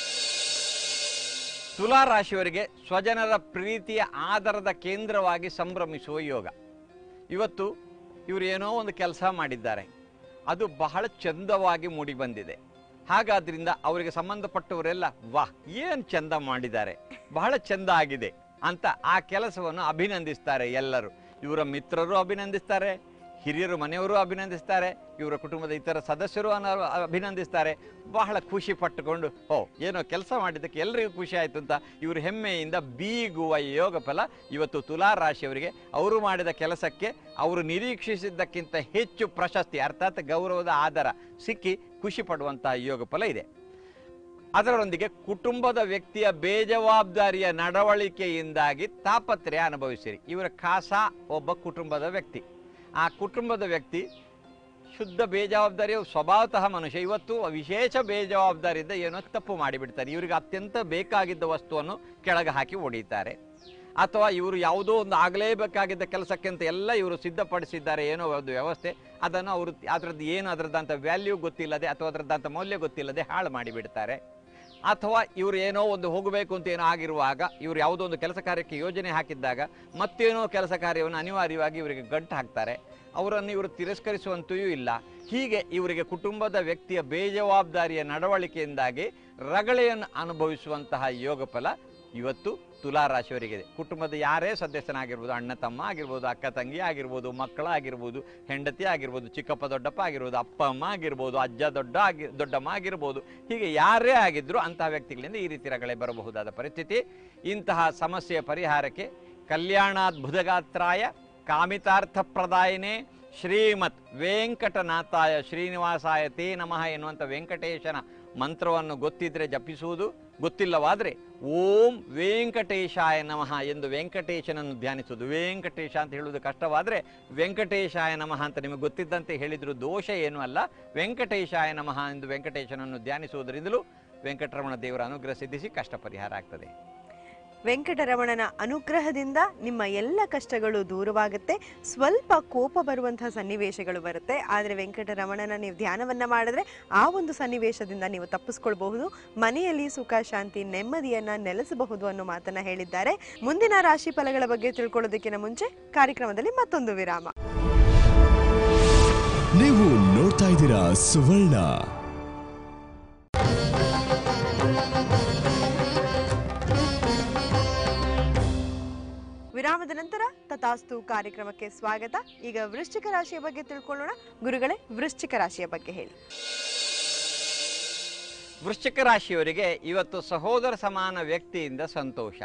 ತುಲಾ ರಾಶಿಯವರಿಗೆ ಸ್ವಜನರ ಪ್ರೀತಿಯ ಆಧಾರದ ಕೇಂದ್ರವಾಗಿ ಸಂಭ್ರಮಿಸುವ ಯೋಗ. ಇವತ್ತು ಇವರು ಏನೋ ಒಂದು ಕೆಲಸ ಮಾಡಿದ್ದಾರೆ, ಅದು ಬಹಳ ಚಂದವಾಗಿ ಮೂಡಿ ಬಂದಿದೆ. ಹಾಗಾದ್ರಿಂದ ಅವರಿಗೆ ಸಂಬಂಧಪಟ್ಟವರೆಲ್ಲ ವಾಹ್, ಏನು ಚಂದ ಮಾಡಿದ್ದಾರೆ, ಬಹಳ ಚಂದ ಆಗಿದೆ ಅಂತ ಆ ಕೆಲಸವನ್ನು ಅಭಿನಂದಿಸ್ತಾರೆ. ಎಲ್ಲರೂ, ಇವರ ಮಿತ್ರರು ಅಭಿನಂದಿಸ್ತಾರೆ, ಹಿರಿಯರು ಮನೆಯವರು ಅಭಿನಂದಿಸ್ತಾರೆ, ಇವರ ಕುಟುಂಬದ ಇತರ ಸದಸ್ಯರು ಅಭಿನಂದಿಸ್ತಾರೆ. ಬಹಳ ಖುಷಿ ಪಟ್ಟುಕೊಂಡು ಏನೋ ಕೆಲಸ ಮಾಡಿದ್ದಕ್ಕೆ ಎಲ್ಲರಿಗೂ ಖುಷಿ ಆಯಿತು ಅಂತ ಇವರು ಹೆಮ್ಮೆಯಿಂದ ಬೀಗುವ ಯೋಗ ಫಲ ಇವತ್ತು ತುಲಾ ರಾಶಿಯವರಿಗೆ. ಅವರು ಮಾಡಿದ ಕೆಲಸಕ್ಕೆ ಅವರು ನಿರೀಕ್ಷಿಸಿದ್ದಕ್ಕಿಂತ ಹೆಚ್ಚು ಪ್ರಶಸ್ತಿ, ಅರ್ಥಾತ್ ಗೌರವದ ಆಧಾರ ಸಿಕ್ಕಿ ಖುಷಿ ಪಡುವಂತಹ ಯೋಗ ಫಲ ಇದೆ. ಅದರೊಂದಿಗೆ ಕುಟುಂಬದ ವ್ಯಕ್ತಿಯ ಬೇಜವಾಬ್ದಾರಿಯ ನಡವಳಿಕೆಯಿಂದಾಗಿ ತಾಪತ್ರಯ ಅನುಭವಿಸಿರಿ. ಇವರ ಖಾಸ ಒಬ್ಬ ಕುಟುಂಬದ ವ್ಯಕ್ತಿ. ಆ ಕುಟುಂಬದ ವ್ಯಕ್ತಿ ಶುದ್ಧ ಬೇಜವಾಬ್ದಾರಿಯ ಸ್ವಭಾವತಃ ಮನುಷ್ಯ. ಇವತ್ತು ವಿಶೇಷ ಬೇಜವಾಬ್ದಾರಿಯಿಂದ ಏನೋ ತಪ್ಪು ಮಾಡಿಬಿಡ್ತಾರೆ. ಇವರಿಗೆ ಅತ್ಯಂತ ಬೇಕಾಗಿದ್ದ ವಸ್ತುವನ್ನು ಕೆಳಗೆ ಹಾಕಿ ಹೊಡೀತಾರೆ, ಅಥವಾ ಇವರು ಯಾವುದೋ ಒಂದು ಆಗಲೇಬೇಕಾಗಿದ್ದ ಕೆಲಸಕ್ಕಿಂತ ಎಲ್ಲ ಇವರು ಸಿದ್ಧಪಡಿಸಿದ್ದಾರೆ ಏನೋ ಒಂದು ವ್ಯವಸ್ಥೆ, ಅದನ್ನು ಅವರು ಅದರದ್ದಂಥ ವ್ಯಾಲ್ಯೂ ಗೊತ್ತಿಲ್ಲದೆ ಅಥವಾ ಅದರದ್ದಂಥ ಮೌಲ್ಯ ಗೊತ್ತಿಲ್ಲದೆ ಹಾಳು ಮಾಡಿಬಿಡ್ತಾರೆ. ಅಥವಾ ಇವರು ಏನೋ ಒಂದು ಹೋಗಬೇಕು ಅಂತ ಏನೋ ಆಗಿರುವಾಗ, ಇವರು ಯಾವುದೋ ಒಂದು ಕೆಲಸ ಕಾರ್ಯಕ್ಕೆ ಯೋಜನೆ ಹಾಕಿದ್ದಾಗ ಮತ್ತೇನೋ ಕೆಲಸ ಕಾರ್ಯವನ್ನು ಅನಿವಾರ್ಯವಾಗಿ ಇವರಿಗೆ ಗಂಟು ಹಾಕ್ತಾರೆ. ಅವರನ್ನು ಇವರು ತಿರಸ್ಕರಿಸುವಂತೆಯೂ ಇಲ್ಲ. ಹೀಗೆ ಇವರಿಗೆ ಕುಟುಂಬದ ವ್ಯಕ್ತಿಯ ಬೇಜವಾಬ್ದಾರಿಯ ನಡವಳಿಕೆಯಿಂದಾಗಿ ರಗಳೆಯನ್ನು ಅನುಭವಿಸುವಂತಹ ಯೋಗ ಫಲ ಇವತ್ತು ತುಲಾ ರಾಶಿಯವರಿಗಿದೆ. ಕುಟುಂಬದ ಯಾರೇ ಸದಸ್ಯನಾಗಿರ್ಬೋದು, ಅಣ್ಣ ತಮ್ಮ ಆಗಿರ್ಬೋದು, ಅಕ್ಕ ತಂಗಿ ಆಗಿರ್ಬೋದು, ಮಕ್ಕಳಾಗಿರ್ಬೋದು, ಹೆಂಡತಿ ಆಗಿರ್ಬೋದು, ಚಿಕ್ಕಪ್ಪ ದೊಡ್ಡಪ್ಪ ಆಗಿರ್ಬೋದು, ಅಪ್ಪ ಅಮ್ಮ ಆಗಿರ್ಬೋದು, ಅಜ್ಜ ದೊಡ್ಡಮ್ಮ ಆಗಿರ್ಬೋದು, ಹೀಗೆ ಯಾರೇ ಆಗಿದ್ದರೂ ಅಂತಹ ವ್ಯಕ್ತಿಗಳಿಂದ ಈ ರೀತಿ ರಗಳೆ ಬರಬಹುದಾದ ಪರಿಸ್ಥಿತಿ. ಇಂತಹ ಸಮಸ್ಯೆಯ ಪರಿಹಾರಕ್ಕೆ ಕಲ್ಯಾಣಾದ್ಭುತಗಾತ್ರಾಯ ಕಾಮಿತಾರ್ಥಪ್ರದಾಯನೇ ಶ್ರೀಮತ್ ವೆಂಕಟನಾಥಾಯ ಶ್ರೀನಿವಾಸಾಯ ತೇ ನಮಃ ಎನ್ನುವಂಥ ವೆಂಕಟೇಶನ ಮಂತ್ರವನ್ನು ಗೊತ್ತಿದ್ರೆ ಜಪಿಸುವುದು, ಗೊತ್ತಿಲ್ಲವಾದರೆ ಓಂ ವೆಂಕಟೇಶಾಯ ನಮಃ ಎಂದು ವೆಂಕಟೇಶನನ್ನು ಧ್ಯಾನಿಸುವುದು. ವೆಂಕಟೇಶ ಅಂತ ಹೇಳುವುದು ಕಷ್ಟವಾದರೆ ವೆಂಕಟೇಶಾಯ ನಮಃ ಅಂತ ನಿಮಗೆ ಗೊತ್ತಿದ್ದಂತೆ ಹೇಳಿದರೂ ದೋಷ ಏನೂ ಅಲ್ಲ. ವೆಂಕಟೇಶಾಯ ನಮಃ ಎಂದು ವೆಂಕಟೇಶನನ್ನು ಧ್ಯಾನಿಸುವುದರಿಂದಲೂ ವೆಂಕಟರಮಣ ದೇವರ ಅನುಗ್ರಹ ಸಿದ್ಧಿಸಿ ಕಷ್ಟ ಪರಿಹಾರ ಆಗ್ತದೆ. ವೆಂಕಟರಮಣನ ಅನುಗ್ರಹದಿಂದ ನಿಮ್ಮ ಎಲ್ಲ ಕಷ್ಟಗಳು ದೂರವಾಗುತ್ತೆ. ಸ್ವಲ್ಪ ಕೋಪ ಬರುವಂತಹ ಸನ್ನಿವೇಶಗಳು ಬರುತ್ತೆ, ಆದರೆ ವೆಂಕಟರಮಣನ ನೀವು ಧ್ಯಾನವನ್ನ ಮಾಡಿದ್ರೆ ಆ ಒಂದು ಸನ್ನಿವೇಶದಿಂದ ನೀವು ತಪ್ಪಿಸ್ಕೊಳ್ಬಹುದು, ಮನೆಯಲ್ಲಿ ಸುಖ ಶಾಂತಿ ನೆಮ್ಮದಿಯನ್ನ ನೆಲೆಸಬಹುದು ಅನ್ನೋ ಮಾತನ್ನ ಹೇಳಿದ್ದಾರೆ. ಮುಂದಿನ ರಾಶಿ ಫಲಗಳ ಬಗ್ಗೆ ತಿಳ್ಕೊಳ್ಳೋದಕ್ಕಿಂತ ಮುಂಚೆ ಕಾರ್ಯಕ್ರಮದಲ್ಲಿ ಮತ್ತೊಂದು ವಿರಾಮ. ನೀವು ನೋಡ್ತಾ ಇದ್ದೀರಾ ಸುವರ್ಣ. ವಿರಾಮದ ನಂತರ ತಥಾಸ್ತು ಕಾರ್ಯಕ್ರಮಕ್ಕೆ ಸ್ವಾಗತ. ಈಗ ವೃಶ್ಚಿಕ ರಾಶಿಯ ಬಗ್ಗೆ ತಿಳ್ಕೊಳ್ಳೋಣ. ಗುರುಗಳೇ, ವೃಶ್ಚಿಕ ರಾಶಿಯ ಬಗ್ಗೆ ಹೇಳಿ. ವೃಶ್ಚಿಕ ರಾಶಿಯವರಿಗೆ ಇವತ್ತು ಸಹೋದರ ಸಮಾನ ವ್ಯಕ್ತಿಯಿಂದ ಸಂತೋಷ,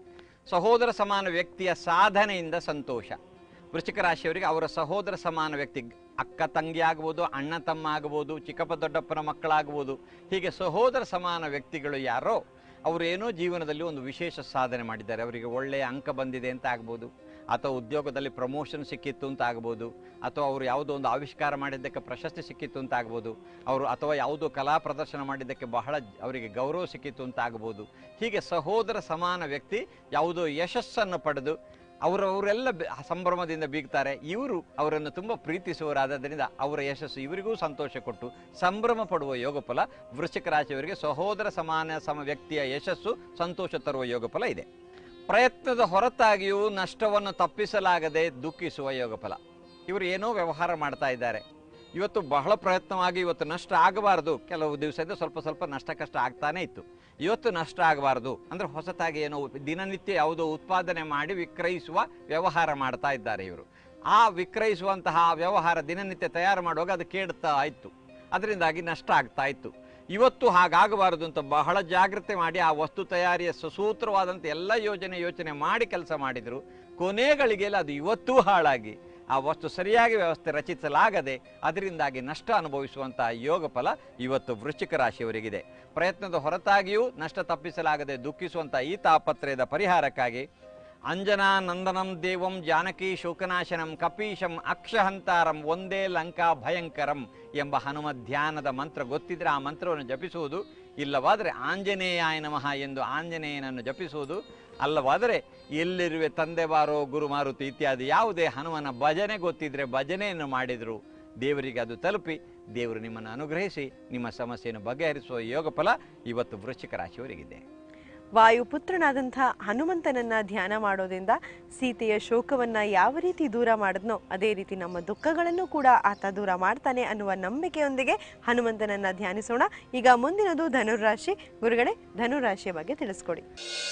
ಸಹೋದರ ಸಮಾನ ವ್ಯಕ್ತಿಯ ಸಾಧನೆಯಿಂದ ಸಂತೋಷ. ವೃಶ್ಚಿಕ ರಾಶಿಯವರಿಗೆ ಅವರ ಸಹೋದರ ಸಮಾನ ವ್ಯಕ್ತಿ, ಅಕ್ಕ ತಂಗಿ ಆಗ್ಬೋದು, ಅಣ್ಣ ತಮ್ಮ ಆಗ್ಬೋದು, ಚಿಕ್ಕಪ್ಪ ದೊಡ್ಡಪ್ಪನ ಮಕ್ಕಳಾಗ್ಬೋದು, ಹೀಗೆ ಸಹೋದರ ಸಮಾನ ವ್ಯಕ್ತಿಗಳು ಯಾರೋ ಅವರು ಏನೋ ಜೀವನದಲ್ಲಿ ಒಂದು ವಿಶೇಷ ಸಾಧನೆ ಮಾಡಿದ್ದಾರೆ. ಅವರಿಗೆ ಒಳ್ಳೆಯ ಅಂಕ ಬಂದಿದೆ ಅಂತ ಆಗ್ಬೋದು, ಅಥವಾ ಉದ್ಯೋಗದಲ್ಲಿ ಪ್ರಮೋಷನ್ ಸಿಕ್ಕಿತ್ತು ಅಂತ ಆಗ್ಬೋದು, ಅಥವಾ ಅವರು ಯಾವುದೋ ಒಂದು ಆವಿಷ್ಕಾರ ಮಾಡಿದ್ದಕ್ಕೆ ಪ್ರಶಸ್ತಿ ಸಿಕ್ಕಿತ್ತು ಅಂತ ಆಗ್ಬೋದು, ಅವರು ಅಥವಾ ಯಾವುದೋ ಕಲಾ ಪ್ರದರ್ಶನ ಮಾಡಿದ್ದಕ್ಕೆ ಬಹಳ ಅವರಿಗೆ ಗೌರವ ಸಿಕ್ಕಿತ್ತು ಅಂತ ಆಗ್ಬೋದು. ಹೀಗೆ ಸಹೋದರ ಸಮಾನ ವ್ಯಕ್ತಿ ಯಾವುದೋ ಯಶಸ್ಸನ್ನು ಪಡೆದು ಅವರೆಲ್ಲ ಸಂಭ್ರಮದಿಂದ ಬೀಗ್ತಾರೆ. ಇವರು ಅವರನ್ನು ತುಂಬ ಪ್ರೀತಿಸುವರಾದ್ದರಿಂದ ಅವರ ಯಶಸ್ಸು ಇವರಿಗೂ ಸಂತೋಷ ಕೊಟ್ಟು ಸಂಭ್ರಮ ಪಡುವ ಯೋಗಫಲ ವೃಶ್ಚಿಕ ರಾಶಿಯವರಿಗೆ. ಸಹೋದರ ಸಮಾನ ವ್ಯಕ್ತಿಯ ಯಶಸ್ಸು ಸಂತೋಷ ತರುವ ಯೋಗಫಲ ಇದೆ. ಪ್ರಯತ್ನದ ಹೊರತಾಗಿಯೂ ನಷ್ಟವನ್ನು ತಪ್ಪಿಸಲಾಗದೆ ದುಃಖಿಸುವ ಯೋಗಫಲ. ಇವರು ಏನೋ ವ್ಯವಹಾರ ಮಾಡ್ತಾ ಇದ್ದಾರೆ, ಇವತ್ತು ಬಹಳ ಪ್ರಯತ್ನವಾಗಿ ಇವತ್ತು ನಷ್ಟ ಆಗಬಾರ್ದು, ಕೆಲವು ದಿವಸದಿಂದ ಸ್ವಲ್ಪ ಸ್ವಲ್ಪ ನಷ್ಟ ಕಷ್ಟ ಆಗ್ತಾನೆ ಇತ್ತು, ಇವತ್ತು ನಷ್ಟ ಆಗಬಾರ್ದು ಅಂದರೆ ಹೊಸತಾಗಿ ಏನೋ ದಿನನಿತ್ಯ ಯಾವುದೋ ಉತ್ಪಾದನೆ ಮಾಡಿ ವಿಕ್ರಯಿಸುವ ವ್ಯವಹಾರ ಮಾಡ್ತಾ ಇದ್ದಾರೆ ಇವರು. ಆ ವಿಕ್ರಯಿಸುವಂತಹ ವ್ಯವಹಾರ ದಿನನಿತ್ಯ ತಯಾರು ಮಾಡುವಾಗ ಅದು ಕೇಳ್ತಾ ಇತ್ತು, ಅದರಿಂದಾಗಿ ನಷ್ಟ ಆಗ್ತಾ ಇತ್ತು. ಇವತ್ತು ಹಾಗಾಗಬಾರದು ಅಂತ ಬಹಳ ಜಾಗ್ರತೆ ಮಾಡಿ ಆ ವಸ್ತು ತಯಾರಿಯ ಸುಸೂತ್ರವಾದಂಥ ಎಲ್ಲ ಯೋಚನೆ ಮಾಡಿ ಕೆಲಸ ಮಾಡಿದರು. ಕೊನೆಗಳಿಗೆಲ್ಲ ಅದು ಇವತ್ತೂ ಹಾಳಾಗಿ ಆ ವಸ್ತು ಸರಿಯಾಗಿ ವ್ಯವಸ್ಥೆ ರಚಿಸಲಾಗದೆ ಅದರಿಂದಾಗಿ ನಷ್ಟ ಅನುಭವಿಸುವಂತಹ ಯೋಗ ಫಲ ಇವತ್ತು ವೃಶ್ಚಿಕ ರಾಶಿಯವರಿಗಿದೆ. ಪ್ರಯತ್ನದ ಹೊರತಾಗಿಯೂ ನಷ್ಟ ತಪ್ಪಿಸಲಾಗದೆ ದುಃಖಿಸುವಂಥ ಈ ತಾಪತ್ರಯದ ಪರಿಹಾರಕ್ಕಾಗಿ ಅಂಜನಾ ನಂದನಂ ದೇವಂ ಜಾನಕಿ ಶೋಕನಾಶನಂ ಕಪೀಶಂ ಅಕ್ಷಹಂತಾರಂ ಒಂದೇ ಲಂಕಾ ಭಯಂಕರಂ ಎಂಬ ಹನುಮ ಧ್ಯಾನದ ಮಂತ್ರ ಗೊತ್ತಿದ್ರೆ ಆ ಮಂತ್ರವನ್ನು ಜಪಿಸುವುದು, ಇಲ್ಲವಾದರೆ ಆಂಜನೇಯಾಯ ನಮಃ ಎಂದು ಆಂಜನೇಯನನ್ನು ಜಪಿಸುವುದು, ಅಲ್ಲವಾದರೆ ಎಲ್ಲಿರುವೆ ತಂದೆ ಬಾರೋ ಗುರು ಮಾರುತಿ ಇತ್ಯಾದಿ ಯಾವುದೇ ಹನುಮನ ಭಜನೆ ಗೊತ್ತಿದ್ರೆ ಭಜನೆಯನ್ನು ಮಾಡಿದರು ದೇವರಿಗೆ ಅದು ತಲುಪಿ ದೇವರು ನಿಮ್ಮನ್ನು ಅನುಗ್ರಹಿಸಿ ನಿಮ್ಮ ಸಮಸ್ಯೆಯನ್ನು ಬಗೆಹರಿಸುವ ಯೋಗ ಫಲ ಇವತ್ತು ವೃಶ್ಚಿಕ ರಾಶಿಯವರಿಗಿದೆ. ವಾಯುಪುತ್ರನಾದಂಥ ಹನುಮಂತನನ್ನ ಧ್ಯಾನ ಮಾಡೋದ್ರಿಂದ ಸೀತೆಯ ಶೋಕವನ್ನ ಯಾವ ರೀತಿ ದೂರ ಮಾಡಿದ್ನೋ ಅದೇ ರೀತಿ ನಮ್ಮ ದುಃಖಗಳನ್ನು ಕೂಡ ಆತ ದೂರ ಮಾಡ್ತಾನೆ ಅನ್ನುವ ನಂಬಿಕೆಯೊಂದಿಗೆ ಹನುಮಂತನನ್ನ ಧ್ಯಾನಿಸೋಣ. ಈಗ ಮುಂದಿನದು ಧನುರಾಶಿ. ಗುರುಗಳೇ, ಧನುರಾಶಿಯ ಬಗ್ಗೆ ತಿಳಿಸ್ಕೊಡಿ.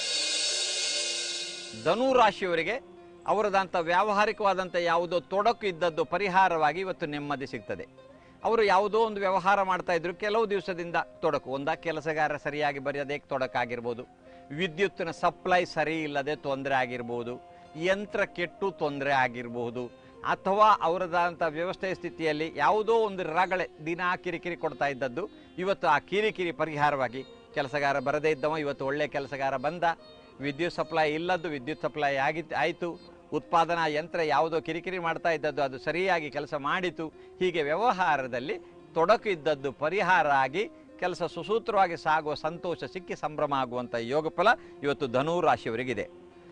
ಧನುರಾಶಿಯವರಿಗೆ ಅವರದಂಥ ವ್ಯಾವಹಾರಿಕವಾದಂಥ ಯಾವುದೋ ತೊಡಕು ಇದ್ದದ್ದು ಪರಿಹಾರವಾಗಿ ಇವತ್ತು ನೆಮ್ಮದಿ ಸಿಗ್ತದೆ. ಅವರು ಯಾವುದೋ ಒಂದು ವ್ಯವಹಾರ ಮಾಡ್ತಾ ಇದ್ರು, ಕೆಲವು ದಿವಸದಿಂದ ತೊಡಕು, ಒಂದ ಕೆಲಸಗಾರ ಸರಿಯಾಗಿ ಬರೆಯದೆ ತೊಡಕಾಗಿರ್ಬೋದು, ವಿದ್ಯುತ್ತಿನ ಸಪ್ಲೈ ಸರಿ ಇಲ್ಲದೆ ತೊಂದರೆ ಆಗಿರ್ಬೋದು, ಯಂತ್ರ ಕೆಟ್ಟು ತೊಂದರೆ ಆಗಿರಬಹುದು, ಅಥವಾ ಅವರದಂಥ ವ್ಯವಸ್ಥೆಯ ಸ್ಥಿತಿಯಲ್ಲಿ ಯಾವುದೋ ಒಂದು ರಗಳೆ ದಿನ ಕಿರಿಕಿರಿ ಕೊಡ್ತಾ ಇದ್ದದ್ದು ಇವತ್ತು ಆ ಕಿರಿಕಿರಿ ಪರಿಹಾರವಾಗಿ ಕೆಲಸಗಾರ ಬರದೇ ಇದ್ದವ ಇವತ್ತು ಒಳ್ಳೆ ಕೆಲಸಗಾರ ಬಂದ, ವಿದ್ಯುತ್ ಸಪ್ಲೈ ಇಲ್ಲದ್ದು ವಿದ್ಯುತ್ ಸಪ್ಲೈ ಆಯಿತು, ಉತ್ಪಾದನಾ ಯಂತ್ರ ಯಾವುದೋ ಕಿರಿಕಿರಿ ಮಾಡ್ತಾ ಇದ್ದದ್ದು ಅದು ಸರಿಯಾಗಿ ಕೆಲಸ ಮಾಡಿತು. ಹೀಗೆ ವ್ಯವಹಾರದಲ್ಲಿ ತೊಡಕು ಇದ್ದದ್ದು ಪರಿಹಾರ ಆಗಿ ಕೆಲಸ ಸುಸೂತ್ರವಾಗಿ ಸಾಗುವ ಸಂತೋಷ ಸಿಕ್ಕಿ ಸಂಭ್ರಮ ಆಗುವಂಥ ಯೋಗಫಲ ಇವತ್ತು ಧನುರಾಶಿಯವರಿಗಿದೆ.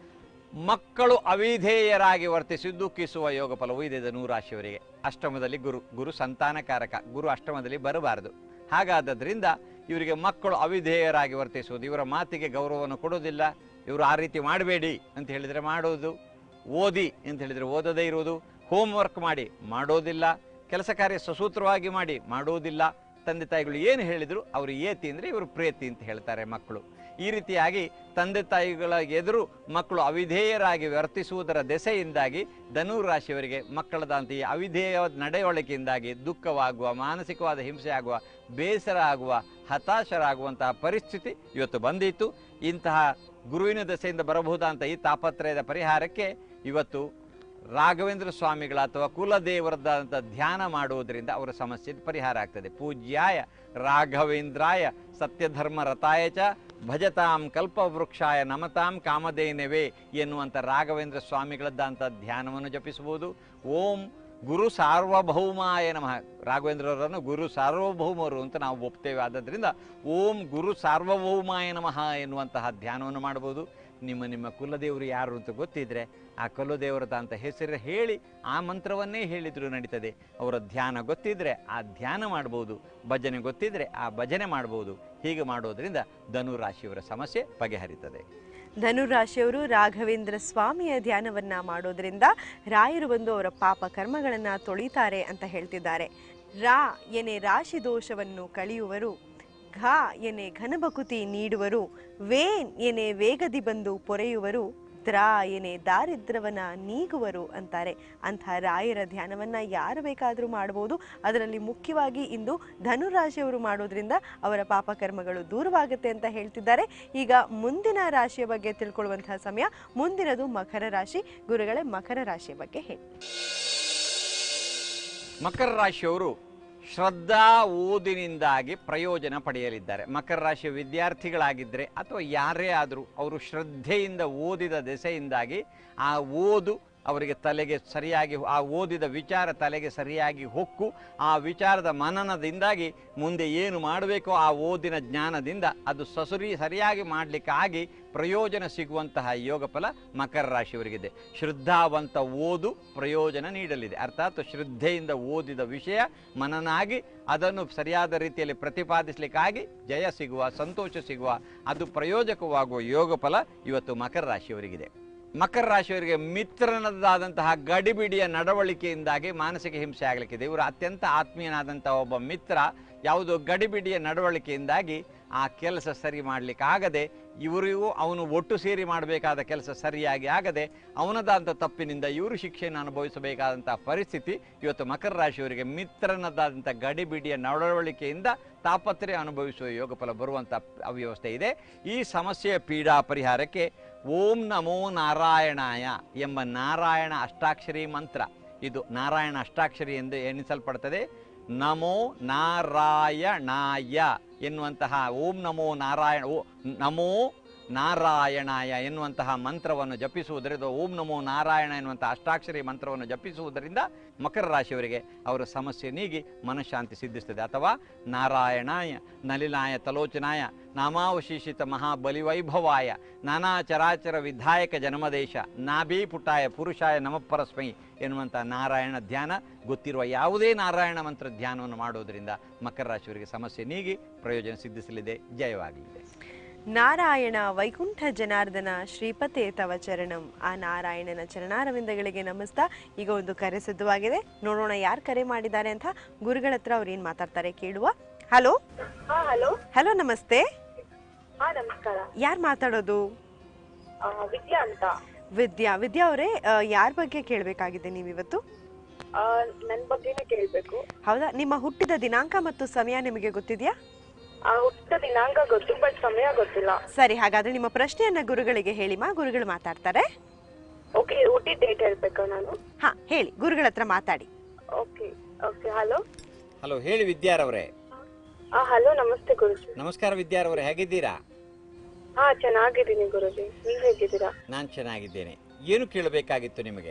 ಮಕ್ಕಳು ಅವಿಧೇಯರಾಗಿ ವರ್ತಿಸಿ ದುಃಖಿಸುವ ಯೋಗಫಲವೂ ಇದೆ ಧನುರಾಶಿಯವರಿಗೆ. ಅಷ್ಟಮದಲ್ಲಿ ಗುರು ಸಂತಾನಕಾರಕ, ಗುರು ಅಷ್ಟಮದಲ್ಲಿ ಬರಬಾರದು. ಹಾಗಾದ್ದರಿಂದ ಇವರಿಗೆ ಮಕ್ಕಳು ಅವಿಧೇಯರಾಗಿ ವರ್ತಿಸುವುದು, ಇವರ ಮಾತಿಗೆ ಗೌರವವನ್ನು ಕೊಡೋದಿಲ್ಲ, ಇವರು ಆ ರೀತಿ ಮಾಡಬೇಡಿ ಅಂತ ಹೇಳಿದರೆ ಮಾಡೋದು, ಓದಿ ಅಂತ ಹೇಳಿದರೆ ಓದದೇ ಇರುವುದು, ಹೋಮ್ವರ್ಕ್ ಮಾಡಿ ಮಾಡೋದಿಲ್ಲ, ಕೆಲಸ ಕಾರ್ಯ ಸುಸೂತ್ರವಾಗಿ ಮಾಡಿ ಮಾಡೋದಿಲ್ಲ. ತಂದೆ ತಾಯಿಗಳು ಏನು ಹೇಳಿದರು ಅವರು ಏತಿ ಅಂದರೆ ಇವರು ಪ್ರೇತಿ ಅಂತ ಹೇಳ್ತಾರೆ ಮಕ್ಕಳು. ಈ ರೀತಿಯಾಗಿ ತಂದೆ ತಾಯಿಗಳ ಎದುರು ಮಕ್ಕಳು ಅವಿಧೇಯರಾಗಿ ವರ್ತಿಸುವುದರ ದೆಸೆಯಿಂದಾಗಿ ಧನುರಾಶಿಯವರಿಗೆ ಮಕ್ಕಳದಂತೆ ಈ ಅವಿಧೇಯ ನಡೆವಳಿಕೆಯಿಂದಾಗಿ ದುಃಖವಾಗುವ, ಮಾನಸಿಕವಾದ ಹಿಂಸೆ ಆಗುವ, ಬೇಸರ ಆಗುವ, ಹತಾಶರಾಗುವಂತಹ ಪರಿಸ್ಥಿತಿ ಇವತ್ತು ಬಂದಿತ್ತು. ಇಂತಹ ಗುರುವಿನ ದೆಸೆಯಿಂದ ಬರಬಹುದಂಥ ಈ ತಾಪತ್ರಯದ ಪರಿಹಾರಕ್ಕೆ ಇವತ್ತು ರಾಘವೇಂದ್ರ ಸ್ವಾಮಿಗಳ ಅಥವಾ ಕುಲದೇವರದಂಥ ಧ್ಯಾನ ಮಾಡುವುದರಿಂದ ಅವರ ಸಮಸ್ಯೆ ಪರಿಹಾರ ಆಗ್ತದೆ. ಪೂಜ್ಯಾಯ ರಾಘವೇಂದ್ರಾಯ ಸತ್ಯಧರ್ಮ ರತಾಯ ಚ ಭಜತಾಂ ಕಲ್ಪವೃಕ್ಷಾಯ ನಮತಾಂ ಕಾಮಧೇನವೇ ಎನ್ನುವಂಥ ರಾಘವೇಂದ್ರ ಸ್ವಾಮಿಗಳದ್ದಂಥ ಧ್ಯಾನವನ್ನು ಜಪಿಸಬಹುದು. ಓಂ ಗುರು ಸಾರ್ವಭೌಮಾಯ ನಮಃ, ರಾಘವೇಂದ್ರರನ್ನು ಗುರು ಸಾರ್ವಭೌಮರು ಅಂತ ನಾವು ಒಪ್ತೇವೆ. ಆದ್ದರಿಂದ ಓಂ ಗುರು ಸಾರ್ವಭೌಮಾಯ ನಮಃ ಎನ್ನುವಂತಹ ಧ್ಯಾನವನ್ನು ಮಾಡಬಹುದು. ನಿಮ್ಮ ನಿಮ್ಮ ಕುಲದೇವರು ಯಾರು ಅಂತ ಗೊತ್ತಿದ್ರೆ ಆ ಕುಲದೇವರದ ಅಂತ ಹೆಸರು ಹೇಳಿ ಆ ಮಂತ್ರವನ್ನೇ ಹೇಳಿದರೂ ನಡೀತದೆ. ಅವರ ಧ್ಯಾನ ಗೊತ್ತಿದ್ರೆ ಆ ಧ್ಯಾನ ಮಾಡ್ಬೋದು, ಭಜನೆ ಗೊತ್ತಿದ್ರೆ ಆ ಭಜನೆ ಮಾಡ್ಬೋದು. ಹೀಗೆ ಮಾಡೋದ್ರಿಂದ ಧನುರಾಶಿಯವರ ಸಮಸ್ಯೆ ಬಗೆಹರಿತದೆ. ಧನುರಾಶಿಯವರು ರಾಘವೇಂದ್ರ ಸ್ವಾಮಿಯ ಧ್ಯಾನವನ್ನ ಮಾಡೋದ್ರಿಂದ ರಾಯರು ಬಂದು ಅವರ ಪಾಪ ಕರ್ಮಗಳನ್ನು ತೊಳಿತಾರೆ ಅಂತ ಹೇಳ್ತಿದ್ದಾರೆ. ರಾ ಎನೆ ರಾಶಿ ದೋಷವನ್ನು ಕಳೆಯುವರು, ಘ ಎನೆ ಘನಬಕುತಿ ನೀಡುವರು, ವೇನ್ ಎನೆ ವೇಗದಿ ಬಂದು ಪೊರೆಯುವರು, ದ್ರಾ ಎನೆ ದಾರಿದ್ರ್ಯವನ್ನ ನೀಗುವರು ಅಂತಾರೆ. ಅಂಥ ರಾಯರ ಧ್ಯಾನವನ್ನ ಯಾರು ಬೇಕಾದರೂ ಮಾಡಬಹುದು. ಅದರಲ್ಲಿ ಮುಖ್ಯವಾಗಿ ಇಂದು ಧನುರಾಶಿಯವರು ಮಾಡೋದ್ರಿಂದ ಅವರ ಪಾಪ ಕರ್ಮಗಳು ದೂರವಾಗುತ್ತೆ ಅಂತ ಹೇಳ್ತಿದ್ದಾರೆ. ಈಗ ಮುಂದಿನ ರಾಶಿಯ ಬಗ್ಗೆ ತಿಳ್ಕೊಳ್ಳುವಂತಹ ಸಮಯ. ಮುಂದಿನದು ಮಕರ ರಾಶಿ. ಗುರುಗಳೇ, ಮಕರ ರಾಶಿಯ ಬಗ್ಗೆ ಹೇಳಿ. ಮಕರ ರಾಶಿಯವರು ಶ್ರದ್ಧಾ ಓದಿನಿಂದಾಗಿ ಪ್ರಯೋಜನ ಪಡೆಯಲಿದ್ದಾರೆ. ಮಕರ ರಾಶಿಯ ವಿದ್ಯಾರ್ಥಿಗಳಾಗಿದ್ದರೆ ಅಥವಾ ಯಾರೇ ಆದರೂ ಅವರು ಶ್ರದ್ಧೆಯಿಂದ ಓದಿದ ದೆಸೆಯಿಂದಾಗಿ ಆ ಓದು ಅವರಿಗೆ ತಲೆಗೆ ಸರಿಯಾಗಿ, ಆ ಓದಿದ ವಿಚಾರ ತಲೆಗೆ ಸರಿಯಾಗಿ ಹೊಕ್ಕು, ಆ ವಿಚಾರದ ಮನನದಿಂದಾಗಿ ಮುಂದೆ ಏನು ಮಾಡಬೇಕೋ ಆ ಓದಿನ ಜ್ಞಾನದಿಂದ ಅದು ಸರಿಯಾಗಿ ಮಾಡಲಿಕ್ಕಾಗಿ ಪ್ರಯೋಜನ ಸಿಗುವಂತಹ ಯೋಗ ಫಲ ಮಕರ ರಾಶಿಯವರಿಗಿದೆ. ಶ್ರದ್ಧಾವಂತ ಓದು ಪ್ರಯೋಜನ ನೀಡಲಿದೆ. ಅರ್ಥಾತ್ ಶ್ರದ್ಧೆಯಿಂದ ಓದಿದ ವಿಷಯ ಮನನಾಗಿ ಅದನ್ನು ಸರಿಯಾದ ರೀತಿಯಲ್ಲಿ ಪ್ರತಿಪಾದಿಸಲಿಕ್ಕಾಗಿ ಜಯ ಸಿಗುವ, ಸಂತೋಷ ಸಿಗುವ, ಅದು ಪ್ರಯೋಜಕವಾಗುವ ಯೋಗ ಫಲ ಇವತ್ತು ಮಕರ ರಾಶಿಯವರಿಗಿದೆ. ಮಕರ ರಾಶಿಯವರಿಗೆ ಮಿತ್ರನದಾದಂತಹ ಗಡಿಬಿಡಿಯ ನಡವಳಿಕೆಯಿಂದಾಗಿ ಮಾನಸಿಕ ಹಿಂಸೆ ಆಗಲಿಕ್ಕಿದೆ. ಇವರು ಅತ್ಯಂತ ಆತ್ಮೀಯನಾದಂತಹ ಒಬ್ಬ ಮಿತ್ರ ಯಾವುದೋ ಗಡಿಬಿಡಿಯ ನಡವಳಿಕೆಯಿಂದಾಗಿ ಆ ಕೆಲಸ ಸರಿ ಮಾಡಲಿಕ್ಕಾಗದೆ, ಇವರಿಗೂ ಅವನು ಒಟ್ಟು ಸೇರಿ ಮಾಡಬೇಕಾದ ಕೆಲಸ ಸರಿಯಾಗಿ ಆಗದೆ ಅವನದಾದಂಥ ತಪ್ಪಿನಿಂದ ಇವರು ಶಿಕ್ಷೆಯನ್ನು ಅನುಭವಿಸಬೇಕಾದಂಥ ಪರಿಸ್ಥಿತಿ ಇವತ್ತು ಮಕರ ರಾಶಿಯವರಿಗೆ ಮಿತ್ರನದಾದಂಥ ಗಡಿಬಿಡಿಯ ನಡವಳಿಕೆಯಿಂದ ತಾಪತ್ರೆ ಅನುಭವಿಸುವ ಯೋಗಫಲ ಬರುವಂಥ ಅವ್ಯವಸ್ಥೆ ಇದೆ. ಈ ಸಮಸ್ಯೆಯ ಪೀಡಾ ಪರಿಹಾರಕ್ಕೆ ಓಂ ನಮೋ ನಾರಾಯಣಾಯ ಎಂಬ ನಾರಾಯಣ ಅಷ್ಟಾಕ್ಷರಿ ಮಂತ್ರ, ಇದು ನಾರಾಯಣ ಅಷ್ಟಾಕ್ಷರಿ ಎಂದು ಎಣಿಸಲ್ಪಡ್ತದೆ. ನಮೋ ನಾರಾಯಣಾಯ ಎನ್ನುವಂತಹ ಓಂ ನಮೋ ನಾರಾಯಣ ನಮೋ ನಾರಾಯಣಾಯ ಎನ್ನುವಂತಹ ಮಂತ್ರವನ್ನು ಜಪಿಸುವುದರಿಂದ, ಓಂ ನಮೋ ನಾರಾಯಣ ಎನ್ನುವಂತಹ ಅಷ್ಟಾಕ್ಷರಿ ಮಂತ್ರವನ್ನು ಜಪಿಸುವುದರಿಂದ ಮಕರ ರಾಶಿಯವರಿಗೆ ಅವರ ಸಮಸ್ಯೆ ನೀಗಿ ಮನಃಶಾಂತಿ ಸಿದ್ಧಿಸ್ತದೆ. ಅಥವಾ ನಾರಾಯಣಾಯ ನಲಿನಾಯ ತಲೋಚನಾಯ ನಾಮಾವಶೇಷಿತ ಮಹಾಬಲಿವೈಭವಾಯ ನಾನಾ ಚರಾಚರ ವಿಧಾಯಕ ಜನ್ಮದೇಶ ನಾಭಿ ಪುಟಾಯ ಪುರುಷಾಯ ನಮಃಪರಸ್ಮೈ ಎನ್ನುವಂಥ ನಾರಾಯಣ ಧ್ಯಾನ ಗೊತ್ತಿರುವ ಯಾವುದೇ ನಾರಾಯಣ ಮಂತ್ರ ಧ್ಯಾನವನ್ನು ಮಾಡೋದರಿಂದ ಮಕರ ರಾಶಿಯವರಿಗೆ ಸಮಸ್ಯೆ ನೀಗಿ ಪ್ರಯೋಜನ ಸಿದ್ಧಿಸಲಿದೆ. ಜಯವಾಗಲಿದೆ. ನಾರಾಯಣ ವೈಕುಂಠ ಜನಾರ್ದನ ಶ್ರೀಪತೆ ತವ ಚರಣಂ. ಆ ನಾರಾಯಣನ ಚರಣಾರವಿಂದಗಳಿಗೆ ನಮಸ್ತಾ. ಈಗ ಒಂದು ಕರೆ ಸಿದ್ಧವಾಗಿದೆ, ನೋಡೋಣ ಯಾರು ಕರೆ ಮಾಡಿದ್ದಾರೆ ಅಂತ. ಗುರುಗಳ ಹತ್ರ ಅವ್ರು ಏನ್ ಮಾತಾಡ್ತಾರೆ ಕೇಳುವ. ಹಲೋ. ಹಲೋ. ಹಲೋ, ನಮಸ್ತೆ. ನಮಸ್ಕಾರ. ಯಾರು ಮಾತಾಡೋದು? ವಿದ್ಯಾ ಅಂತ. ವಿದ್ಯಾ. ವಿದ್ಯಾ ಅವರೇ, ಯಾರ ಬಗ್ಗೆ ಕೇಳಬೇಕಾಗಿದೆ ನೀವಿವತ್ತು? ನನ್ನ ಬಗ್ಗೆನೇ ಕೇಳಬೇಕು. ಹೌದಾ? ನಿಮ್ಮ ಹುಟ್ಟಿದ ದಿನಾಂಕ ಮತ್ತು ಸಮಯ ನಿಮಗೆ ಗೊತ್ತಿದೆಯಾ? ಹುಟ್ಟಿದ ದಿನಾಂಕ ಗೊತ್ತು, ಬಟ್ ಸಮಯ ಗೊತ್ತಿಲ್ಲ. ಸರಿ, ಹಾಗಾದ್ರೆ ನಿಮ್ಮ ಪ್ರಶ್ನೆಯನ್ನ ಗುರುಗಳಿಗೆ ಹೇಳಿಮಾ, ಗುರುಗಳು ಮಾತಾಡ್ತಾರೆ. ಓಕೆ, ಹುಟ್ಟಿದ ಡೇಟ್ ಹೇಳ್ಬೇಕಾ ನಾನು? ಹಾ, ಹೇಳಿ, ಗುರುಗಳ ಹತ್ರ ಮಾತಾಡಿ. Okay okay. ಹಲೋ. ಹಲೋ, ಹೇಳಿ ವಿದ್ಯಾರವರೇ. ಹಲೋ, ನಮಸ್ತೆ ಗುರುಜಿ. ನಮಸ್ಕಾರ ವಿದ್ಯಾರವರೇ, ಹೇಗಿದ್ದೀರಾ? ಚೆನ್ನಾಗಿದ್ದೀನಿ ಗುರುಜಿ, ನೀವ್ ಹೇಗಿದ್ದೀರಾ? ನಾನು ಚೆನ್ನಾಗಿದ್ದೇನೆ. ಏನು ಕೇಳಬೇಕಾಗಿತ್ತು ನಿಮಗೆ?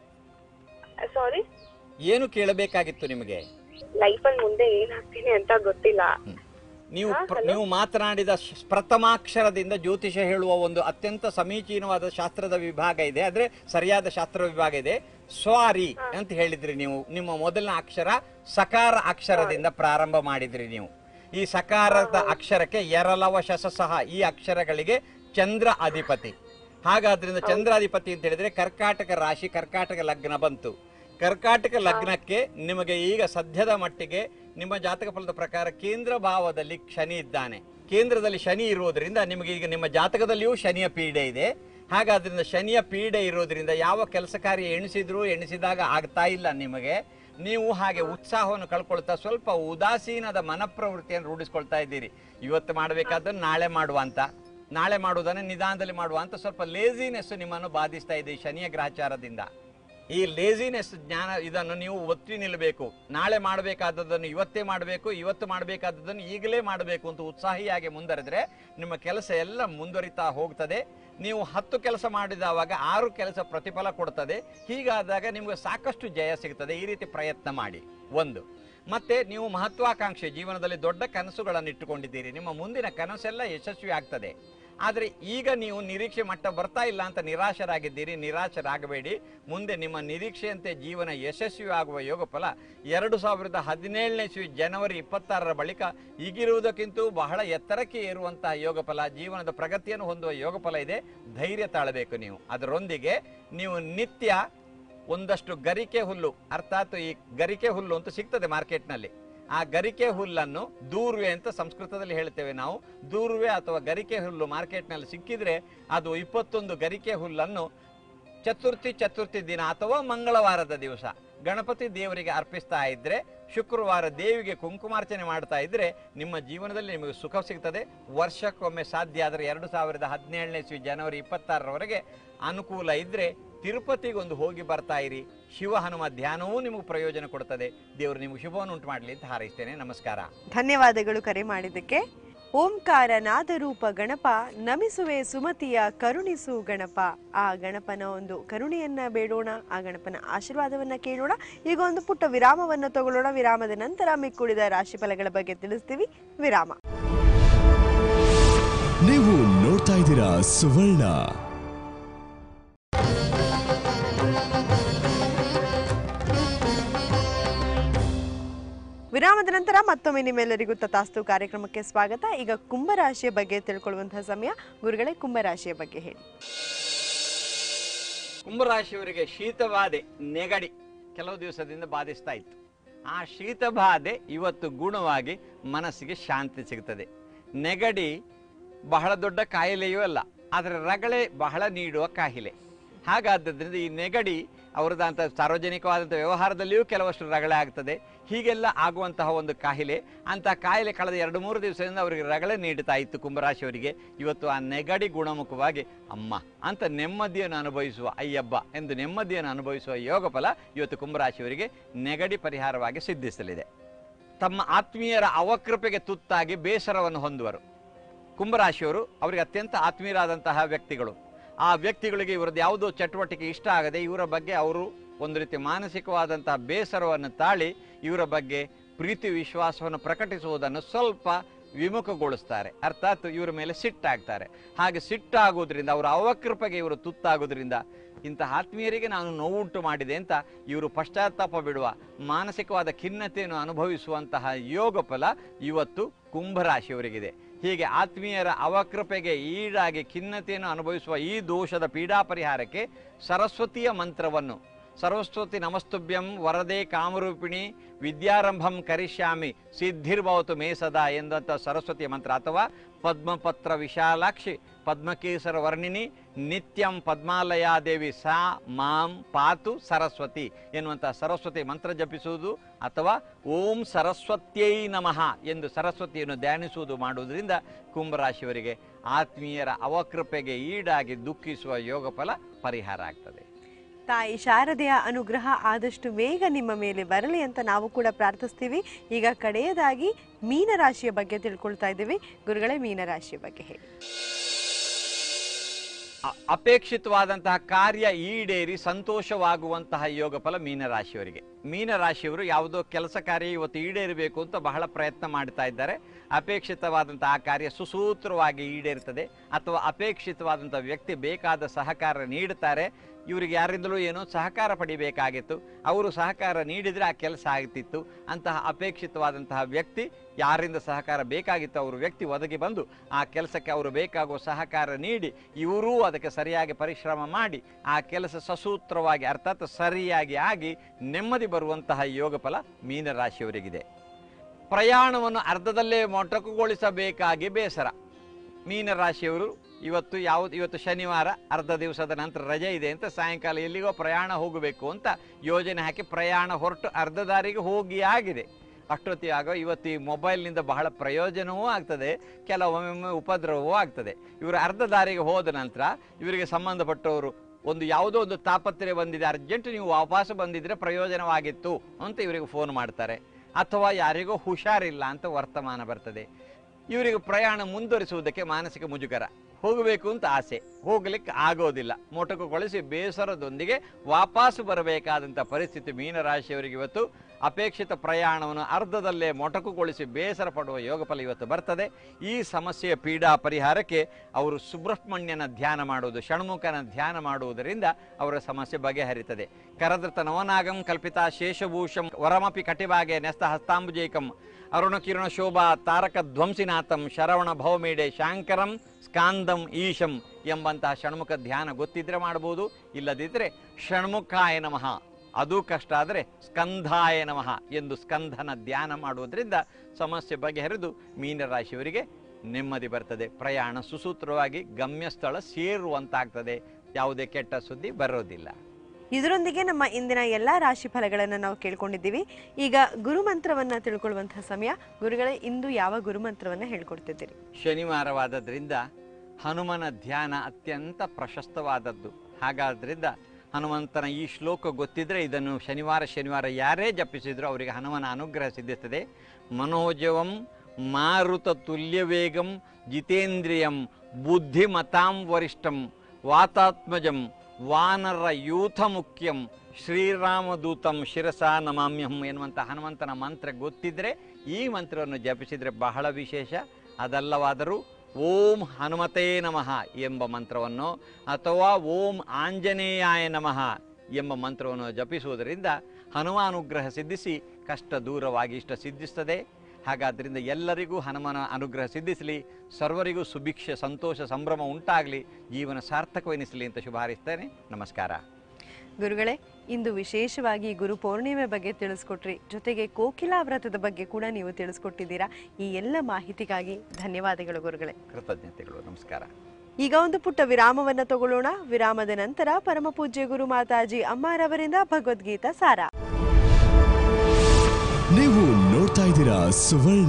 ಸಾರಿ, ಏನು ಕೇಳಬೇಕಾಗಿತ್ತು ನಿಮಗೆ? ಲೈಫಲ್ಲಿ ಮುಂದೆ ಏನಾಗ್ತೀನಿ ಅಂತ ಗೊತ್ತಿಲ್ಲ. ನೀವು ಮಾತನಾಡಿದ ಪ್ರಥಮಾಕ್ಷರದಿಂದ ಜ್ಯೋತಿಷ ಹೇಳುವ ಒಂದು ಅತ್ಯಂತ ಸಮೀಚೀನವಾದ ಶಾಸ್ತ್ರದ ವಿಭಾಗ ಇದೆ, ಆದ್ರೆ ಸರಿಯಾದ ಶಾಸ್ತ್ರ ವಿಭಾಗ ಇದೆ. ಸ್ವಾರಿ ಅಂತ ಹೇಳಿದ್ರಿ ನೀವು. ನಿಮ್ಮ ಮೊದಲನೇ ಅಕ್ಷರ ಸಕಾರ ಅಕ್ಷರದಿಂದ ಪ್ರಾರಂಭ ಮಾಡಿದ್ರಿ ನೀವು. ಈ ಸಕಾರದ ಅಕ್ಷರಕ್ಕೆ ಎರಲವ ಶಸಸಹ ಈ ಅಕ್ಷರಗಳಿಗೆ ಚಂದ್ರ ಅಧಿಪತಿ. ಹಾಗಾದ್ರಿಂದ ಚಂದ್ರಾಧಿಪತಿ ಅಂತ ಹೇಳಿದ್ರೆ ಕರ್ಕಾಟಕ ರಾಶಿ, ಕರ್ಕಾಟಕ ಲಗ್ನ ಬಂತು. ಕರ್ಕಾಟಕ ಲಗ್ನಕ್ಕೆ ನಿಮಗೆ ಈಗ ಸದ್ಯದ ಮಟ್ಟಿಗೆ ನಿಮ್ಮ ಜಾತಕ ಫಲದ ಪ್ರಕಾರ ಕೇಂದ್ರ ಭಾವದಲ್ಲಿ ಶನಿ ಇದ್ದಾನೆ. ಕೇಂದ್ರದಲ್ಲಿ ಶನಿ ಇರುವುದರಿಂದ ನಿಮಗೆ ಈಗ ನಿಮ್ಮ ಜಾತಕದಲ್ಲಿಯೂ ಶನಿಯ ಪೀಡೆ ಇದೆ. ಹಾಗಾದ್ರಿಂದ ಶನಿಯ ಪೀಡೆ ಇರೋದ್ರಿಂದ ಯಾವ ಕೆಲಸ ಕಾರ್ಯ ಎಣಿಸಿದಾಗ ಆಗ್ತಾ ಇಲ್ಲ ನಿಮಗೆ. ನೀವು ಹಾಗೆ ಉತ್ಸಾಹವನ್ನು ಕಳ್ಕೊಳ್ತಾ ಸ್ವಲ್ಪ ಉದಾಸೀನದ ಮನಪ್ರವೃತ್ತಿಯನ್ನು ರೂಢಿಸ್ಕೊಳ್ತಾ ಇದ್ದೀರಿ. ಇವತ್ತು ಮಾಡಬೇಕಾದನ್ನು ನಾಳೆ ಮಾಡುವ ಅಂತ, ನಾಳೆ ಮಾಡುವುದನ್ನು ನಿಧಾನದಲ್ಲಿ ಮಾಡುವ ಅಂತ ಸ್ವಲ್ಪ ಲೇಜಿನೆಸ್ ನಿಮ್ಮನ್ನು ಬಾಧಿಸ್ತಾ ಇದೆ ಶನಿಯ ಗ್ರಹಚಾರದಿಂದ. ಈ ಲೇಜಿನೆಸ್ ಜ್ಞಾನ ಇದನ್ನು ನೀವು ಒತ್ತಿ ನಿಲ್ಲಬೇಕು. ನಾಳೆ ಮಾಡಬೇಕಾದದ್ದನ್ನು ಇವತ್ತೇ ಮಾಡಬೇಕು, ಇವತ್ತು ಮಾಡಬೇಕಾದದ್ದನ್ನು ಈಗಲೇ ಮಾಡಬೇಕು ಅಂತ ಉತ್ಸಾಹಿಯಾಗಿ ಮುಂದರೆದ್ರೆ ನಿಮ್ಮ ಕೆಲಸ ಎಲ್ಲ ಮುಂದುವರಿತಾ ಹೋಗ್ತದೆ. ನೀವು 10 ಕೆಲಸ ಮಾಡಿದವಾಗ 6 ಕೆಲಸ ಪ್ರತಿಫಲ ಕೊಡ್ತದೆ. ಹೀಗಾದಾಗ ನಿಮಗೆ ಸಾಕಷ್ಟು ಜಯ ಸಿಗ್ತದೆ. ಈ ರೀತಿ ಪ್ರಯತ್ನ ಮಾಡಿ. ಒಂದು, ಮತ್ತೆ ನೀವು ಮಹತ್ವಾಕಾಂಕ್ಷೆ ಜೀವನದಲ್ಲಿ ದೊಡ್ಡ ಕನಸುಗಳನ್ನು ಇಟ್ಟುಕೊಂಡಿದ್ದೀರಿ. ನಿಮ್ಮ ಮುಂದಿನ ಕನಸೆಲ್ಲ ಯಶಸ್ವಿ ಆಗ್ತದೆ. ಆದರೆ ಈಗ ನೀವು ನಿರೀಕ್ಷೆ ಮಟ್ಟ ಬರ್ತಾ ಇಲ್ಲ ಅಂತ ನಿರಾಶರಾಗಿದ್ದೀರಿ. ನಿರಾಶರಾಗಬೇಡಿ. ಮುಂದೆ ನಿಮ್ಮ ನಿರೀಕ್ಷೆಯಂತೆ ಜೀವನ ಯಶಸ್ವಿ ಆಗುವ ಯೋಗ ಫಲ 2017ನೇ ಇಸ್ವಿ ಜನವರಿ 26ರ ಬಳಿಕ ಈಗಿರುವುದಕ್ಕಿಂತ ಬಹಳ ಎತ್ತರಕ್ಕೆ ಏರುವಂತಹ ಯೋಗ ಫಲ, ಜೀವನದ ಪ್ರಗತಿಯನ್ನು ಹೊಂದುವ ಯೋಗ ಫಲ ಇದೆ. ಧೈರ್ಯ ತಾಳಬೇಕು ನೀವು. ಅದರೊಂದಿಗೆ ನೀವು ನಿತ್ಯ ಒಂದಷ್ಟು ಗರಿಕೆ ಹುಲ್ಲು, ಅರ್ಥಾತ್ ಈ ಗರಿಕೆ ಹುಲ್ಲು ಅಂತ ಸಿಗ್ತದೆ ಮಾರ್ಕೆಟ್ನಲ್ಲಿ, ಆ ಗರಿಕೆ ಹುಲ್ಲನ್ನು ದೂರ್ವೆ ಅಂತ ಸಂಸ್ಕೃತದಲ್ಲಿ ಹೇಳ್ತೇವೆ ನಾವು. ದೂರ್ವೆ ಅಥವಾ ಗರಿಕೆ ಹುಲ್ಲು ಮಾರ್ಕೆಟ್ನಲ್ಲಿ ಸಿಕ್ಕಿದ್ರೆ ಅದು 21 ಗರಿಕೆ ಹುಲ್ಲನ್ನು ಚತುರ್ಥಿ ದಿನ ಅಥವಾ ಮಂಗಳವಾರದ ದಿವಸ ಗಣಪತಿ ದೇವರಿಗೆ ಅರ್ಪಿಸ್ತಾ ಇದ್ರೆ, ಶುಕ್ರವಾರ ದೇವಿಗೆ ಕುಂಕುಮಾರ್ಚನೆ ಮಾಡ್ತಾ ಇದ್ರೆ ನಿಮ್ಮ ಜೀವನದಲ್ಲಿ ನಿಮಗೆ ಸುಖ ಸಿಗ್ತದೆ. ವರ್ಷಕ್ಕೊಮ್ಮೆ ಸಾಧ್ಯ ಆದರೆ 2017ನೇ ಇಸ್ವಿ ಜನವರಿ 26ರವರೆಗೆ ಅನುಕೂಲ ಇದ್ರೆ ತಿರುಪತಿಗೊಂದು ಹೋಗಿ ಬರ್ತಾ ಇರಿ. ಶಿವ ಹನುಮ ಧ್ಯಾನವೂ ನಿಮಗೆ ಪ್ರಯೋಜನ ಕೊಡ್ತದೆ. ದೇವರು ನಿಮಗೆ ಶುಭವನ್ನು ಉಂಟು ಮಾಡಲಿ ಅಂತ ಹಾರೈಸ್ತೇನೆ. ನಮಸ್ಕಾರ. ಧನ್ಯವಾದಗಳು ಕರೆ ಮಾಡಿದ್ದಕ್ಕೆ. ಓಂಕಾರ ನಾದರೂಪ ಗಣಪ ನಮಿಸುವೆ ಸುಮತಿಯ ಕರುಣಿಸು ಗಣಪ. ಆ ಗಣಪನ ಒಂದು ಕರುಣೆಯನ್ನ ಬೇಡೋಣ, ಆ ಗಣಪನ ಆಶೀರ್ವಾದವನ್ನ ಕೇಳೋಣ. ಈಗ ಒಂದು ಪುಟ್ಟ ವಿರಾಮವನ್ನು ತಗೊಳ್ಳೋಣ. ವಿರಾಮದ ನಂತರ ಮಿಕ್ಕುಳಿದ ರಾಶಿಫಲಗಳ ಬಗ್ಗೆ ತಿಳಿಸ್ತೀವಿ. ವಿರಾಮ. ನೀವು ನೋಡ್ತಾ ಇದ್ದೀರಾ ಸುವರ್ಣ. ವಿರಾಮದ ನಂತರ ಮತ್ತೊಮ್ಮೆ ನಿಮ್ಮೆಲ್ಲರಿಗೂ ತಥಾಸ್ತು ಕಾರ್ಯಕ್ರಮಕ್ಕೆ ಸ್ವಾಗತ. ಈಗ ಕುಂಭರಾಶಿಯ ಬಗ್ಗೆ ತಿಳ್ಕೊಳ್ಳುವಂತಹ ಸಮಯ. ಗುರುಗಳೇ, ಕುಂಭರಾಶಿಯ ಬಗ್ಗೆ ಹೇಳಿ. ಕುಂಭರಾಶಿಯವರಿಗೆ ಶೀತಬಾಧೆ, ನೆಗಡಿ ಕೆಲವು ದಿವಸದಿಂದ ಬಾಧಿಸ್ತಾ ಇತ್ತು. ಆ ಶೀತಬಾಧೆ ಇವತ್ತು ಗುಣವಾಗಿ ಮನಸ್ಸಿಗೆ ಶಾಂತಿ ಸಿಗ್ತದೆ. ನೆಗಡಿ ಬಹಳ ದೊಡ್ಡ ಕಾಯಿಲೆಯೂ ಅಲ್ಲ, ಆದರೆ ರಗಳೆ ಬಹಳ ನೀಡುವ ಕಾಯಿಲೆ. ಹಾಗಾದ್ದರಿಂದ ಈ ನೆಗಡಿ ಅವರದಂಥ ಸಾರ್ವಜನಿಕವಾದಂಥ ವ್ಯವಹಾರದಲ್ಲಿಯೂ ಕೆಲವಷ್ಟು ರಗಳೆ ಆಗ್ತದೆ. ಹೀಗೆಲ್ಲ ಆಗುವಂತಹ ಒಂದು ಕಾಯಿಲೆ. ಅಂತಹ ಕಾಯಿಲೆ ಕಳೆದ 2-3 ದಿವಸದಿಂದ ಅವರಿಗೆ ರಗಳೆ ನೀಡ್ತಾ ಇತ್ತು ಕುಂಭರಾಶಿಯವರಿಗೆ. ಇವತ್ತು ಆ ನೆಗಡಿ ಗುಣಮುಖವಾಗಿ ಅಮ್ಮ ಅಂತ ನೆಮ್ಮದಿಯನ್ನು ಅನುಭವಿಸುವ, ಅಯ್ಯಬ್ಬ ಎಂದು ನೆಮ್ಮದಿಯನ್ನು ಅನುಭವಿಸುವ ಯೋಗ ಫಲ ಇವತ್ತು ಕುಂಭರಾಶಿಯವರಿಗೆ ನೆಗಡಿ ಪರಿಹಾರವಾಗಿ ಸಿದ್ಧಿಸಲಿದೆ. ತಮ್ಮ ಆತ್ಮೀಯರ ಅವಕೃಪೆಗೆ ತುತ್ತಾಗಿ ಬೇಸರವನ್ನು ಹೊಂದುವರು ಕುಂಭರಾಶಿಯವರು. ಅವರಿಗೆ ಅತ್ಯಂತ ಆತ್ಮೀಯರಾದಂತಹ ವ್ಯಕ್ತಿಗಳು. ಆ ವ್ಯಕ್ತಿಗಳಿಗೆ ಇವರದ್ದು ಯಾವುದೋ ಚಟುವಟಿಕೆ ಇಷ್ಟ ಆಗದೆ ಇವರ ಬಗ್ಗೆ ಅವರು ಒಂದು ರೀತಿ ಮಾನಸಿಕವಾದಂತಹ ಬೇಸರವನ್ನು ತಾಳಿ ಇವರ ಬಗ್ಗೆ ಪ್ರೀತಿ ವಿಶ್ವಾಸವನ್ನು ಪ್ರಕಟಿಸುವುದನ್ನು ಸ್ವಲ್ಪ ವಿಮುಖಗೊಳಿಸ್ತಾರೆ. ಅರ್ಥಾತ್ ಇವರ ಮೇಲೆ ಸಿಟ್ಟಾಗ್ತಾರೆ. ಹಾಗೆ ಸಿಟ್ಟಾಗೋದ್ರಿಂದ ಅವರ ಅವಕೃಪೆಗೆ ಇವರು ತುತ್ತಾಗೋದ್ರಿಂದ ಇಂತಹ ಆತ್ಮೀಯರಿಗೆ ನಾನು ನೋವುಂಟು ಮಾಡಿದೆ ಅಂತ ಇವರು ಪಶ್ಚಾತ್ತಾಪ ಬಿಡುವ, ಮಾನಸಿಕವಾದ ಖಿನ್ನತೆಯನ್ನು ಅನುಭವಿಸುವಂತಹ ಯೋಗ ಫಲ ಇವತ್ತು ಕುಂಭರಾಶಿಯವರಿಗಿದೆ. ಹೀಗೆ ಆತ್ಮೀಯರ ಅವಕೃಪೆಗೆ ಈಡಾಗಿ ಖಿನ್ನತೆಯನ್ನು ಅನುಭವಿಸುವ ಈ ದೋಷದ ಪೀಡಾ ಪರಿಹಾರಕ್ಕೆ ಸರಸ್ವತಿಯ ಮಂತ್ರವನ್ನು, ಸರ್ವಸ್ವತಿ ನಮಸ್ತುಭ್ಯಂ ವರದೆ ಕಾಮರೂಪಿಣಿ ವಿದ್ಯಾರಂಭಂ ಕರಿಷ್ಯಾಮಿ ಸಿದ್ಧಿರ್ಭವತು ಮೇ ಸದಾ ಎಂದಂಥ ಸರಸ್ವತಿಯ ಮಂತ್ರ, ಅಥವಾ ಪದ್ಮಪತ್ರ ವಿಶಾಲಾಕ್ಷಿ ಪದ್ಮಕೇಸರ ವರ್ಣಿನಿ ನಿತ್ಯಂ ಪದ್ಮಾಲಯಾದೇವಿ ಸಾ ಮಾಂ ಪಾತು ಸರಸ್ವತಿ ಎನ್ನುವಂಥ ಸರಸ್ವತಿ ಮಂತ್ರ ಜಪಿಸುವುದು, ಅಥವಾ ಓಂ ಸರಸ್ವತ್ಯೈ ನಮಃ ಎಂದು ಸರಸ್ವತಿಯನ್ನು ಧ್ಯಾನಿಸುವುದು ಮಾಡುವುದರಿಂದ ಕುಂಭರಾಶಿಯವರಿಗೆ ಆತ್ಮೀಯರ ಅವಕೃಪೆಗೆ ಈಡಾಗಿ ದುಃಖಿಸುವ ಯೋಗ ಫಲ ಪರಿಹಾರ ಆಗ್ತದೆ. ತಾಯಿ ಶಾರದೆಯ ಅನುಗ್ರಹ ಆದಷ್ಟು ಬೇಗ ನಿಮ್ಮ ಮೇಲೆ ಬರಲಿ ಅಂತ ನಾವು ಕೂಡ ಪ್ರಾರ್ಥಿಸ್ತೀವಿ. ಈಗ ಕಡೆಯದಾಗಿ ಮೀನರಾಶಿಯ ಬಗ್ಗೆ ತಿಳ್ಕೊಳ್ತಾ ಇದ್ದೀವಿ. ಗುರುಗಳೇ, ಮೀನರಾಶಿಯ ಬಗ್ಗೆ ಹೇಳಿ. ಅಪೇಕ್ಷಿತವಾದಂತಹ ಕಾರ್ಯ ಈಡೇರಿ ಸಂತೋಷವಾಗುವಂತಹ ಯೋಗ ಫಲ ಮೀನರಾಶಿಯವರಿಗೆ. ಮೀನರಾಶಿಯವರು ಯಾವುದೋ ಕೆಲಸ ಕಾರ್ಯ ಇವತ್ತು ಈಡೇರಬೇಕು ಅಂತ ಬಹಳ ಪ್ರಯತ್ನ ಮಾಡ್ತಾ ಇದ್ದಾರೆ. ಅಪೇಕ್ಷಿತವಾದಂತಹ ಆ ಕಾರ್ಯ ಸುಸೂತ್ರವಾಗಿ ಈಡೇರ್ತದೆ, ಅಥವಾ ಅಪೇಕ್ಷಿತವಾದಂಥ ವ್ಯಕ್ತಿ ಬೇಕಾದ ಸಹಕಾರ ನೀಡುತ್ತಾರೆ. ಇವರಿಗೆ ಯಾರಿಂದಲೂ ಏನೋ ಸಹಕಾರ ಪಡಿಬೇಕಾಗಿತ್ತು, ಅವರು ಸಹಕಾರ ನೀಡಿದರೆ ಆ ಕೆಲಸ ಆಗ್ತಿತ್ತು. ಅಂತಹ ಅಪೇಕ್ಷಿತವಾದಂತಹ ವ್ಯಕ್ತಿ, ಯಾರಿಂದ ಸಹಕಾರ ಬೇಕಾಗಿತ್ತು ಅವರು ವ್ಯಕ್ತಿ ಒದಗಿ ಬಂದು ಆ ಕೆಲಸಕ್ಕೆ ಅವರು ಬೇಕಾಗುವ ಸಹಕಾರ ನೀಡಿ ಇವರೂ ಅದಕ್ಕೆ ಸರಿಯಾಗಿ ಪರಿಶ್ರಮ ಮಾಡಿ ಆ ಕೆಲಸ ಸಸೂತ್ರವಾಗಿ ಅರ್ಥಾತ್ ಸರಿಯಾಗಿ ಆಗಿ ನೆಮ್ಮದಿ ಬರುವಂತಹ ಯೋಗ ಫಲ ಮೀನರಾಶಿಯವರಿಗಿದೆ. ಪ್ರಯಾಣವನ್ನು ಅರ್ಧದಲ್ಲೇ ಮೊಟಕುಗೊಳಿಸಬೇಕಾಗಿ ಬೇಸರ. ಮೀನರಾಶಿಯವರು ಇವತ್ತು ಶನಿವಾರ, ಅರ್ಧ ದಿವಸದ ನಂತರ ರಜೆ ಇದೆ ಅಂತ ಸಾಯಂಕಾಲ ಎಲ್ಲಿಗೋ ಪ್ರಯಾಣ ಹೋಗಬೇಕು ಅಂತ ಯೋಜನೆ ಹಾಕಿ ಪ್ರಯಾಣ ಹೊರಟು ಅರ್ಧ ದಾರಿಗೆ ಹೋಗಿ ಆಗಿದೆ. ಅಷ್ಟೊತ್ತಿಗೆ ಇವತ್ತು ಈ ಮೊಬೈಲ್ನಿಂದ ಬಹಳ ಪ್ರಯೋಜನವೂ ಆಗ್ತದೆ, ಕೆಲವೊಮ್ಮೆ ಉಪದ್ರವವೂ ಆಗ್ತದೆ. ಇವರು ಅರ್ಧ ದಾರಿಗೆ ಹೋದ ನಂತರ ಇವರಿಗೆ ಸಂಬಂಧಪಟ್ಟವರು ಯಾವುದೋ ಒಂದು ತಾಪತ್ರೆ ಬಂದಿದೆ, ಅರ್ಜೆಂಟ್ ನೀವು ವಾಪಸ್ ಬಂದಿದ್ರೆ ಪ್ರಯೋಜನವಾಗಿತ್ತು ಅಂತ ಇವರಿಗೆ ಫೋನ್ ಮಾಡ್ತಾರೆ, ಅಥವಾ ಯಾರಿಗೋ ಹುಷಾರಿಲ್ಲ ಅಂತ ವರ್ತಮಾನ ಬರ್ತದೆ. ಇವರಿಗೆ ಪ್ರಯಾಣ ಮುಂದುವರಿಸುವುದಕ್ಕೆ ಮಾನಸಿಕ ಮುಜುಗರ, ಹೋಗಬೇಕು ಅಂತ ಆಸೆ, ಹೋಗಲಿಕ್ಕೆ ಆಗೋದಿಲ್ಲ, ಮೊಟಕುಗೊಳಿಸಿ ಬೇಸರದೊಂದಿಗೆ ವಾಪಸ್ ಬರಬೇಕಾದಂಥ ಪರಿಸ್ಥಿತಿ ಮೀನರಾಶಿಯವರಿಗೆ ಇವತ್ತು ಅಪೇಕ್ಷಿತ ಪ್ರಯಾಣವನ್ನು ಅರ್ಧದಲ್ಲೇ ಮೊಟಕುಗೊಳಿಸಿ ಬೇಸರ ಪಡುವ ಯೋಗಫಲ ಇವತ್ತು ಬರ್ತದೆ. ಈ ಸಮಸ್ಯೆಯ ಪೀಡಾ ಪರಿಹಾರಕ್ಕೆ ಅವರು ಸುಬ್ರಹ್ಮಣ್ಯನ ಧ್ಯಾನ ಮಾಡುವುದು, ಷಣ್ಮುಖನ ಧ್ಯಾನ ಮಾಡುವುದರಿಂದ ಅವರ ಸಮಸ್ಯೆ ಬಗೆಹರಿತದೆ. ಕರದೃತ ನವನಾಗಂ ಕಲ್ಪಿತ ಶೇಷಭೂಷಂ ವರಮಪಿ ಕಟಿಭಾಗೆ ನ್ಯಸ್ತ ಹಸ್ತಾಂಬುಜೈಕಂ ಅರುಣಕಿರಣ ಶೋಭಾ ತಾರಕ ಧ್ವಂಸಿನಾಥಂ ಶರವಣ ಭೌಮೇಡೆ ಶಾಂಕರಂ ಸ್ಕಾಂದಂ ಈಶಂ ಎಂಬಂತಹ ಷಣ್ಮುಖ ಧ್ಯಾನ ಗೊತ್ತಿದ್ರೆ ಮಾಡ್ಬೋದು. ಇಲ್ಲದಿದ್ದರೆ ಷಣ್ಮುಖಾಯ ನಮಃ, ಅದು ಕಷ್ಟ ಆದರೆ ಸ್ಕಂಧಾಯ ನಮಃ ಎಂದು ಸ್ಕಂಧನ ಧ್ಯಾನ ಮಾಡುವುದರಿಂದ ಸಮಸ್ಯೆ ಬಗೆಹರಿದು ಮೀನರಾಶಿಯವರಿಗೆ ನೆಮ್ಮದಿ ಬರ್ತದೆ. ಪ್ರಯಾಣ ಸುಸೂತ್ರವಾಗಿ ಗಮ್ಯಸ್ಥಳ ಸೇರುವಂತಾಗ್ತದೆ. ಯಾವುದೇ ಕೆಟ್ಟ ಸುದ್ದಿ ಬರೋದಿಲ್ಲ. ಇದರೊಂದಿಗೆ ನಮ್ಮ ಇಂದಿನ ಎಲ್ಲ ರಾಶಿ ಫಲಗಳನ್ನು ನಾವು ಕೇಳ್ಕೊಂಡಿದ್ದೀವಿ. ಈಗ ಗುರುಮಂತ್ರವನ್ನು ತಿಳ್ಕೊಳ್ಳುವಂತಹ ಸಮಯ. ಗುರುಗಳೇ, ಇಂದು ಯಾವ ಗುರುಮಂತ್ರವನ್ನು ಹೇಳ್ಕೊಡ್ತಿದ್ದೀರಿ? ಶನಿವಾರವಾದದ್ರಿಂದ ಹನುಮನ ಧ್ಯಾನ ಅತ್ಯಂತ ಪ್ರಶಸ್ತವಾದದ್ದು. ಹಾಗಾದ್ರಿಂದ ಹನುಮಂತನ ಈ ಶ್ಲೋಕ ಗೊತ್ತಿದ್ರೆ ಇದನ್ನು ಶನಿವಾರ ಯಾರೇ ಜಪಿಸಿದ್ರು ಅವರಿಗೆ ಹನುಮನ ಅನುಗ್ರಹ ಸಿದ್ಧಿಸ್ತದೆ. ಮನೋಜವಂ ಮಾರುತ ತುಲ್ಯವೇಗಂ ಜಿತೇಂದ್ರಿಯಂ ಬುದ್ಧಿಮತಾಂ ವರಿಷ್ಠಂ ವಾತಾತ್ಮಜಂ ವಾನರ ಯೂಥ ಮುಖ್ಯಂ ಶ್ರೀರಾಮದೂತಂ ಶಿರಸಾ ನಮಾಮ್ಯಹಂ ಎನ್ನುವಂಥ ಹನುಮಂತನ ಮಂತ್ರ ಗೊತ್ತಿದ್ರೆ ಈ ಮಂತ್ರವನ್ನು ಜಪಿಸಿದರೆ ಬಹಳ ವಿಶೇಷ. ಅದಲ್ಲವಾದರೂ ಓಂ ಹನುಮತೇ ನಮಃ ಎಂಬ ಮಂತ್ರವನ್ನು ಅಥವಾ ಓಂ ಆಂಜನೇಯಾಯ ನಮಃ ಎಂಬ ಮಂತ್ರವನ್ನು ಜಪಿಸುವುದರಿಂದ ಹನುಮಾನುಗ್ರಹ ಸಿದ್ಧಿಸಿ ಕಷ್ಟ ದೂರವಾಗಿ ಇಷ್ಟ ಸಿದ್ಧಿಸ್ತದೆ. ಹಾಗಾದ್ದರಿಂದ ಎಲ್ಲರಿಗೂ ಹನುಮನ ಅನುಗ್ರಹ ಸಿದ್ಧಿಸಲಿ, ಸರ್ವರಿಗೂ ಸುಭಿಕ್ಷೆ ಸಂತೋಷ ಸಂಭ್ರಮ ಉಂಟಾಗಲಿ, ಜೀವನ ಸಾರ್ಥಕವೆನಿಸಲಿ ಅಂತ ಶುಭ ಹಾರೈಸ್ತೇನೆ. ನಮಸ್ಕಾರ. ಗುರುಗಳೇ, ಇಂದು ವಿಶೇಷವಾಗಿ ಗುರು ಪೌರ್ಣಿಮೆ ಬಗ್ಗೆ ತಿಳಿಸ್ಕೊಟ್ರಿ. ಜೊತೆಗೆ ಕೋಕಿಲಾ ವ್ರತದ ಬಗ್ಗೆ ಕೂಡ ನೀವು ತಿಳಿಸ್ಕೊಟ್ಟಿದ್ದೀರಾ. ಈ ಎಲ್ಲ ಮಾಹಿತಿಗಾಗಿ ಧನ್ಯವಾದಗಳು ಗುರುಗಳೇ. ಕೃತಜ್ಞತೆಗಳು. ನಮಸ್ಕಾರ. ಈಗ ಒಂದು ಪುಟ್ಟ ವಿರಾಮವನ್ನು ತಗೊಳ್ಳೋಣ. ವಿರಾಮದ ನಂತರ ಪರಮ ಪೂಜ್ಯ ಗುರು ಮಾತಾಜಿ ಅಮ್ಮಾರವರಿಂದ ಭಗವದ್ಗೀತಾ ಸಾರ. ನೀವು ನೋಡ್ತಾ ಇದ್ದೀರಾ ಸುವರ್ಣ.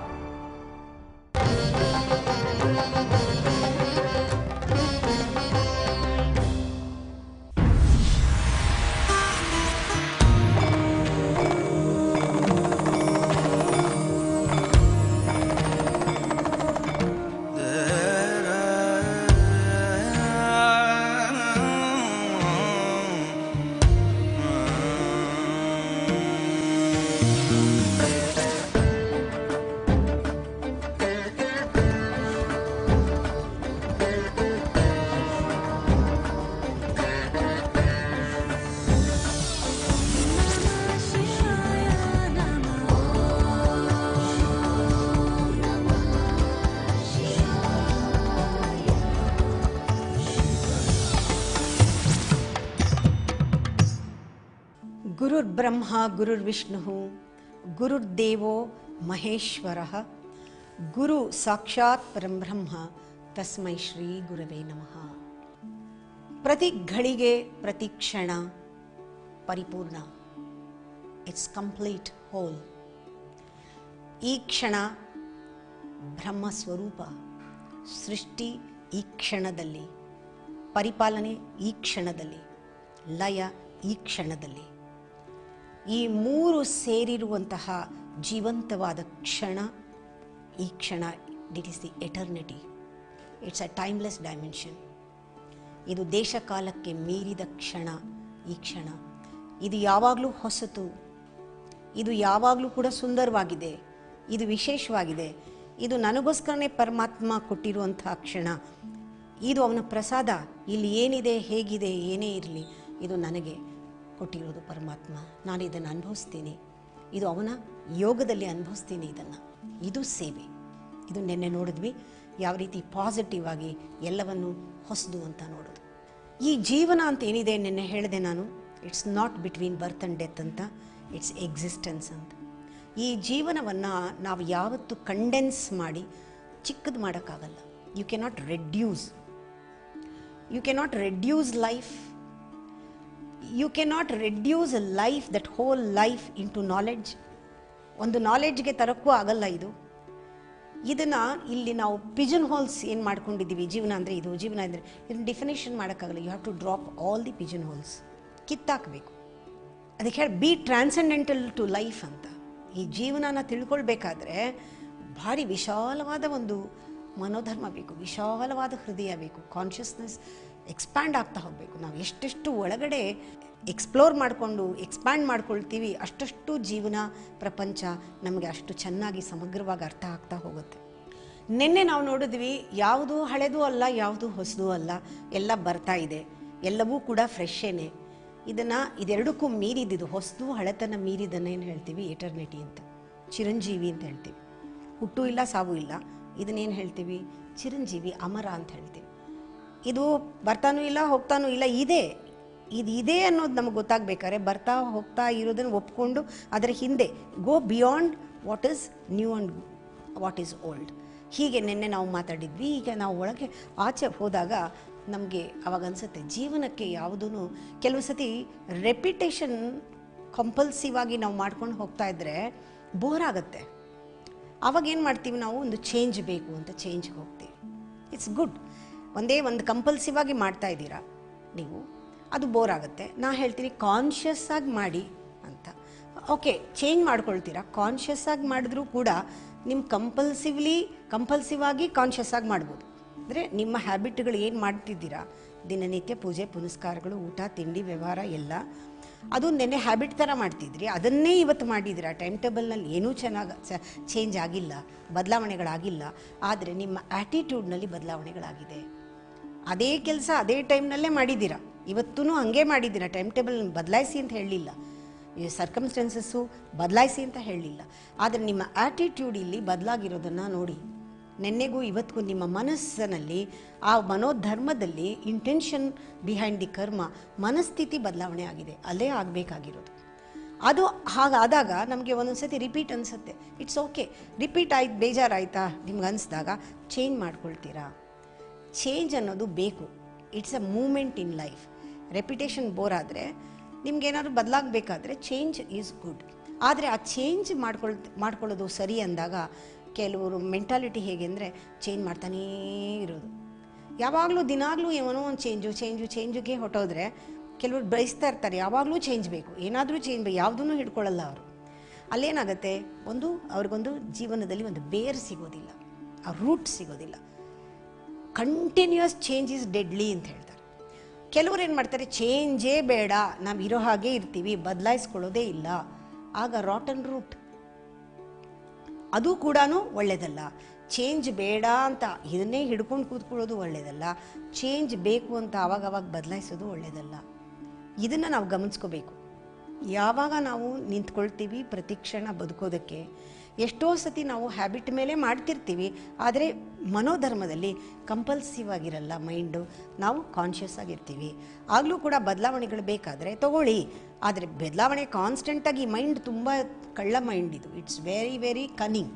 ಗುರುರ್ಬ್ರಹ್ಮ ಗುರುರ್ವಿಷ್ಣು ಗುರುರ್ದೇವೋ ಮಹೇಶ್ವರಃ ಗುರು ಸಾಕ್ಷಾತ್ ಪರಬ್ರಹ್ಮ ತಸ್ಮೈ ಶ್ರೀ ಗುರವೇ ನಮಃ. ಪ್ರತಿ ಘಳಿಗೆ ಪ್ರತಿ ಕ್ಷಣ ಪರಿಪೂರ್ಣ. It's complete whole. ಈ ಕ್ಷಣ ಬ್ರಹ್ಮ ಸ್ವರೂಪ. ಸೃಷ್ಟಿ ಈ ಕ್ಷಣದಲ್ಲಿ, ಪರಿಪಾಲನೆ ಈ ಕ್ಷಣದಲ್ಲಿ, ಲಯ ಈ ಕ್ಷಣದಲ್ಲಿ. ಈ ಮೂರು ಸೇರಿರುವಂತಹ ಜೀವಂತವಾದ ಕ್ಷಣ ಈ ಕ್ಷಣ. It is the eternity. It's a timeless dimension. ಇದು ದೇಶ ಕಾಲಕ್ಕೆ ಮೀರಿದ ಕ್ಷಣ ಈ ಕ್ಷಣ. ಇದು ಯಾವಾಗಲೂ ಹೊಸತು, ಇದು ಯಾವಾಗಲೂ ಕೂಡ ಸುಂದರವಾಗಿದೆ, ಇದು ವಿಶೇಷವಾಗಿದೆ. ಇದು ನನಗೋಸ್ಕರನೇ ಪರಮಾತ್ಮ ಕೊಟ್ಟಿರುವಂತಹ ಕ್ಷಣ. ಇದು ಅವನ ಪ್ರಸಾದ. ಇಲ್ಲಿ ಏನಿದೆ, ಹೇಗಿದೆ, ಏನೇ ಇರಲಿ, ಇದು ನನಗೆ ಕೊಟ್ಟಿರೋದು ಪರಮಾತ್ಮ. ನಾನು ಇದನ್ನು ಅನುಭವಿಸ್ತೀನಿ, ಇದು ಅವನ ಯೋಗದಲ್ಲಿ ಅನುಭವಿಸ್ತೀನಿ. ಇದು ಸೇವೆ. ಇದು ನಿನ್ನೆ ನೋಡಿದ್ವಿ ಯಾವ ರೀತಿ ಪಾಸಿಟಿವ್ ಆಗಿ ಎಲ್ಲವನ್ನು ಹೊಸದು ಅಂತ ನೋಡೋದು. ಈ ಜೀವನ ಅಂತ ಏನಿದೆ, ನಿನ್ನೆ ಹೇಳಿದೆ ನಾನು, it's not between birth and death ಅಂತ, ಇಟ್ಸ್ ಎಕ್ಸಿಸ್ಟೆನ್ಸ್ ಅಂತ. ಈ ಜೀವನವನ್ನು ನಾವು ಯಾವತ್ತೂ ಕಂಡೆನ್ಸ್ ಮಾಡಿ ಚಿಕ್ಕದು ಮಾಡೋಕ್ಕಾಗಲ್ಲ. You cannot reduce life. You cannot reduce a life, that whole life into knowledge. ಒಂದು ನಾಲೆಡ್ಜ್ಗೆ ತರೋಕ್ಕೂ ಆಗಲ್ಲ ಇದು. ಇದನ್ನು ಇಲ್ಲಿ ನಾವು ಪಿಜನ್ ಹೋಲ್ಸ್ ಏನು ಮಾಡ್ಕೊಂಡಿದ್ದೀವಿ. ಜೀವನ ಅಂದರೆ ಇದು, ಜೀವನ ಅಂದರೆ ಇದನ್ನು ಡೆಫಿನೇಷನ್ ಮಾಡೋಕ್ಕಾಗಲ್ಲ. You have to drop all the pigeon holes. ಕಿತ್ತಾಕಬೇಕು. ಅದಕ್ಕೆ ಹೇಳಿ ಬಿ ಟ್ರಾನ್ಸೆಂಡೆಂಟಲ್ ಟು ಲೈಫ್ ಅಂತ. ಈ ಜೀವನನ ತಿಳ್ಕೊಳ್ಬೇಕಾದ್ರೆ ಭಾರಿ ವಿಶಾಲವಾದ ಒಂದು ಮನೋಧರ್ಮ ಬೇಕು, ವಿಶಾಲವಾದ ಹೃದಯ ಬೇಕು. ಕಾನ್ಷಿಯಸ್ನೆಸ್ ಎಕ್ಸ್ಪ್ಯಾಂಡ್ ಆಗ್ತಾ ಹೋಗಬೇಕು. ನಾವು ಎಷ್ಟೆಷ್ಟು ಒಳಗಡೆ ಎಕ್ಸ್ಪ್ಲೋರ್ ಮಾಡಿಕೊಂಡು ಎಕ್ಸ್ಪ್ಯಾಂಡ್ ಮಾಡ್ಕೊಳ್ತೀವಿ ಅಷ್ಟಷ್ಟು ಜೀವನ ಪ್ರಪಂಚ ನಮಗೆ ಅಷ್ಟು ಚೆನ್ನಾಗಿ ಸಮಗ್ರವಾಗಿ ಅರ್ಥ ಆಗ್ತಾ ಹೋಗುತ್ತೆ. ನಿನ್ನೆ ನಾವು ನೋಡಿದ್ವಿ, ಯಾವುದು ಹಳೆದೂ ಅಲ್ಲ, ಯಾವುದು ಹೊಸದೂ ಅಲ್ಲ, ಎಲ್ಲ ಬರ್ತಾ ಇದೆ, ಎಲ್ಲವೂ ಕೂಡ ಫ್ರೆಶ್ಶೇನೆ. ಇದೆರಡಕ್ಕೂ ಮೀರಿದ್ದು, ಹೊಸದು ಹಳೆತನ ಮೀರಿದನ್ನು ಏನು ಹೇಳ್ತೀವಿ, ಎಟರ್ನಿಟಿ ಅಂತ, ಚಿರಂಜೀವಿ ಅಂತ ಹೇಳ್ತೀವಿ. ಹುಟ್ಟು ಇಲ್ಲ, ಸಾವು ಇಲ್ಲ, ಇದನ್ನೇನು ಹೇಳ್ತೀವಿ, ಚಿರಂಜೀವಿ, ಅಮರ ಅಂತ ಹೇಳ್ತೀವಿ. ಇದು ಬರ್ತಾನೂ ಇಲ್ಲ, ಹೋಗ್ತಾನೂ ಇಲ್ಲ, ಇದೆ ಅನ್ನೋದು ನಮಗೆ ಗೊತ್ತಾಗಬೇಕಾದ್ರೆ ಬರ್ತಾ ಹೋಗ್ತಾ ಇರೋದನ್ನು ಒಪ್ಕೊಂಡು ಅದರ ಹಿಂದೆ go beyond what is new and what is old. ಹೀಗೆ ನಿನ್ನೆ ನಾವು ಮಾತಾಡಿದ್ವಿ. ಈಗ ನಾವು ಒಳಗೆ ಆಚೆ ಹೋದಾಗ ನಮಗೆ ಅವಾಗ ಅನಿಸುತ್ತೆ ಜೀವನಕ್ಕೆ ಯಾವುದೂ ಕೆಲವು ಸತಿ ರೆಪಿಟೇಷನ್ ಕಂಪಲ್ಸಿವ್ ಆಗಿ ನಾವು ಮಾಡ್ಕೊಂಡು ಹೋಗ್ತಾ ಇದ್ದರೆ ಬೋರ್ ಆಗುತ್ತೆ. ಆವಾಗ ಏನು ಮಾಡ್ತೀವಿ ನಾವು, ಒಂದು ಚೇಂಜ್ ಬೇಕು ಅಂತ ಚೇಂಜ್ಗೆ ಹೋಗ್ತೀವಿ. It's good. ಒಂದೇ ಒಂದು ಕಂಪಲ್ಸಿವ್ ಆಗಿ ಮಾಡ್ತಾ ಇದ್ದೀರಾ ನೀವು, ಅದು ಬೋರ್ ಆಗುತ್ತೆ. ನಾ ಹೇಳ್ತೀನಿ ಕಾನ್ಷಿಯಸ್ ಆಗಿ ಮಾಡಿ ಅಂತ. ಓಕೆ, ಚೇಂಜ್ ಮಾಡ್ಕೊಳ್ತೀರಾ, ಕಾನ್ಷಿಯಸ್ ಆಗಿ ಮಾಡಿದ್ರೂ ಕೂಡ ನಿಮ್ಮ ಕಂಪಲ್ಸಿವ್ ಆಗಿ ಕಾನ್ಷಿಯಸ್ ಆಗಿ ಮಾಡ್ಬೋದು. ಅಂದರೆ ನಿಮ್ಮ ಹ್ಯಾಬಿಟ್ಗಳು ಏನು ಮಾಡ್ತಿದ್ದೀರಾ, ದಿನನಿತ್ಯ ಪೂಜೆ ಪುನಸ್ಕಾರಗಳು, ಊಟ ತಿಂಡಿ ವ್ಯವಹಾರ ಎಲ್ಲ, ಅದು ನೆನ್ನೆ ಹ್ಯಾಬಿಟ್ ಥರ ಮಾಡ್ತಿದ್ರಿ, ಅದನ್ನೇ ಇವತ್ತು ಮಾಡಿದ್ದೀರಾ. ಟೈಮ್ ಟೇಬಲ್ನಲ್ಲಿ ಏನೂ ಚೆನ್ನಾಗಿ ಚೇಂಜ್ ಆಗಿಲ್ಲ, ಬದಲಾವಣೆಗಳಾಗಿಲ್ಲ. ಆದರೆ ನಿಮ್ಮ ಆ್ಯಟಿಟ್ಯೂಡ್ನಲ್ಲಿ ಬದಲಾವಣೆಗಳಾಗಿದೆ. ಅದೇ ಕೆಲಸ ಅದೇ ಟೈಮ್ನಲ್ಲೇ ಮಾಡಿದ್ದೀರಾ, ಇವತ್ತೂ ಹಾಗೆ ಮಾಡಿದ್ದೀರಾ. ಟೈಮ್ ಟೇಬಲ್ ಬದಲಾಯಿಸಿ ಅಂತ ಹೇಳಲಿಲ್ಲ, ಸರ್ಕಮ್ಸ್ಟೆನ್ಸಸ್ಸು ಬದಲಾಯಿಸಿ ಅಂತ ಹೇಳಲಿಲ್ಲ. ಆದರೆ ನಿಮ್ಮ ಆ್ಯಟಿಟ್ಯೂಡ್ ಇಲ್ಲಿ ಬದಲಾಗಿರೋದನ್ನು ನೋಡಿ. ನೆನ್ನೆಗೂ ಇವತ್ತಿಗೂ ನಿಮ್ಮ ಮನಸ್ಸಿನಲ್ಲಿ, ಆ ಮನೋಧರ್ಮದಲ್ಲಿ, ಇಂಟೆನ್ಷನ್ ಬಿಹೈಂಡ್ ದಿ ಕರ್ಮ, ಮನಸ್ಥಿತಿ ಬದಲಾವಣೆ ಆಗಿದೆ. ಅಲ್ಲೇ ಆಗಬೇಕಾಗಿರೋದು. ಅದು ಹಾಗಾದಾಗ ನಮಗೆ ಒಂದೊಂದು ಸತಿ ರಿಪೀಟ್ ಅನಿಸುತ್ತೆ. ಇಟ್ಸ್ ಓಕೆ, ರಿಪೀಟ್ ಆಯ್ತು, ಬೇಜಾರಾಯ್ತಾ ನಿಮ್ಗೆ ಅನಿಸ್ದಾಗ ಚೇಂಜ್ ಮಾಡ್ಕೊಳ್ತೀರಾ. ಚೇಂಜ್ ಅನ್ನೋದು ಬೇಕು. It's a moment in life. Repetition bore ಆದರೆ, ನಿಮ್ಗೇನಾದ್ರು ಬದಲಾಗಬೇಕಾದ್ರೆ ಚೇಂಜ್ ಈಸ್ ಗುಡ್. ಆದರೆ ಆ ಚೇಂಜ್ ಮಾಡ್ಕೊಳ್ಳೋದು ಸರಿ ಅಂದಾಗ ಕೆಲವರು ಮೆಂಟಾಲಿಟಿ ಹೇಗೆ ಅಂದರೆ ಚೇಂಜ್ ಮಾಡ್ತಾನೇ ಇರೋದು. ಯಾವಾಗಲೂ ದಿನಾಗಲೂ ಏನೋ ಒಂದು ಚೇಂಜುಗೆ ಹೊಟ್ಟೋದ್ರೆ ಕೆಲವರು ಬಯಸ್ತಾ ಇರ್ತಾರೆ, ಯಾವಾಗಲೂ ಚೇಂಜ್ ಬೇಕು, ಏನಾದರೂ ಚೇಂಜ್ ಬೇಕು, ಯಾವುದೂ ಹಿಡ್ಕೊಳ್ಳಲ್ಲ ಅವರು. ಅಲ್ಲೇನಾಗುತ್ತೆ, ಅವ್ರಿಗೊಂದು ಜೀವನದಲ್ಲಿ ಒಂದು ಬೇರ್ ಸಿಗೋದಿಲ್ಲ, ಆ ರೂಟ್ ಸಿಗೋದಿಲ್ಲ. ಕಂಟಿನ್ಯೂಯಸ್ ಚೇಂಜ್ ಈಸ್ ಡೆಡ್ಲಿ ಅಂತ ಹೇಳ್ತಾರೆ. ಕೆಲವರು ಏನು ಮಾಡ್ತಾರೆ, ಚೇಂಜೇ ಬೇಡ, ನಾವು ಇರೋ ಹಾಗೆ ಇರ್ತೀವಿ, ಬದಲಾಯಿಸ್ಕೊಳ್ಳೋದೇ ಇಲ್ಲ. ಆಗ ರಾಟನ್ ರೂಟ್. ಅದು ಕೂಡ ಒಳ್ಳೆಯದಲ್ಲ. ಚೇಂಜ್ ಬೇಡ ಅಂತ ಇದನ್ನೇ ಹಿಡ್ಕೊಂಡು ಕೂತ್ಕೊಳ್ಳೋದು ಒಳ್ಳೆಯದಲ್ಲ. ಚೇಂಜ್ ಬೇಕು ಅಂತ ಆವಾಗವಾಗ ಬದಲಾಯಿಸೋದು ಒಳ್ಳೆಯದಲ್ಲ. ಇದನ್ನು ನಾವು ಗಮನಿಸ್ಕೋಬೇಕು. ಯಾವಾಗ ನಾವು ನಿಂತ್ಕೊಳ್ತೀವಿ ಪ್ರತಿಕ್ಷಣ ಬದುಕೋದಕ್ಕೆ, ಎಷ್ಟೋ ಸತಿ ನಾವು ಹ್ಯಾಬಿಟ್ ಮೇಲೆ ಮಾಡ್ತಿರ್ತೀವಿ, ಆದರೆ ಮನೋಧರ್ಮದಲ್ಲಿ ಕಂಪಲ್ಸಿವ್ ಆಗಿರಲ್ಲ ಮೈಂಡು, ನಾವು ಕಾನ್ಷಿಯಸ್ ಆಗಿರ್ತೀವಿ. ಆಗಲೂ ಕೂಡ ಬದಲಾವಣೆಗಳು ಬೇಕಾದರೆ ತಗೊಳ್ಳಿ. ಆದರೆ ಬದಲಾವಣೆ ಕಾನ್ಸ್ಟೆಂಟಾಗಿ, ಮೈಂಡ್ ತುಂಬ ಕಳ್ಳ ಮೈಂಡ್ ಇದು. It's very very cunning,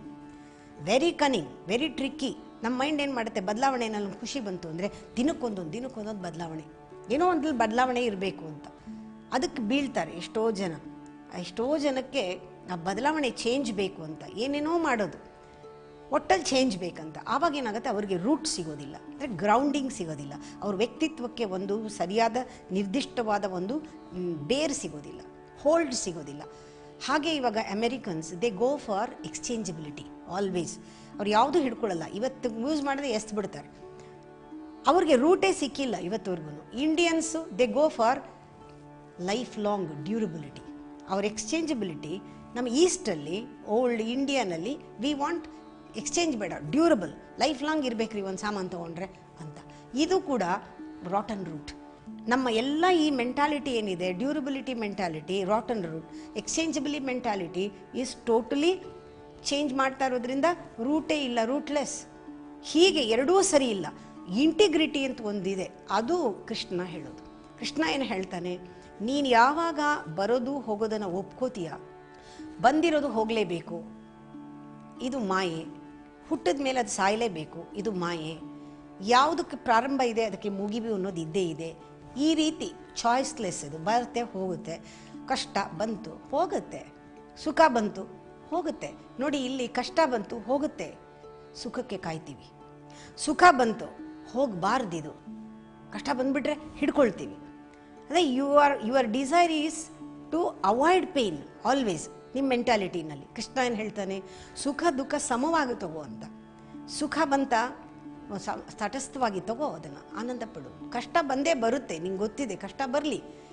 very tricky. ನಮ್ಮ ಮೈಂಡ್ ಏನು ಮಾಡುತ್ತೆ, ಬದಲಾವಣೆನಲ್ಲಿ ಖುಷಿ ಬಂತು ಅಂದರೆ ದಿನಕ್ಕೊಂದೊಂದು ಬದಲಾವಣೆ, ಏನೋ ಒಂದು ಬದಲಾವಣೆ ಇರಬೇಕು ಅಂತ ಅದಕ್ಕೆ ಬೀಳ್ತಾರೆ ಎಷ್ಟೋ ಜನಕ್ಕೆ ಆ ಬದಲಾವಣೆ ಚೇಂಜ್ ಬೇಕು ಅಂತ ಏನೇನೋ ಮಾಡೋದು, ಒಟ್ಟಲ್ಲಿ ಚೇಂಜ್ ಬೇಕಂತ. ಆವಾಗ ಏನಾಗುತ್ತೆ, ಅವರಿಗೆ ರೂಟ್ ಸಿಗೋದಿಲ್ಲ, ಅಂದರೆ ಗ್ರೌಂಡಿಂಗ್ ಸಿಗೋದಿಲ್ಲ, ಅವ್ರ ವ್ಯಕ್ತಿತ್ವಕ್ಕೆ ಒಂದು ಸರಿಯಾದ ನಿರ್ದಿಷ್ಟವಾದ ಒಂದು ಬೇರ್ ಸಿಗೋದಿಲ್ಲ, ಹೋಲ್ಡ್ ಸಿಗೋದಿಲ್ಲ. ಹಾಗೆ ಇವಾಗ Americans they go for exchangeability always. ಅವ್ರು ಯಾವುದೂ ಹಿಡ್ಕೊಳ್ಳಲ್ಲ, ಇವತ್ತು ಯೂಸ್ ಮಾಡಿದ್ರೆ ಎಸ್ದು ಬಿಡ್ತಾರೆ, ಅವ್ರಿಗೆ ರೂಟೇ ಸಿಕ್ಕಿಲ್ಲ ಇವತ್ತುವರೆಗೂ. Indians they go for life long durability. ಅವ್ರ ಎಕ್ಸ್ಚೇಂಜಬಿಲಿಟಿ ನಮ್ಮ ಈಸ್ಟಲ್ಲಿ, ಓಲ್ಡ್ ಇಂಡಿಯಾನಲ್ಲಿ ವಿ ವಾಂಟ್ ಎಕ್ಸ್ಚೇಂಜ್ ಬೇಡ, ಡ್ಯೂರಬಲ್, ಲೈಫ್ ಲಾಂಗ್ ಇರಬೇಕ್ರಿ ಒಂದು ಸಾಮಾನು ತೊಗೊಂಡ್ರೆ ಅಂತ. ಇದು ಕೂಡ ರಾಟನ್ ರೂಟ್. ನಮ್ಮ ಎಲ್ಲ ಈ ಮೆಂಟಾಲಿಟಿ ಏನಿದೆ, durability mentality rotten root, exchangeability mentality is totally change ಮಾಡ್ತಾ ಇರೋದ್ರಿಂದ ರೂಟೇ ಇಲ್ಲ, ರೂಟ್ಲೆಸ್. ಹೀಗೆ ಎರಡೂ ಸರಿ ಇಲ್ಲ. ಇಂಟಿಗ್ರಿಟಿ ಅಂತ ಒಂದಿದೆ, ಅದು ಕೃಷ್ಣ ಹೇಳೋದು. ಕೃಷ್ಣ ಏನು ಹೇಳ್ತಾನೆ, ನೀನು ಯಾವಾಗ ಬರೋದು ಹೋಗೋದನ್ನು ಒಪ್ಕೋತೀಯ, ಬಂದಿರೋದು ಹೋಗಲೇಬೇಕು, ಇದು ಮಾಯೆ, ಹುಟ್ಟಿದ ಮೇಲೆ ಅದು ಸಾಯಲೇಬೇಕು, ಇದು ಮಾಯೆ, ಯಾವುದಕ್ಕೆ ಪ್ರಾರಂಭ ಇದೆ ಅದಕ್ಕೆ ಮುಗಿವು ಅನ್ನೋದು ಇದ್ದೇ ಇದೆ. ಈ ರೀತಿ ಚಾಯ್ಸ್ಲೆಸ್ ಇದು, ಬರುತ್ತೆ ಹೋಗುತ್ತೆ. ಕಷ್ಟ ಬಂತು ಹೋಗುತ್ತೆ, ಸುಖ ಬಂತು ಹೋಗುತ್ತೆ. ನೋಡಿ ಇಲ್ಲಿ ಕಷ್ಟ ಬಂತು ಹೋಗುತ್ತೆ, ಸುಖಕ್ಕೆ ಕಾಯ್ತೀವಿ. ಸುಖ ಬಂತು ಹೋಗಬಾರ್ದಿದು, ಕಷ್ಟ ಬಂದುಬಿಟ್ರೆ ಹಿಡ್ಕೊಳ್ತೀವಿ. ಅದೇ your desire is to avoid pain always. ನಿಮ್ಮ ಮೆಂಟಾಲಿಟಿನಲ್ಲಿ ಕೃಷ್ಣ ಏನು ಹೇಳ್ತಾನೆ, ಸುಖ ದುಃಖ ಸಮವಾಗಿ ತಗೋ ಅಂತ. ಸುಖ ಬಂತ ತಟಸ್ಥವಾಗಿ ತಗೋ, ಅದನ್ನು ಆನಂದ ಪಡು. ಕಷ್ಟ ಬಂದೇ ಬರುತ್ತೆ, ನಿಂಗೆ ಗೊತ್ತಿದೆ ಕಷ್ಟ ಬರಲಿ,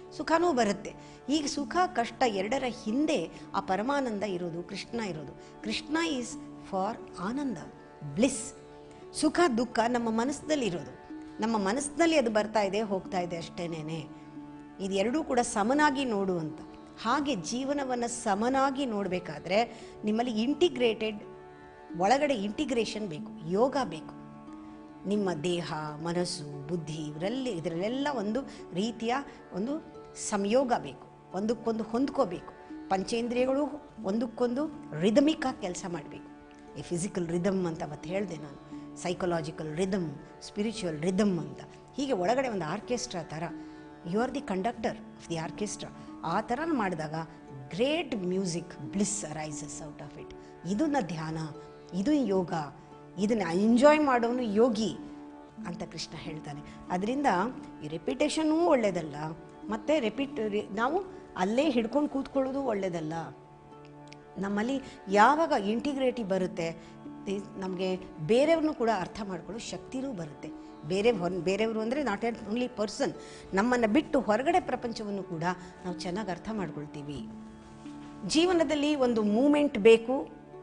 ಸುಖನೂ ಬರುತ್ತೆ. ಈಗ ಸುಖ ಕಷ್ಟ ಎರಡರ ಹಿಂದೆ ಆ ಪರಮಾನಂದ ಇರೋದು, ಕೃಷ್ಣ ಇರೋದು. Krishna is for ananda, bliss. ಸುಖ ದುಃಖ ನಮ್ಮ ಮನಸ್ಸಿನಲ್ಲಿರೋದು, ನಮ್ಮ ಮನಸ್ಸಿನಲ್ಲಿ ಅದು ಬರ್ತಾ ಇದೆ ಹೋಗ್ತಾ ಇದೆ ಅಷ್ಟೇನೇನೆ. ಇದೆರಡೂ ಕೂಡ ಸಮನಾಗಿ ನೋಡುವಂಥ. ಹಾಗೆ ಜೀವನವನ್ನು ಸಮನಾಗಿ ನೋಡಬೇಕಾದ್ರೆ ನಿಮ್ಮಲ್ಲಿ ಇಂಟಿಗ್ರೇಟೆಡ್, ಒಳಗಡೆ ಇಂಟಿಗ್ರೇಷನ್ ಬೇಕು, ಯೋಗ ಬೇಕು. ನಿಮ್ಮ ದೇಹ, ಮನಸ್ಸು, ಬುದ್ಧಿ ಇದರಲ್ಲೆಲ್ಲ ಒಂದು ರೀತಿಯ ಒಂದು ಸಂಯೋಗ ಬೇಕು, ಒಂದಕ್ಕೊಂದು ಹೊಂದ್ಕೋಬೇಕು. ಪಂಚೇಂದ್ರಿಯಗಳು ಒಂದಕ್ಕೊಂದು ರಿದಮಿಕ್ಕಾಗಿ ಕೆಲಸ ಮಾಡಬೇಕು. ಈ ಫಿಸಿಕಲ್ ರಿದಮ್ ಅಂತ ಮತ್ತೆ ಹೇಳಿದೆ ನಾನು, ಸೈಕಲಾಜಿಕಲ್ ರಿದಮ್, ಸ್ಪಿರಿಚುವಲ್ ರಿದಮ್ ಅಂತ. ಹೀಗೆ ಒಳಗಡೆ ಒಂದು ಆರ್ಕೆಸ್ಟ್ರಾ ಥರ, you are the conductor of the orchestra. ಆ ಥರ ಮಾಡಿದಾಗ great music bliss arises out of it. ಇದನ್ನ ಧ್ಯಾನ, ಇದು ಯೋಗ, ಇದನ್ನು ಎಂಜಾಯ್ ಮಾಡೋನು ಯೋಗಿ ಅಂತ ಕೃಷ್ಣ ಹೇಳ್ತಾನೆ. ಅದರಿಂದ ಈ ರೆಪಿಟೇಷನ್ನೂ ಒಳ್ಳೆಯದಲ್ಲ, ಮತ್ತು ನಾವು ಅಲ್ಲೇ ಹಿಡ್ಕೊಂಡು ಕೂತ್ಕೊಳ್ಳೋದು ಒಳ್ಳೆಯದಲ್ಲ. ನಮ್ಮಲ್ಲಿ ಯಾವಾಗ ಇಂಟಿಗ್ರೇಟಿ ಬರುತ್ತೆ, ನಮಗೆ ಬೇರೆಯವ್ರನ್ನೂ ಕೂಡ ಅರ್ಥ ಮಾಡ್ಕೊಳ್ಳೋ ಶಕ್ತಿನೂ ಬರುತ್ತೆ. ಬೇರೆಯವರು ಅಂದರೆ ನಾಟ್ ಓನ್ಲಿ ಪರ್ಸನ್, ನಮ್ಮನ್ನು ಬಿಟ್ಟು ಹೊರಗಡೆ ಪ್ರಪಂಚವನ್ನು ಕೂಡ ನಾವು ಚೆನ್ನಾಗಿ ಅರ್ಥ ಮಾಡ್ಕೊಳ್ತೀವಿ. ಜೀವನದಲ್ಲಿ ಒಂದು ಮೂಮೆಂಟ್ ಬೇಕು,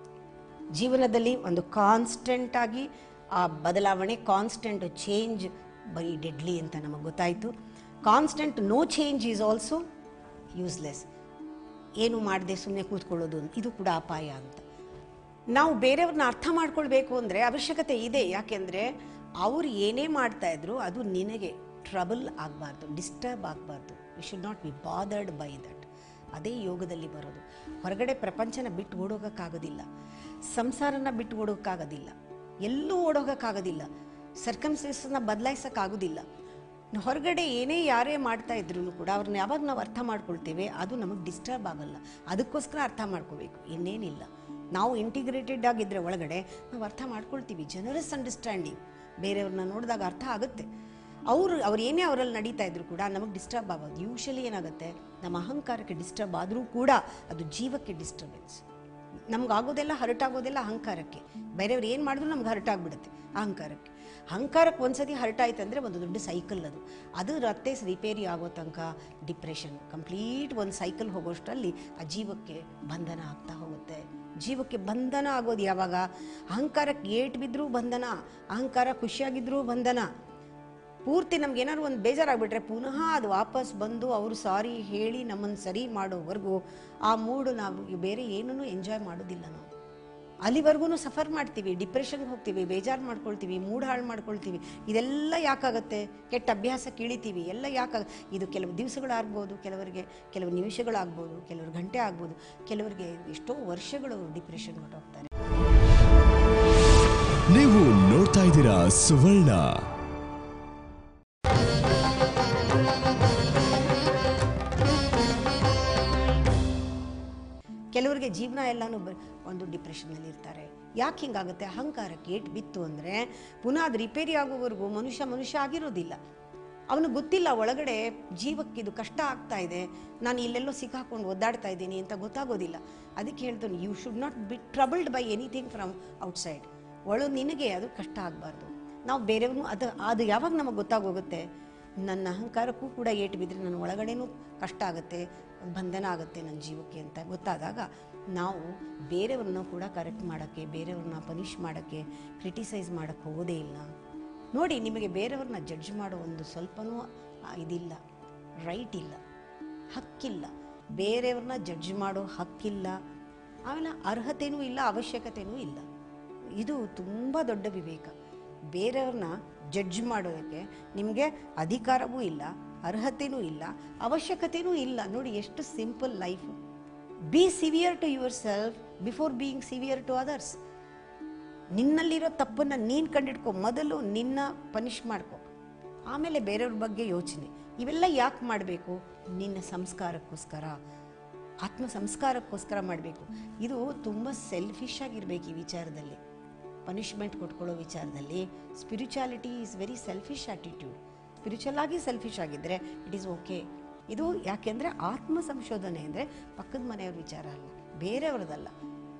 ಜೀವನದಲ್ಲಿ ಒಂದು ಕಾನ್ಸ್ಟೆಂಟಾಗಿ ಆ ಬದಲಾವಣೆ, ಕಾನ್ಸ್ಟೆಂಟ್ ಚೇಂಜ್ ಬರೀ ಡೆಡ್ಲಿ ಅಂತ ನಮಗೆ ಗೊತ್ತಾಯಿತು. Constant no change is also useless. ಏನು ಮಾಡದೆ ಸುಮ್ಮನೆ ಕೂತ್ಕೊಳ್ಳೋದು ಇದು ಕೂಡ ಅಪಾಯ ಅಂತ. ನಾವು ಬೇರೆಯವ್ರನ್ನ ಅರ್ಥ ಮಾಡ್ಕೊಳ್ಬೇಕು ಅಂದರೆ ಅವಶ್ಯಕತೆ ಇದೆ. ಯಾಕೆಂದರೆ ಅವ್ರು ಏನೇ ಮಾಡ್ತಾಯಿದ್ರು ಅದು ನಿನಗೆ ಟ್ರಬಲ್ ಆಗಬಾರ್ದು, ಡಿಸ್ಟರ್ಬ್ ಆಗಬಾರ್ದು. You should not be bothered by that. ಅದೇ ಯೋಗದಲ್ಲಿ ಬರೋದು. ಹೊರಗಡೆ ಪ್ರಪಂಚನ ಬಿಟ್ಟು ಓಡೋಗೋಕ್ಕಾಗೋದಿಲ್ಲ, ಸಂಸಾರನ ಬಿಟ್ಟು ಓಡೋಕ್ಕಾಗೋದಿಲ್ಲ, ಎಲ್ಲೂ ಓಡೋಗೋಕ್ಕಾಗೋದಿಲ್ಲ, ಸರ್ಕಮ್ಸ್ಟೆನ್ಸಸ್ನ ಬದಲಾಯಿಸೋಕ್ಕಾಗೋದಿಲ್ಲ. ಹೊರಗಡೆ ಏನೇ ಯಾರೇ ಮಾಡ್ತಾ ಇದ್ರೂ ಕೂಡ ಅವ್ರನ್ನ ಯಾವಾಗ ನಾವು ಅರ್ಥ ಮಾಡ್ಕೊಳ್ತೇವೆ ಅದು ನಮಗೆ ಡಿಸ್ಟರ್ಬ್ ಆಗೋಲ್ಲ. ಅದಕ್ಕೋಸ್ಕರ ಅರ್ಥ ಮಾಡ್ಕೋಬೇಕು, ಇನ್ನೇನಿಲ್ಲ. ನಾವು ಇಂಟಿಗ್ರೇಟೆಡ್ ಆಗಿದ್ದರೆ ಒಳಗಡೆ ನಾವು ಅರ್ಥ ಮಾಡ್ಕೊಳ್ತೀವಿ. ಜನರಸ್ ಅಂಡರ್ಸ್ಟ್ಯಾಂಡಿಂಗ್, ಬೇರೆಯವ್ರನ್ನ ನೋಡಿದಾಗ ಅರ್ಥ ಆಗುತ್ತೆ. ಅವ್ರು ಏನೇ ಅವರಲ್ಲಿ ನಡೀತಾ ಇದ್ರು ಕೂಡ ನಮಗೆ ಡಿಸ್ಟರ್ಬ್ ಆಗೋದು. ಯೂಶಲಿ ಏನಾಗುತ್ತೆ, ನಮ್ಮ ಅಹಂಕಾರಕ್ಕೆ ಡಿಸ್ಟರ್ಬ್ ಆದರೂ ಕೂಡ ಅದು ಜೀವಕ್ಕೆ ಡಿಸ್ಟರ್ಬೆನ್ಸ್. ನಮಗಾಗೋದೆಲ್ಲ ಹರಟಾಗೋದೆಲ್ಲ ಅಹಂಕಾರಕ್ಕೆ. ಬೇರೆಯವ್ರು ಏನು ಮಾಡಿದ್ರು ನಮ್ಗೆ ಹರಟಾಗ್ಬಿಡುತ್ತೆ ಅಹಂಕಾರಕ್ಕೆ. ಅಹಂಕಾರಕ್ಕೆ ಒಂದ್ಸತಿ ಹರಟಾಯ್ತು ಅಂದರೆ ಒಂದು ದೊಡ್ಡ ಸೈಕಲ್ ಅದು ಮತ್ತೆ ರಿಪೇರಿ ಆಗೋ ತನಕ ಡಿಪ್ರೆಷನ್ ಕಂಪ್ಲೀಟ್ ಒಂದು ಸೈಕಲ್ ಹೋಗೋಷ್ಟರಲ್ಲಿ ಆ ಜೀವಕ್ಕೆ ಬಂಧನ ಆಗ್ತಾ ಹೋಗುತ್ತೆ. ಜೀವಕ್ಕೆ ಬಂಧನ ಆಗೋದು ಯಾವಾಗ? ಅಹಂಕಾರಕ್ಕೆ ಏಟು ಬಿದ್ದರೂ ಬಂಧನ, ಅಹಂಕಾರ ಖುಷಿಯಾಗಿದ್ದರೂ ಬಂಧನ. ಪೂರ್ತಿ ನಮ್ಗೆ ಏನಾದ್ರು ಒಂದು ಬೇಜಾರಾಗ್ಬಿಟ್ರೆ ಪುನಃ ಅದು ವಾಪಸ್ ಬಂದು ಅವರು ಸಾರಿ ಹೇಳಿ ನಮ್ಮನ್ನು ಸರಿ ಮಾಡೋವರೆಗೂ ಆ ಮೂಡು ನಾವು ಬೇರೆ ಏನೂ ಎಂಜಾಯ್ ಮಾಡೋದಿಲ್ಲ. ನಾವು ಅಲ್ಲಿವರೆಗೂ ಸಫರ್ ಮಾಡ್ತೀವಿ, ಡಿಪ್ರೆಷನ್ಗೆ ಹೋಗ್ತೀವಿ, ಬೇಜಾರು ಮಾಡ್ಕೊಳ್ತೀವಿ, ಮೂಡ್ ಹಾಳು ಮಾಡ್ಕೊಳ್ತೀವಿ. ಇದೆಲ್ಲ ಯಾಕಾಗುತ್ತೆ? ಕೆಟ್ಟ ಅಭ್ಯಾಸ ಕೀಳಿತೀವಿ. ಎಲ್ಲ ಇದು ಕೆಲವು ದಿವಸಗಳಾಗ್ಬೋದು, ಕೆಲವರಿಗೆ ಕೆಲವು ನಿಮಿಷಗಳಾಗ್ಬೋದು, ಕೆಲವರು ಗಂಟೆ ಆಗ್ಬೋದು, ಕೆಲವರಿಗೆ ಎಷ್ಟೋ ವರ್ಷಗಳು ಡಿಪ್ರೆಷನ್ ಹೊರಟೋಗ್ತಾರೆ. ನೀವು ನೋಡ್ತಾ ಇದ್ದೀರಾ ಸುವರ್ಣ. ಕೆಲವರಿಗೆ ಜೀವನ ಎಲ್ಲನೂ ಒಂದು ಡಿಪ್ರೆಷನ್ನಲ್ಲಿ ಇರ್ತಾರೆ. ಯಾಕೆ ಹಿಂಗಾಗುತ್ತೆ? ಅಹಂಕಾರಕ್ಕೆ ಏಟು ಬಿತ್ತು ಅಂದರೆ ಪುನಃ ಅದು ರಿಪೇರಿ ಆಗೋವರೆಗೂ ಮನುಷ್ಯ ಆಗಿರೋದಿಲ್ಲ. ಅವನಿಗೆ ಗೊತ್ತಿಲ್ಲ ಒಳಗಡೆ ಜೀವಕ್ಕೆ ಇದು ಕಷ್ಟ ಆಗ್ತಾ ಇದೆ, ನಾನು ಇಲ್ಲೆಲ್ಲೋ ಸಿಕ್ಕಾಕೊಂಡು ಒದ್ದಾಡ್ತಾ ಇದ್ದೀನಿ ಅಂತ ಗೊತ್ತಾಗೋದಿಲ್ಲ. ಅದಕ್ಕೆ ಹೇಳ್ತಾನೆ, you should not be troubled by anything from outside. ನಿನಗೆ ಅದು ಕಷ್ಟ ಆಗಬಾರ್ದು. ನಾವು ಬೇರೆಯವ್ರನ್ನೂ ಅದು ಯಾವಾಗ ನಮಗೆ ಗೊತ್ತಾಗೋಗುತ್ತೆ? ನನ್ನ ಅಹಂಕಾರಕ್ಕೂ ಕೂಡ ಏಟು ಬಿದ್ದರೆ ನನ್ನ ಒಳಗಡೆನೂ ಕಷ್ಟ ಆಗುತ್ತೆ, ಬಂಧನ ಆಗುತ್ತೆ ನನ್ನ ಜೀವಕ್ಕೆ ಅಂತ ಗೊತ್ತಾದಾಗ ನಾವು ಬೇರೆಯವ್ರನ್ನ ಕೂಡ ಕರೆಕ್ಟ್ ಮಾಡೋಕ್ಕೆ, ಬೇರೆಯವ್ರನ್ನ ಪನಿಷ್ ಮಾಡೋಕ್ಕೆ, ಕ್ರಿಟಿಸೈಸ್ ಮಾಡೋಕ್ಕೆ ಹೋಗೋದೇ ಇಲ್ಲ. ನೋಡಿ, ನಿಮಗೆ ಬೇರೆಯವ್ರನ್ನ ಜಡ್ಜ್ ಮಾಡೋ ಒಂದು ಸ್ವಲ್ಪನೂ ಇದಿಲ್ಲ, ರೈಟ್ ಇಲ್ಲ, ಹಕ್ಕಿಲ್ಲ. ಬೇರೆಯವ್ರನ್ನ ಜಡ್ಜ್ ಮಾಡೋ ಹಕ್ಕಿಲ್ಲ, ಆಮೇಲೆ ಅರ್ಹತೆಯೂ ಇಲ್ಲ, ಅವಶ್ಯಕತೆಯೂ ಇಲ್ಲ. ಇದು ತುಂಬ ದೊಡ್ಡ ವಿವೇಕ. ಬೇರೆಯವ್ರನ್ನ ಜಡ್ಜ್ ಮಾಡೋದಕ್ಕೆ ನಿಮಗೆ ಅಧಿಕಾರವೂ ಇಲ್ಲ, ಅರ್ಹತೆಯೂ ಇಲ್ಲ, ಅವಶ್ಯಕತೆಯೂ ಇಲ್ಲ. ನೋಡಿ ಎಷ್ಟು simple life. Be severe to your self before being severe to others. ನಿನ್ನಲ್ಲಿರೋ ತಪ್ಪನ್ನು ನೀನು ಕಂಡಿಡ್ಕೊ, ಮೊದಲು ನಿನ್ನ ಪನಿಷ್ ಮಾಡ್ಕೊ, ಆಮೇಲೆ ಬೇರೆಯವ್ರ ಬಗ್ಗೆ ಯೋಚನೆ. ಇವೆಲ್ಲ ಯಾಕೆ ಮಾಡಬೇಕು? ನಿನ್ನ ಸಂಸ್ಕಾರಕ್ಕೋಸ್ಕರ, ಆತ್ಮ ಸಂಸ್ಕಾರಕ್ಕೋಸ್ಕರ ಮಾಡಬೇಕು. ಇದು ತುಂಬ ಸೆಲ್ಫಿಶ್ ಆಗಿರಬೇಕು ಈ ವಿಚಾರದಲ್ಲಿ. ಪನಿಷ್ಮೆಂಟ್ ಕೊಟ್ಕೊಳ್ಳೋ ವಿಚಾರದಲ್ಲಿ spirituality is very selfish attitude. Spiritual ಆಗಿ ಸೆಲ್ಫಿಶ್ ಆಗಿದ್ದರೆ ಇಟ್ ಈಸ್ ಓಕೆ. ಇದು ಯಾಕೆಂದರೆ ಆತ್ಮ ಸಂಶೋಧನೆ ಅಂದರೆ ಪಕ್ಕದ ಮನೆಯವ್ರ ವಿಚಾರ ಅಲ್ಲ, ಬೇರೆಯವ್ರದ್ದಲ್ಲ,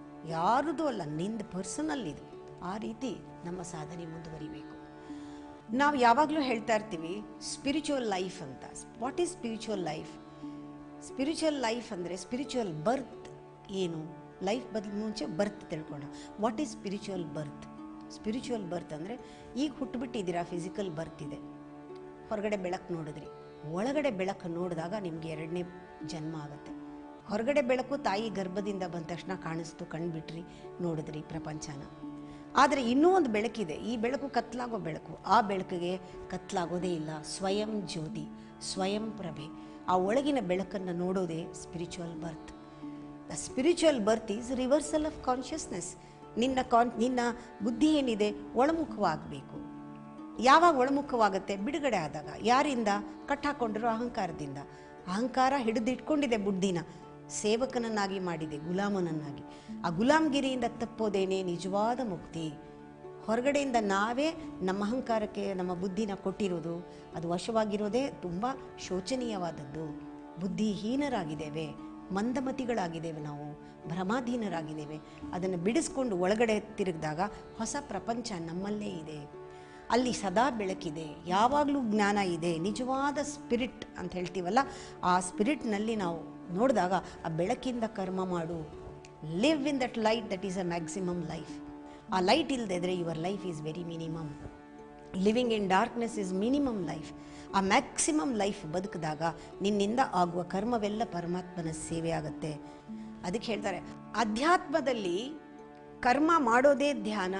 ಯಾರದೂ ಅಲ್ಲ, ನಿಂದು ಪರ್ಸನಲ್ ಇದು. ಆ ರೀತಿ ನಮ್ಮ ಸಾಧನೆ ಮುಂದುವರಿಬೇಕು. ನಾವು ಯಾವಾಗಲೂ ಹೇಳ್ತಾ ಇರ್ತೀವಿ ಸ್ಪಿರಿಚುವಲ್ ಲೈಫ್ ಅಂತ. What is spiritual life? Spiritual life ಅಂದರೆ ಸ್ಪಿರಿಚುವಲ್ ಬರ್ತ್ ಏನು? ಲೈಫ್ ಬದಲು ಮುಂಚೆ ಬರ್ತ್ ತಿಳ್ಕೊಳ್ಳೋಣ. What is spiritual birth? Spiritual birth ಅಂದರೆ ಈಗ ಹುಟ್ಟುಬಿಟ್ಟಿದ್ದೀರಾ, ಫಿಸಿಕಲ್ ಬರ್ತ್ ಇದೆ, ಹೊರಗಡೆ ಬೆಳಕು ನೋಡಿದ್ರಿ, ಒಳಗಡೆ ಬೆಳಕು ನೋಡಿದಾಗ ನಿಮಗೆ 2ನೇ ಜನ್ಮ ಆಗುತ್ತೆ. ಹೊರಗಡೆ ಬೆಳಕು ತಾಯಿ ಗರ್ಭದಿಂದ ಬಂದ ತಕ್ಷಣ ಕಾಣಿಸ್ತು, ಕಂಡುಬಿಟ್ರಿ, ನೋಡಿದ್ರಿ ಪ್ರಪಂಚನ. ಆದರೆ ಇನ್ನೂ ಒಂದು ಬೆಳಕಿದೆ, ಈ ಬೆಳಕು ಕತ್ಲಾಗೋ ಬೆಳಕು, ಆ ಬೆಳಕಿಗೆ ಕತ್ಲಾಗೋದೇ ಇಲ್ಲ. ಸ್ವಯಂ ಜ್ಯೋತಿ, ಸ್ವಯಂ ಪ್ರಭೆ, ಆ ಒಳಗಿನ ಬೆಳಕನ್ನು ನೋಡೋದೇ spiritual birth. The spiritual birth is reversal of consciousness. ನಿನ್ನ ಬುದ್ಧಿ ಏನಿದೆ ಒಳಮುಖವಾಗಬೇಕು. ಯಾವಾಗ ಒಳಮುಖವಾಗುತ್ತೆ? ಬಿಡುಗಡೆ ಆದಾಗ. ಯಾರಿಂದ? ಕಟ್ಟಾಕೊಂಡಿರೋ ಅಹಂಕಾರದಿಂದ. ಅಹಂಕಾರ ಹಿಡಿದಿಟ್ಕೊಂಡಿದೆ ಬುದ್ಧಿನ, ಸೇವಕನನ್ನಾಗಿ ಮಾಡಿದೆ, ಗುಲಾಮನನ್ನಾಗಿ. ಆ ಗುಲಾಮಗಿರಿಯಿಂದ ತಪ್ಪೋದೇನೆ ನಿಜವಾದ ಮುಕ್ತಿ. ಹೊರಗಡೆಯಿಂದ ನಾವೇ ನಮ್ಮ ಅಹಂಕಾರಕ್ಕೆ ನಮ್ಮ ಬುದ್ಧಿನ ಕೊಟ್ಟಿರೋದು, ಅದು ವಶವಾಗಿರೋದೇ ತುಂಬ ಶೋಚನೀಯವಾದದ್ದು. ಬುದ್ಧಿಹೀನರಾಗಿದ್ದೇವೆ, ಮಂದಮತಿಗಳಾಗಿದ್ದೇವೆ, ನಾವು ಭ್ರಮಾಧೀನರಾಗಿದ್ದೇವೆ. ಅದನ್ನು ಬಿಡಿಸ್ಕೊಂಡು ಒಳಗಡೆ ತಿರುಗಿದಾಗ ಹೊಸ ಪ್ರಪಂಚ ನಮ್ಮಲ್ಲೇ ಇದೆ. ಅಲ್ಲಿ ಸದಾ ಬೆಳಕಿದೆ, ಯಾವಾಗಲೂ ಜ್ಞಾನ ಇದೆ. ನಿಜವಾದ ಸ್ಪಿರಿಟ್ ಅಂತ ಹೇಳ್ತೀವಲ್ಲ, ಆ ಸ್ಪಿರಿಟ್ನಲ್ಲಿ ನಾವು ನೋಡಿದಾಗ ಆ ಬೆಳಕಿಂದ ಕರ್ಮ ಮಾಡು. Live in that light, that is a maximum life. ಆ ಲೈಟ್ ಇಲ್ಲದೆ ಇದ್ದರೆ your life is very minimum. Living in darkness is minimum life. ಆ ಮ್ಯಾಕ್ಸಿಮಮ್ ಲೈಫ್ ಬದುಕಿದಾಗ ನಿನ್ನಿಂದ ಆಗುವ ಕರ್ಮವೆಲ್ಲ ಪರಮಾತ್ಮನ ಸೇವೆ ಆಗುತ್ತೆ. ಅದಕ್ಕೆ ಹೇಳ್ತಾರೆ ಅಧ್ಯಾತ್ಮದಲ್ಲಿ ಕರ್ಮ ಮಾಡೋದೇ ಧ್ಯಾನ,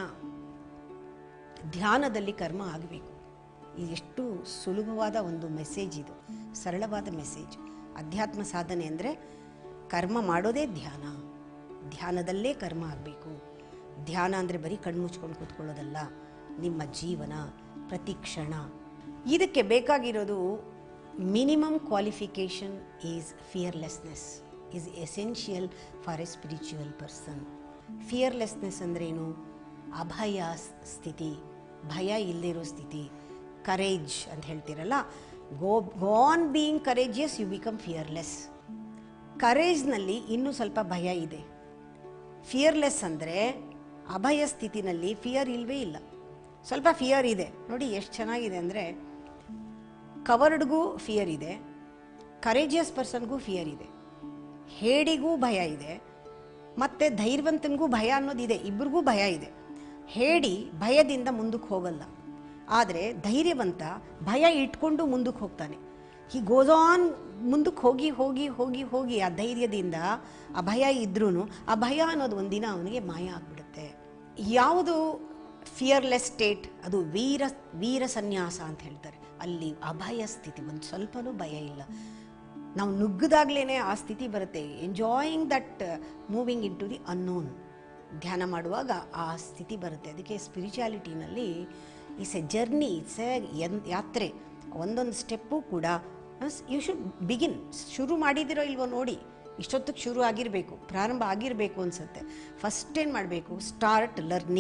ಧ್ಯಾನದಲ್ಲಿ ಕರ್ಮ ಆಗಬೇಕು. ಎಷ್ಟು ಸುಲಭವಾದ ಒಂದು ಮೆಸೇಜ್ ಇದು, ಸರಳವಾದ ಮೆಸೇಜ್. ಅಧ್ಯಾತ್ಮ ಸಾಧನೆ ಅಂದರೆ ಕರ್ಮ ಮಾಡೋದೇ ಧ್ಯಾನ, ಧ್ಯಾನದಲ್ಲೇ ಕರ್ಮ ಆಗಬೇಕು. ಧ್ಯಾನ ಅಂದರೆ ಬರೀ ಕಣ್ಣು ಮುಚ್ಕೊಂಡು ಕೂತ್ಕೊಳ್ಳೋದಲ್ಲ, ನಿಮ್ಮ ಜೀವನ ಪ್ರತಿ ಕ್ಷಣ. ಇದಕ್ಕೆ ಬೇಕಾಗಿರೋದು minimum qualification is fearlessness is essential for a spiritual person. Fearlessness ಅಂದ್ರೇನು? ಅಭಯ ಸ್ಥಿತಿ, ಭಯ ಇಲ್ಲದಿರೋ ಸ್ಥಿತಿ. ಕರೇಜ್ ಅಂತ ಹೇಳ್ತೀರಲ್ಲ, go on being courageous, you become fearless. ಕರೇಜ್ನಲ್ಲಿ ಇನ್ನೂ ಸ್ವಲ್ಪ ಭಯ ಇದೆ. ಫಿಯರ್ಲೆಸ್ ಅಂದರೆ ಅಭಯ ಸ್ಥಿತಿನಲ್ಲಿ ಫಿಯರ್ ಇಲ್ಲವೇ ಇಲ್ಲ, ಸ್ವಲ್ಪ ಫಿಯರ್ ಇದೆ. ನೋಡಿ ಎಷ್ಟು ಚೆನ್ನಾಗಿದೆ ಅಂದರೆ, ಕವರ್ಡ್ಗೂ ಫಿಯರ್ ಇದೆ, ಕರೇಜಿಯಸ್ ಪರ್ಸನ್ಗೂ ಫಿಯರ್ ಇದೆ, ಹೇಡಿಗೂ ಭಯ ಇದೆ, ಮತ್ತು ಧೈರ್ಯವಂತನಿಗೂ ಭಯ ಅನ್ನೋದಿದೆ. ಇಬ್ಬರಿಗೂ ಭಯ ಇದೆ. ಹೇಡಿ ಭಯದಿಂದ ಮುಂದಕ್ಕೆ ಹೋಗಲ್ಲ, ಆದರೆ ಧೈರ್ಯವಂತ ಭಯ ಇಟ್ಕೊಂಡು ಮುಂದಕ್ಕೆ ಹೋಗ್ತಾನೆ. ಹಿ ಗೋಸ್ ಆನ್, ಮುಂದಕ್ಕೆ ಹೋಗಿ ಹೋಗಿ ಹೋಗಿ ಹೋಗಿ ಆ ಧೈರ್ಯದಿಂದ, ಆ ಭಯ ಇದ್ರೂ ಆ ಭಯ ಅನ್ನೋದು ಒಂದಿನ ಅವನಿಗೆ ಮಾಯ ಆಗಿಬಿಡುತ್ತೆ. ಯಾವುದು ಫಿಯರ್ಲೆಸ್ ಸ್ಟೇಟ್? ಅದು ವೀರ ಸನ್ಯಾಸ ಅಂತ ಹೇಳ್ತಾರೆ. ಅಲ್ಲಿ ಅಭಯ ಸ್ಥಿತಿ, ಒಂದು ಸ್ವಲ್ಪನೂ ಭಯ ಇಲ್ಲ. ನಾವು ನುಗ್ಗದಾಗ್ಲೇ ಆ ಸ್ಥಿತಿ ಬರುತ್ತೆ. Enjoying that moving into the unknown. ಧ್ಯಾನ ಮಾಡುವಾಗ ಆ ಸ್ಥಿತಿ ಬರುತ್ತೆ. ಅದಕ್ಕೆ ಸ್ಪಿರಿಚುಯಾಲಿಟಿನಲ್ಲಿ it's a journey, it's a yatra. ಒಂದೊಂದು ಸ್ಟೆಪ್ಪು ಕೂಡ ಯು ಶುಡ್ ಬಿಗಿನ್. ಶುರು ಮಾಡಿದಿರೋ ಇಲ್ವೋ ನೋಡಿ, ಇಷ್ಟೊತ್ತಿಗೆ ಶುರು ಆಗಿರಬೇಕು, ಪ್ರಾರಂಭ ಆಗಿರಬೇಕು ಅನಿಸುತ್ತೆ. ಫಸ್ಟ್ ಏನು ಮಾಡಬೇಕು? Start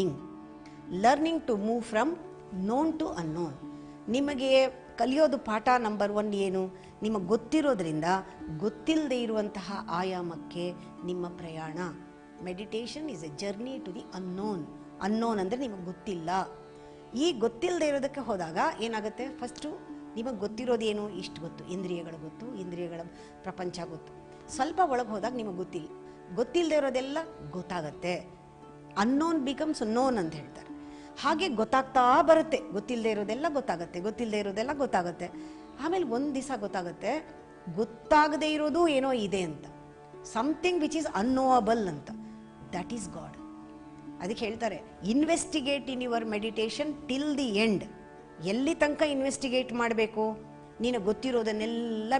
learning to move from known to unknown. ನಿಮಗೆ ಕಲಿಯೋದು ಪಾಠ ನಂಬರ್ 1 ಏನು? ನಿಮಗೆ ಗೊತ್ತಿರೋದ್ರಿಂದ ಗೊತ್ತಿಲ್ಲದೆ ಇರುವಂತಹ ಆಯಾಮಕ್ಕೆ ನಿಮ್ಮ ಪ್ರಯಾಣ. Meditation is a journey to the unknown ಅಂದರೆ ನಿಮಗೆ ಗೊತ್ತಿಲ್ಲ. ಈ ಗೊತ್ತಿಲ್ಲದೆ ಇರೋದಕ್ಕೆ ಹೋದಾಗ ಏನಾಗುತ್ತೆ? ಫಸ್ಟು ನಿಮಗೆ ಗೊತ್ತಿರೋದೇನು? ಇಷ್ಟು ಗೊತ್ತು, ಇಂದ್ರಿಯಗಳು ಗೊತ್ತು, ಇಂದ್ರಿಯಗಳ ಪ್ರಪಂಚ ಗೊತ್ತು. ಸ್ವಲ್ಪ ಒಳಗೆ ಹೋದಾಗ ನಿಮಗೆ ಗೊತ್ತಿಲ್ಲದೆ ಇರೋದೆಲ್ಲ ಗೊತ್ತಾಗತ್ತೆ. ಅನ್ನೋನ್ ಬಿಕಮ್ಸ್ ನೋನ್ ಅಂತ ಹೇಳ್ತಾರೆ. ಹಾಗೆ ಗೊತ್ತಾಗ್ತಾ ಬರುತ್ತೆ. ಗೊತ್ತಿಲ್ಲದೆ ಇರೋದೆಲ್ಲ ಗೊತ್ತಾಗತ್ತೆ. ಆಮೇಲೆ ಒಂದು ದಿವಸ ಗೊತ್ತಾಗುತ್ತೆ, ಗೊತ್ತಾಗದೇ ಇರೋದು ಏನೋ ಇದೆ ಅಂತ. ಸಮಥಿಂಗ್ ವಿಚ್ ಈಸ್ ಅನ್ನೋವಬಲ್ ಅಂತ. That is God. ಅದಕ್ಕೆ ಹೇಳ್ತಾರೆ investigate in your meditation till the end. ಎಲ್ಲಿ ತನಕ ಇನ್ವೆಸ್ಟಿಗೇಟ್ ಮಾಡಬೇಕು? ನೀನು ಗೊತ್ತಿರೋದನ್ನೆಲ್ಲ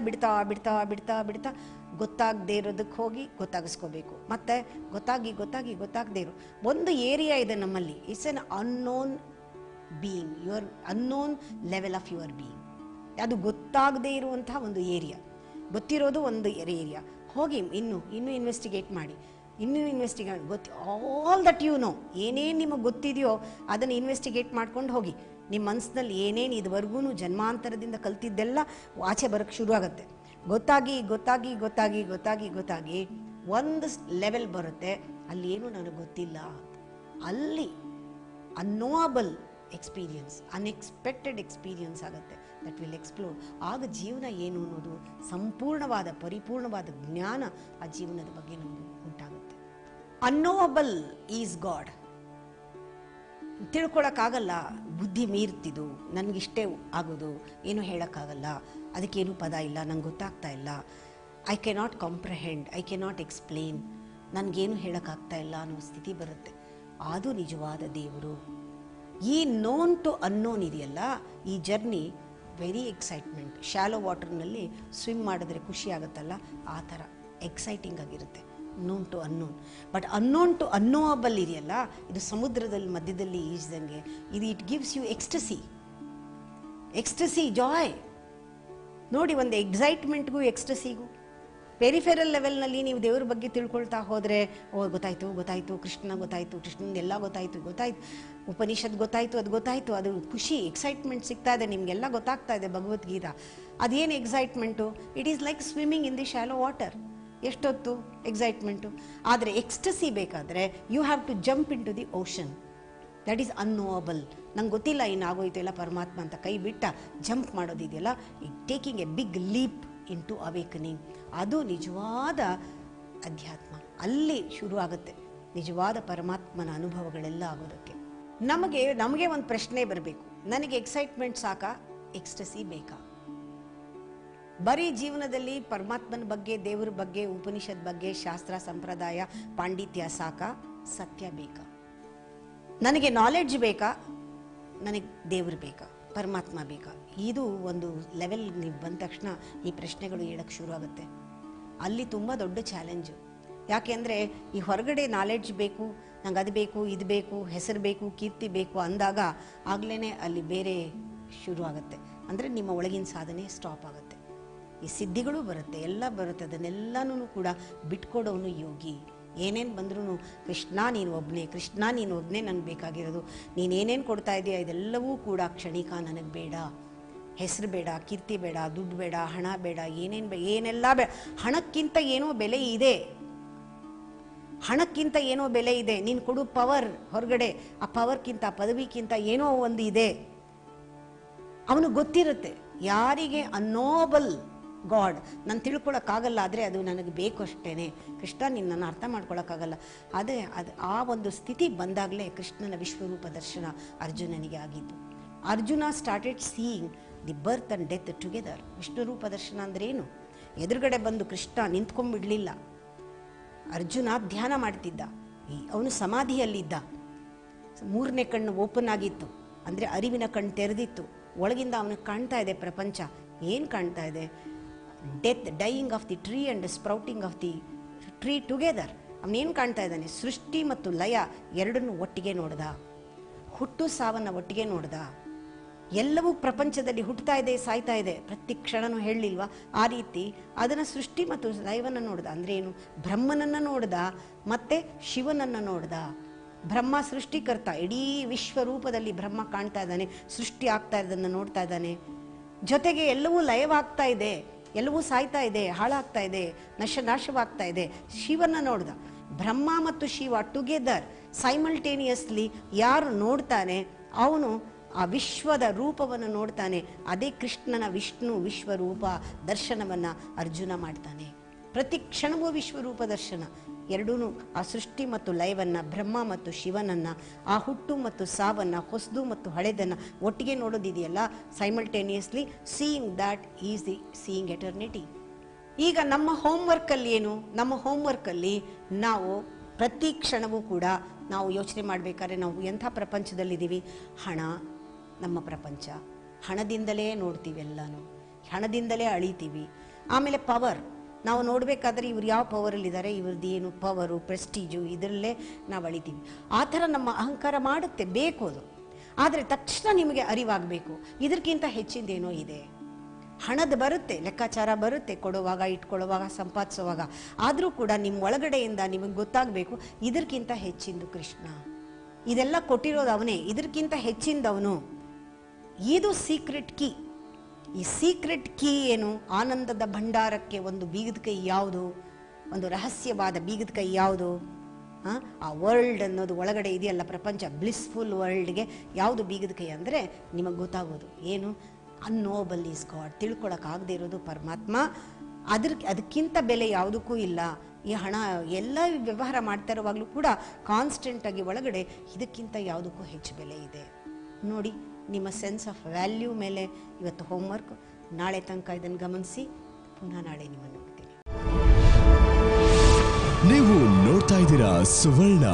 ಬಿಡ್ತಾ ಗೊತ್ತಾಗದೇ ಇರೋದಕ್ಕೆ ಹೋಗಿ ಗೊತ್ತಾಗಿಸ್ಕೋಬೇಕು. ಮತ್ತು ಗೊತ್ತಾಗದೇ ಇರೋ ಒಂದು ಏರಿಯಾ ಇದೆ ನಮ್ಮಲ್ಲಿ. It's an unknown being, your unknown level of your being. ಅದು ಗೊತ್ತಾಗದೇ ಇರುವಂತಹ ಒಂದು ಏರಿಯಾ. ಗೊತ್ತಿರೋದು ಒಂದು ಏರಿಯಾ. ಹೋಗಿ ಇನ್ನೂ ಇನ್ವೆಸ್ಟಿಗೇಟ್ ಮಾಡಿ, ಆಲ್ ದಟ್ ಯು ನೋ. ಏನೇನು ನಿಮಗೆ ಗೊತ್ತಿದೆಯೋ ಅದನ್ನು ಇನ್ವೆಸ್ಟಿಗೇಟ್ ಮಾಡ್ಕೊಂಡು ಹೋಗಿ. ನಿಮ್ಮ ಮನಸ್ಸಿನಲ್ಲಿ ಏನೇನು ಇದುವರೆಗೂ ಜನ್ಮಾಂತರದಿಂದ ಕಲ್ತಿದ್ದೆಲ್ಲ ಆಚೆ ಬರೋಕ್ಕೆ ಶುರು ಆಗುತ್ತೆ. ಗೊತ್ತಾಗಿ ಒಂದು ಲೆವೆಲ್ ಬರುತ್ತೆ, ಅಲ್ಲಿ ಏನು ನನಗೆ ಗೊತ್ತಿಲ್ಲ. ಅಲ್ಲಿ ಅನ್ನೋವಬಲ್ ಎಕ್ಸ್ಪೀರಿಯನ್ಸ್, ಅನ್ಎಕ್ಸ್ಪೆಕ್ಟೆಡ್ ಎಕ್ಸ್ಪೀರಿಯನ್ಸ್ ಆಗುತ್ತೆ. That will explore. ಆಗ ಜೀವನ ಏನು ಅನ್ನೋದು ಸಂಪೂರ್ಣವಾದ ಪರಿಪೂರ್ಣವಾದ ಜ್ಞಾನ ಆ ಜೀವನದ ಬಗ್ಗೆ ನಮಗೆ ಉಂಟಾಗುತ್ತೆ. ಅನ್ನೋವಬಲ್ ಈಸ್ ಗಾಡ್. ತಿಳ್ಕೊಳಕ್ಕಾಗಲ್ಲ, ಬುದ್ಧಿ ಮೀರ್ತಿದ್ದು, ನನಗಿಷ್ಟೇ ಆಗೋದು, ಏನು ಹೇಳೋಕ್ಕಾಗಲ್ಲ, ಅದಕ್ಕೇನು ಪದ ಇಲ್ಲ, ನಂಗೆ ಗೊತ್ತಾಗ್ತಾ ಇಲ್ಲ, I cannot comprehend, I cannot explain, ನನಗೇನು ಹೇಳೋಕ್ಕಾಗ್ತಾ ಇಲ್ಲ ಅನ್ನೋ ಸ್ಥಿತಿ ಬರುತ್ತೆ. ಅದು ನಿಜವಾದ ದೇವರು. ಈ ನೋನ್ ಟು ಅನ್ನೋನ್ ಇದೆಯಲ್ಲ, ಈ ಜರ್ನಿ ವೆರಿ ಎಕ್ಸೈಟ್ಮೆಂಟ್. ಶಾಲೋ ವಾಟರ್ನಲ್ಲಿ ಸ್ವಿಮ್ ಮಾಡಿದ್ರೆ ಖುಷಿ ಆಗುತ್ತಲ್ಲ, ಆ ಥರ ಎಕ್ಸೈಟಿಂಗ್ ಆಗಿರುತ್ತೆ known to unknown. But unknown to unknowable ಇದೆಯಲ್ಲ, ಇದು ಸಮುದ್ರದಲ್ಲಿ ಮಧ್ಯದಲ್ಲಿ ಈಜ್ದಂಗೆ ಇದು. It gives you ecstasy, joy. ನೋಡಿ, ಒಂದು ಎಕ್ಸೈಟ್ಮೆಂಟ್ಗೂ ಎಕ್ಸ್ಟಸಿಗೂ ಪೆರಿಫೆರಲ್ ಲೆವೆಲ್ನಲ್ಲಿ ನೀವು ದೇವ್ರ ಬಗ್ಗೆ ತಿಳ್ಕೊಳ್ತಾ ಹೋದರೆ, ಓ ಗೊತ್ತಾಯಿತು, ಕೃಷ್ಣ ಗೊತ್ತಾಯಿತು, ಕೃಷ್ಣನೆಲ್ಲ ಗೊತ್ತಾಯಿತು, ಉಪನಿಷತ್ ಗೊತ್ತಾಯಿತು, ಅದು ಗೊತ್ತಾಯಿತು, ಅದು ಖುಷಿ, ಎಕ್ಸೈಟ್ಮೆಂಟ್ ಸಿಗ್ತಾ ಇದೆ, ನಿಮಗೆಲ್ಲ ಗೊತ್ತಾಗ್ತಾ ಇದೆ ಭಗವದ್ಗೀತಾ. ಅದೇನು excitement? It is like swimming in the shallow water. ಎಷ್ಟೊತ್ತು ಎಕ್ಸೈಟ್ಮೆಂಟು. ಆದರೆ ಎಕ್ಸ್ಟಸಿ ಬೇಕಾದರೆ you have to jump into the ocean. That is unknowable. ನಂಗೆ ಗೊತ್ತಿಲ್ಲ, ಇನ್ನಾಗೋಯ್ತು ಎಲ್ಲ ಪರಮಾತ್ಮ ಅಂತ ಕೈ ಬಿಟ್ಟ ಜಂಪ್ ಮಾಡೋದಿದೆಯಲ್ಲ, taking a big leap into awakening. ಅದು ನಿಜವಾದ ಅಧ್ಯಾತ್ಮ. ಅಲ್ಲಿ ಶುರು ಆಗುತ್ತೆ ನಿಜವಾದ ಪರಮಾತ್ಮನ ಅನುಭವಗಳೆಲ್ಲ ಆಗೋದಕ್ಕೆ. ನಮಗೆ ಒಂದು ಪ್ರಶ್ನೆ ಬರಬೇಕು, ನನಗೆ ಎಕ್ಸೈಟ್ಮೆಂಟ್ ಸಾಕಾ, ಎಕ್ಸ್ಟಸಿ ಬೇಕಾ? ಬರೀ ಜೀವನದಲ್ಲಿ ಪರಮಾತ್ಮನ ಬಗ್ಗೆ, ದೇವರ ಬಗ್ಗೆ, ಉಪನಿಷತ್ ಬಗ್ಗೆ, ಶಾಸ್ತ್ರ ಸಂಪ್ರದಾಯ ಪಾಂಡಿತ್ಯ ಸಾಕಾ, ಸತ್ಯ ಬೇಕಾ? ನನಗೆ ನಾಲೆಡ್ಜ್ ಬೇಕಾ, ನನಗೆ ದೇವರು ಬೇಕಾ, ಪರಮಾತ್ಮ ಬೇಕಾ? ಇದು ಒಂದು ಲೆವೆಲ್ ನೀವು ಬಂದ ತಕ್ಷಣ ಈ ಪ್ರಶ್ನೆಗಳು ಹೇಳಕ್ಕೆ ಶುರು ಆಗುತ್ತೆ. ಅಲ್ಲಿ ತುಂಬ ದೊಡ್ಡ ಚಾಲೆಂಜು. ಯಾಕೆಂದರೆ ಈ ಹೊರಗಡೆ ನಾಲೆಡ್ಜ್ ಬೇಕು, ನಂಗೆ ಅದು ಬೇಕು, ಇದು ಬೇಕು, ಹೆಸರು ಬೇಕು, ಕೀರ್ತಿ ಬೇಕು ಅಂದಾಗ ಆಗಲೇ ಅಲ್ಲಿ ಬೇರೆ ಶುರು ಆಗುತ್ತೆ. ಅಂದರೆ ನಿಮ್ಮ ಒಳಗಿನ ಸಾಧನೆ ಸ್ಟಾಪ್ ಆಗುತ್ತೆ. ಈ ಸಿದ್ಧಿಗಳು ಬರುತ್ತೆ, ಎಲ್ಲ ಬರುತ್ತೆ, ಅದನ್ನೆಲ್ಲನೂ ಕೂಡ ಬಿಟ್ಕೊಡೋನು ಯೋಗಿ. ಏನೇನು ಬಂದ್ರೂ ಕೃಷ್ಣ ನೀನು ಒಬ್ಬನೇ ನನಗೆ ಬೇಕಾಗಿರೋದು, ನೀನೇನೇನು ಕೊಡ್ತಾ ಇದೆಯಾ ಇದೆಲ್ಲವೂ ಕೂಡ ಕ್ಷಣಿಕ, ನನಗೆ ಬೇಡ, ಹೆಸರು ಬೇಡ, ಕೀರ್ತಿ ಬೇಡ, ದುಡ್ಡು ಬೇಡ, ಹಣ ಬೇಡ, ಏನೆಲ್ಲ ಬೇಡ. ಹಣಕ್ಕಿಂತ ಏನೋ ಬೆಲೆ ಇದೆ, ಹಣಕ್ಕಿಂತ ಏನೋ ಬೆಲೆ ಇದೆ. ನೀನು ಕೊಡು ಪವರ್ ಹೊರಗಡೆ, ಆ ಪವರ್ಕ್ಕಿಂತ, ಪದವಿಗಿಂತ ಏನೋ ಒಂದು ಇದೆ. ಅವನು ಗೊತ್ತಿರುತ್ತೆ ಯಾರಿಗೆ ಅನ್ನೋಬಲ್ ಗಾಡ್ ನಾನು ತಿಳ್ಕೊಳಕ್ಕಾಗಲ್ಲ, ಆದರೆ ಅದು ನನಗೆ ಬೇಕು ಅಷ್ಟೇ. ಕೃಷ್ಣ ನಿನ್ನನ್ನು ಅರ್ಥ ಮಾಡ್ಕೊಳಕ್ಕಾಗಲ್ಲ. ಆ ಒಂದು ಸ್ಥಿತಿ ಬಂದಾಗಲೇ ಕೃಷ್ಣನ ವಿಶ್ವರೂಪ ದರ್ಶನ ಅರ್ಜುನನಿಗೆ ಆಗಿದ್ದು. Arjuna started seeing the birth and death together. ವಿಷ್ಣುರೂಪ ದರ್ಶನ ಅಂದ್ರೆ ಏನು? ಎದುರುಗಡೆ ಬಂದು ಕೃಷ್ಣ ನಿಂತ್ಕೊಂಡ್ಬಿಡ್ಲಿಲ್ಲ. ಅರ್ಜುನ ಧ್ಯಾನ ಮಾಡ್ತಿದ್ದ, ಅವನು ಸಮಾಧಿಯಲ್ಲಿದ್ದ. 3ನೇ ಕಣ್ಣು ಓಪನ್ ಆಗಿತ್ತು, ಅಂದರೆ ಅರಿವಿನ ಕಣ್ಣು ತೆರೆದಿತ್ತು. ಒಳಗಿಂದ ಅವನಿಗೆ ಕಾಣ್ತಾ ಇದೆ ಪ್ರಪಂಚ. ಏನು ಕಾಣ್ತಾ ಇದೆ? Death, dying of the tree and sprouting of the tree together. ಅವನೇನು ಕಾಣ್ತಾ ಇದ್ದಾನೆ? ಸೃಷ್ಟಿ ಮತ್ತು ಲಯ ಎರಡನ್ನು ಒಟ್ಟಿಗೆ ನೋಡ್ದ, ಹುಟ್ಟು ಸಾವನ್ನು ಒಟ್ಟಿಗೆ ನೋಡ್ದ. ಎಲ್ಲವೂ ಪ್ರಪಂಚದಲ್ಲಿ ಹುಟ್ಟುತ್ತಾ ಇದೆ, ಸಾಯ್ತಾ ಇದೆ, ಪ್ರತಿ ಕ್ಷಣನೂ ಹೇಳಲಿಲ್ವಾ? ಆ ರೀತಿ ಅದನ್ನು ಸೃಷ್ಟಿ ಮತ್ತು ಲಯವನ್ನು ನೋಡ್ದ. ಅಂದರೆ ಏನು? ಬ್ರಹ್ಮನನ್ನು ನೋಡ್ದ, ಮತ್ತೆ ಶಿವನನ್ನು ನೋಡ್ದ. ಬ್ರಹ್ಮ ಸೃಷ್ಟಿಕರ್ತ, ಇಡೀ ವಿಶ್ವರೂಪದಲ್ಲಿ ಬ್ರಹ್ಮ ಕಾಣ್ತಾ ಇದ್ದಾನೆ, ಸೃಷ್ಟಿ ಆಗ್ತಾ ಇರೋದನ್ನು ನೋಡ್ತಾ ಇದ್ದಾನೆ. ಜೊತೆಗೆ ಎಲ್ಲವೂ ಲಯವಾಗ್ತಾ ಇದೆ, ಎಲ್ಲವೂ ಸಾಯ್ತಾ ಇದೆ, ಹಾಳಾಗ್ತಾ ಇದೆ, ನಾಶವಾಗ್ತಾ ಇದೆ. ಶಿವನ ನೋಡ್ದ. ಬ್ರಹ್ಮ ಮತ್ತು ಶಿವ ಟುಗೆದರ್ ಸೈಮಲ್ಟೇನಿಯಸ್ಲಿ ಯಾರು ನೋಡ್ತಾನೆ ಅವನು ಆ ವಿಶ್ವದ ರೂಪವನ್ನು ನೋಡ್ತಾನೆ. ಅದೇ ಕೃಷ್ಣನ ವಿಶ್ವರೂಪ ದರ್ಶನವನ್ನು ಅರ್ಜುನ ಮಾಡ್ತಾನೆ. ಪ್ರತಿ ಕ್ಷಣವೂ ವಿಶ್ವರೂಪ ದರ್ಶನ. ಎರಡೂ ಆ ಸೃಷ್ಟಿ ಮತ್ತು ಲಯವನ್ನು, ಬ್ರಹ್ಮ ಮತ್ತು ಶಿವನನ್ನು, ಆ ಹುಟ್ಟು ಮತ್ತು ಸಾವನ್ನು, ಹೊಸದು ಮತ್ತು ಹಳೆದನ್ನು ಒಟ್ಟಿಗೆ ನೋಡೋದಿದೆಯಲ್ಲ, simultaneously seeing that is the seeing eternity. ಈಗ ನಮ್ಮ ಹೋಮ್ವರ್ಕಲ್ಲಿ ಏನು? ನಮ್ಮ ಹೋಮ್ವರ್ಕಲ್ಲಿ ನಾವು ಪ್ರತಿ ಕ್ಷಣವೂ ಕೂಡ ನಾವು ಯೋಚನೆ ಮಾಡಬೇಕಾದ್ರೆ ನಾವು ಎಂಥ ಪ್ರಪಂಚದಲ್ಲಿದ್ದೀವಿ? ಹಣ ನಮ್ಮ ಪ್ರಪಂಚ. ಹಣದಿಂದಲೇ ನೋಡ್ತೀವಿ, ಎಲ್ಲನೂ ಹಣದಿಂದಲೇ ಅಳಿತೀವಿ. ಆಮೇಲೆ ಪವರ್, ನಾವು ನೋಡಬೇಕಾದ್ರೆ ಇವ್ರು ಯಾವ ಪವರಲ್ಲಿದ್ದಾರೆ, ಇವ್ರದ್ದು ಏನು ಪವರು, ಪ್ರೆಸ್ಟೀಜು, ಇದರಲ್ಲೇ ನಾವು ಅಳಿತೀವಿ. ಆ ಥರ ನಮ್ಮ ಅಹಂಕಾರ ಮಾಡುತ್ತೆ, ಬೇಕು ಅದು. ಆದರೆ ತಕ್ಷಣ ನಿಮಗೆ ಅರಿವಾಗಬೇಕು, ಇದಕ್ಕಿಂತ ಹೆಚ್ಚಿಂದೇನೋ ಇದೆ. ಹಣದ ಬರುತ್ತೆ, ಲೆಕ್ಕಾಚಾರ ಬರುತ್ತೆ, ಕೊಡುವಾಗ, ಇಟ್ಕೊಳ್ಳುವಾಗ, ಸಂಪಾದಿಸುವಾಗ. ಆದರೂ ಕೂಡ ನಿಮ್ಮ ಒಳಗಡೆಯಿಂದ ನಿಮಗೆ ಗೊತ್ತಾಗಬೇಕು, ಇದಕ್ಕಿಂತ ಹೆಚ್ಚಿಂದು ಕೃಷ್ಣ. ಇದೆಲ್ಲ ಕೊಟ್ಟಿರೋದು ಅವನೇ, ಇದಕ್ಕಿಂತ ಹೆಚ್ಚಿಂದವನು. ಇದು ಸೀಕ್ರೆಟ್ ಕೀ. ಈ ಸೀಕ್ರೆಟ್ ಕೀ ಏನು? ಆನಂದದ ಭಂಡಾರಕ್ಕೆ ಒಂದು ಬೀಗದ ಕೈ ಯಾವುದು? ಒಂದು ರಹಸ್ಯವಾದ ಬೀಗದ ಕೈ ಯಾವುದು? ಆ ವರ್ಲ್ಡ್ ಅನ್ನೋದು ಒಳಗಡೆ ಇದೆಯಲ್ಲ ಪ್ರಪಂಚ, ಬ್ಲಿಸ್ಫುಲ್ ವರ್ಲ್ಡ್ಗೆ ಯಾವುದು ಬೀಗದ ಕೈ ಅಂದರೆ ನಿಮಗೆ ಗೊತ್ತಾಗೋದು ಏನು, ಅನ್ನೋಬಲ್ ಈಸ್ ಗಾಡ್, ತಿಳ್ಕೊಳಕ್ಕಾಗದೇ ಇರೋದು ಪರಮಾತ್ಮ. ಅದಕ್ಕಿಂತ ಬೆಲೆ ಯಾವುದಕ್ಕೂ ಇಲ್ಲ. ಈ ಹಣ ಎಲ್ಲ ವ್ಯವಹಾರ ಮಾಡ್ತಾ ಇರುವಾಗಲೂ ಕೂಡ ಕಾನ್ಸ್ಟೆಂಟಾಗಿ ಒಳಗಡೆ ಇದಕ್ಕಿಂತ ಯಾವುದಕ್ಕೂ ಹೆಚ್ಚು ಬೆಲೆ ಇದೆ. ನೋಡಿ, ನಿಮ್ಮ ಸೆನ್ಸ್ ಆಫ್ ವ್ಯಾಲ್ಯೂ ಮೇಲೆ ಇವತ್ತು ಹೋಮ್ವರ್ಕ್. ನಾಳೆ ತನಕ ಇದನ್ನು ಗಮನಿಸಿ, ಪುನಃ ನಾಳೆ ನಿಮ್ಮನ್ನು ನೋಡ್ತೀನಿ. ನೀವು ನೋಡ್ತಾ ಇದ್ದೀರಾ ಸುವರ್ಣ.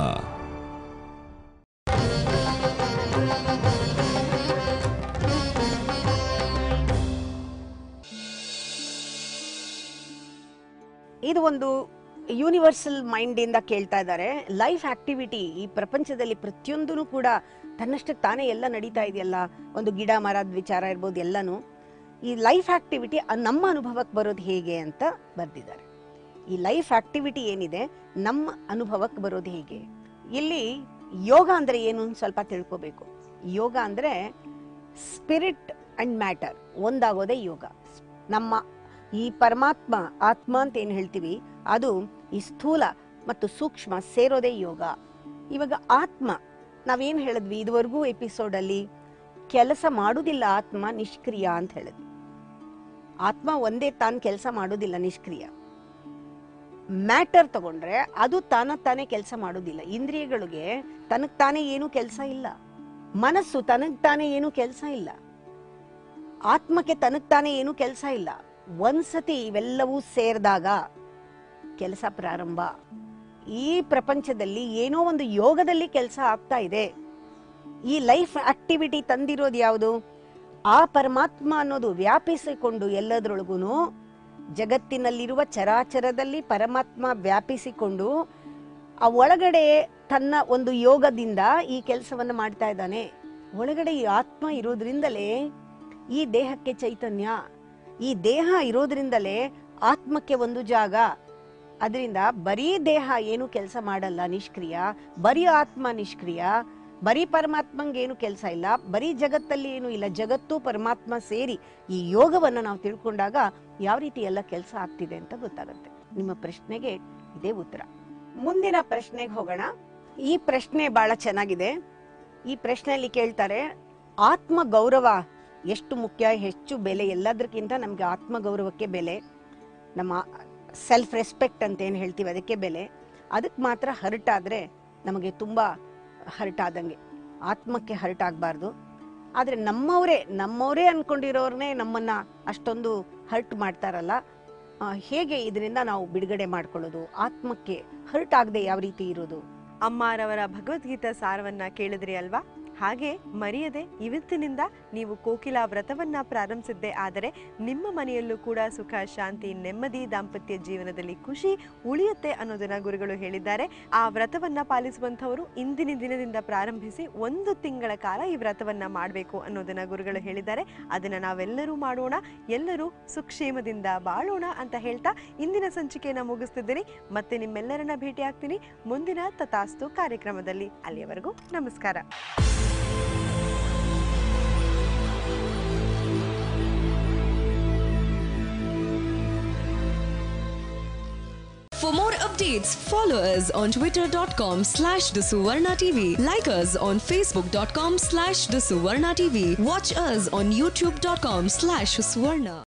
ಇದು ಒಂದು ಯೂನಿವರ್ಸಲ್ ಮೈಂಡಿಂದ ಕೇಳ್ತಾ ಇದ್ದಾರೆ. ಲೈಫ್ ಆಕ್ಟಿವಿಟಿ ಈ ಪ್ರಪಂಚದಲ್ಲಿ ಪ್ರತಿಯೊಂದೂ ಕೂಡ ತನ್ನಷ್ಟಕ್ಕೆ ತಾನೇ ಎಲ್ಲ ನಡೀತಾ ಇದೆಯಲ್ಲ, ಒಂದು ಗಿಡ ಮರದ ವಿಚಾರ ಇರ್ಬೋದು ಎಲ್ಲನೂ. ಈ ಲೈಫ್ ಆಕ್ಟಿವಿಟಿ ನಮ್ಮ ಅನುಭವಕ್ಕೆ ಬರೋದು ಹೇಗೆ ಅಂತ ಬರೆದಿದ್ದಾರೆ. ಈ ಲೈಫ್ ಆಕ್ಟಿವಿಟಿ ಏನಿದೆ ನಮ್ಮ ಅನುಭವಕ್ಕೆ ಬರೋದು ಹೇಗೆ. ಇಲ್ಲಿ ಯೋಗ ಅಂದರೆ ಏನು ಸ್ವಲ್ಪ ತಿಳ್ಕೋಬೇಕು. ಯೋಗ ಅಂದರೆ ಸ್ಪಿರಿಟ್ ಅಂಡ್ ಮ್ಯಾಟರ್ ಒಂದಾಗೋದೇ ಯೋಗ. ನಮ್ಮ ಈ ಪರಮಾತ್ಮ ಆತ್ಮ ಅಂತ ಏನು ಹೇಳ್ತೀವಿ ಅದು ಈ ಸ್ಥೂಲ ಮತ್ತು ಸೂಕ್ಷ್ಮ ಸೇರೋದೇ ಯೋಗ. ಇವಾಗ ಆತ್ಮ ನಾವೇನು ಹೇಳಿದ್ವಿ ಇದುವರೆಗೂ ಎಪಿಸೋಡಲ್ಲಿ, ಕೆಲಸ ಮಾಡುವುದಿಲ್ಲ ಆತ್ಮ, ನಿಷ್ಕ್ರಿಯ ಅಂತ ಹೇಳಿದ್ವಿ. ಆತ್ಮ ಒಂದೇ ತಾನು ಕೆಲಸ ಮಾಡೋದಿಲ್ಲ, ನಿಷ್ಕ್ರಿಯ. ಮ್ಯಾಟರ್ ತಗೊಂಡ್ರೆ ಅದು ತಾನೇ ಕೆಲಸ ಮಾಡೋದಿಲ್ಲ. ಇಂದ್ರಿಯಗಳಿಗೆ ತನಗ್ ತಾನೇ ಏನು ಕೆಲಸ ಇಲ್ಲ, ಮನಸ್ಸು ತನಗ್ ತಾನೇ ಏನು ಕೆಲಸ ಇಲ್ಲ, ಆತ್ಮಕ್ಕೆ ತನಗ್ ತಾನೇ ಏನು ಕೆಲಸ ಇಲ್ಲ. ಒಂದ್ಸತಿ ಇವೆಲ್ಲವೂ ಸೇರಿದಾಗ ಕೆಲಸ ಪ್ರಾರಂಭ. ಈ ಪ್ರಪಂಚದಲ್ಲಿ ಏನೋ ಒಂದು ಯೋಗದಲ್ಲಿ ಕೆಲಸ ಆಗ್ತಾ ಇದೆ. ಈ ಲೈಫ್ ಆಕ್ಟಿವಿಟಿ ತಂದಿರೋದು ಯಾವುದು? ಆ ಪರಮಾತ್ಮ ಅನ್ನೋದು ವ್ಯಾಪಿಸಿಕೊಂಡು ಎಲ್ಲದರೊಳಗೂ ಜಗತ್ತಿನಲ್ಲಿರುವ ಚರಾಚರದಲ್ಲಿ ಪರಮಾತ್ಮ ವ್ಯಾಪಿಸಿಕೊಂಡು ಆ ಒಳಗಡೆ ತನ್ನ ಒಂದು ಯೋಗದಿಂದ ಈ ಕೆಲಸವನ್ನು ಮಾಡ್ತಾ ಇದ್ದಾನೆ. ಒಳಗಡೆ ಈ ಆತ್ಮ ಇರೋದ್ರಿಂದಲೇ ಈ ದೇಹಕ್ಕೆ ಚೈತನ್ಯ, ಈ ದೇಹ ಇರೋದ್ರಿಂದಲೇ ಆತ್ಮಕ್ಕೆ ಒಂದು ಜಾಗ. ಅದರಿಂದ ಬರೀ ದೇಹ ಏನು ಕೆಲಸ ಮಾಡಲ್ಲ, ನಿಷ್ಕ್ರಿಯ. ಬರೀ ಆತ್ಮ ನಿಷ್ಕ್ರಿಯ. ಬರೀ ಪರಮಾತ್ಮಂಗೆ ಏನು ಕೆಲಸ ಇಲ್ಲ, ಬರೀ ಜಗತ್ತಲ್ಲಿ ಏನು ಇಲ್ಲ, ಜಗತ್ತು ಪರಮಾತ್ಮ ಸೇರಿ ಈ ಯೋಗವನ್ನು ನಾವು ತಿಳ್ಕೊಂಡಾಗ ಯಾವ ರೀತಿ ಎಲ್ಲ ಕೆಲಸ ಆಗ್ತಿದೆ ಅಂತ ಗೊತ್ತಾಗುತ್ತೆ. ನಿಮ್ಮ ಪ್ರಶ್ನೆಗೆ ಇದೇ ಉತ್ತರ. ಮುಂದಿನ ಪ್ರಶ್ನೆಗೆ ಹೋಗೋಣ. ಈ ಪ್ರಶ್ನೆ ಬಹಳ ಚೆನ್ನಾಗಿದೆ. ಈ ಪ್ರಶ್ನೆಯಲ್ಲಿ ಕೇಳ್ತಾರೆ, ಆತ್ಮ ಗೌರವ ಎಷ್ಟು ಮುಖ್ಯ, ಹೆಚ್ಚು ಬೆಲೆ. ಎಲ್ಲದಕ್ಕಿಂತ ನಮಗೆ ಆತ್ಮ ಗೌರವಕ್ಕೆ ಬೆಲೆ, ನಮ್ಮ ಸೆಲ್ಫ್ ರೆಸ್ಪೆಕ್ಟ್ ಅಂತ ಏನು ಹೇಳ್ತೀವಿ ಅದಕ್ಕೆ ಬೆಲೆ. ಅದಕ್ಕೆ ಮಾತ್ರ ಹರ್ಟ್ ಆದರೆ ನಮಗೆ ತುಂಬ ಹರ್ಟ್ ಆದಂಗೆ. ಆತ್ಮಕ್ಕೆ ಹರ್ಟ್ ಆಗಬಾರ್ದು. ಆದರೆ ನಮ್ಮವರೇ ಅನ್ಕೊಂಡಿರೋರ್ನೇ ನಮ್ಮನ್ನು ಅಷ್ಟೊಂದು ಹರ್ಟ್ ಮಾಡ್ತಾರಲ್ಲ, ಹೇಗೆ ಇದರಿಂದ ನಾವು ಬಿಡುಗಡೆ ಮಾಡ್ಕೊಳ್ಳೋದು, ಆತ್ಮಕ್ಕೆ ಹರ್ಟ್ ಆಗದೆ ಯಾವ ರೀತಿ ಇರೋದು? ಅಮ್ಮಾರವರ ಭಗವದ್ಗೀತಾ ಸಾರವನ್ನ ಕೇಳಿದ್ರಿ ಅಲ್ವಾ? ಹಾಗೆ ಮರೆಯದೆ ಇವತ್ತಿನಿಂದ ನೀವು ಕೋಕಿಲಾ ವ್ರತವನ್ನ ಪ್ರಾರಂಭಿಸಿದ್ದೇ ಆದರೆ ನಿಮ್ಮ ಮನೆಯಲ್ಲೂ ಕೂಡ ಸುಖ, ಶಾಂತಿ, ನೆಮ್ಮದಿ, ದಾಂಪತ್ಯ ಜೀವನದಲ್ಲಿ ಖುಷಿ ಉಳಿಯುತ್ತೆ ಅನ್ನೋದನ್ನ ಗುರುಗಳು ಹೇಳಿದ್ದಾರೆ. ಆ ವ್ರತವನ್ನ ಪಾಲಿಸುವಂಥವರು ಇಂದಿನ ದಿನದಿಂದ ಪ್ರಾರಂಭಿಸಿ 1 ತಿಂಗಳ ಕಾಲ ಈ ವ್ರತವನ್ನ ಮಾಡಬೇಕು ಅನ್ನೋದನ್ನ ಗುರುಗಳು ಹೇಳಿದ್ದಾರೆ. ಅದನ್ನ ನಾವೆಲ್ಲರೂ ಮಾಡೋಣ, ಎಲ್ಲರೂ ಸುಕ್ಷೇಮದಿಂದ ಬಾಳೋಣ ಅಂತ ಹೇಳ್ತಾ ಇಂದಿನ ಸಂಚಿಕೆಯನ್ನ ಮುಗಿಸ್ತಿದ್ದೀನಿ. ಮತ್ತೆ ನಿಮ್ಮೆಲ್ಲರನ್ನ ಭೇಟಿ ಆಗ್ತೀನಿ ಮುಂದಿನ ತಥಾಸ್ತು ಕಾರ್ಯಕ್ರಮದಲ್ಲಿ. ಅಲ್ಲಿಯವರೆಗೂ ನಮಸ್ಕಾರ. For more updates, follow us on twitter.com/thesuvarna-tv. Like us on facebook.com/thesuvarna-tv. Watch us on youtube.com/suvarna.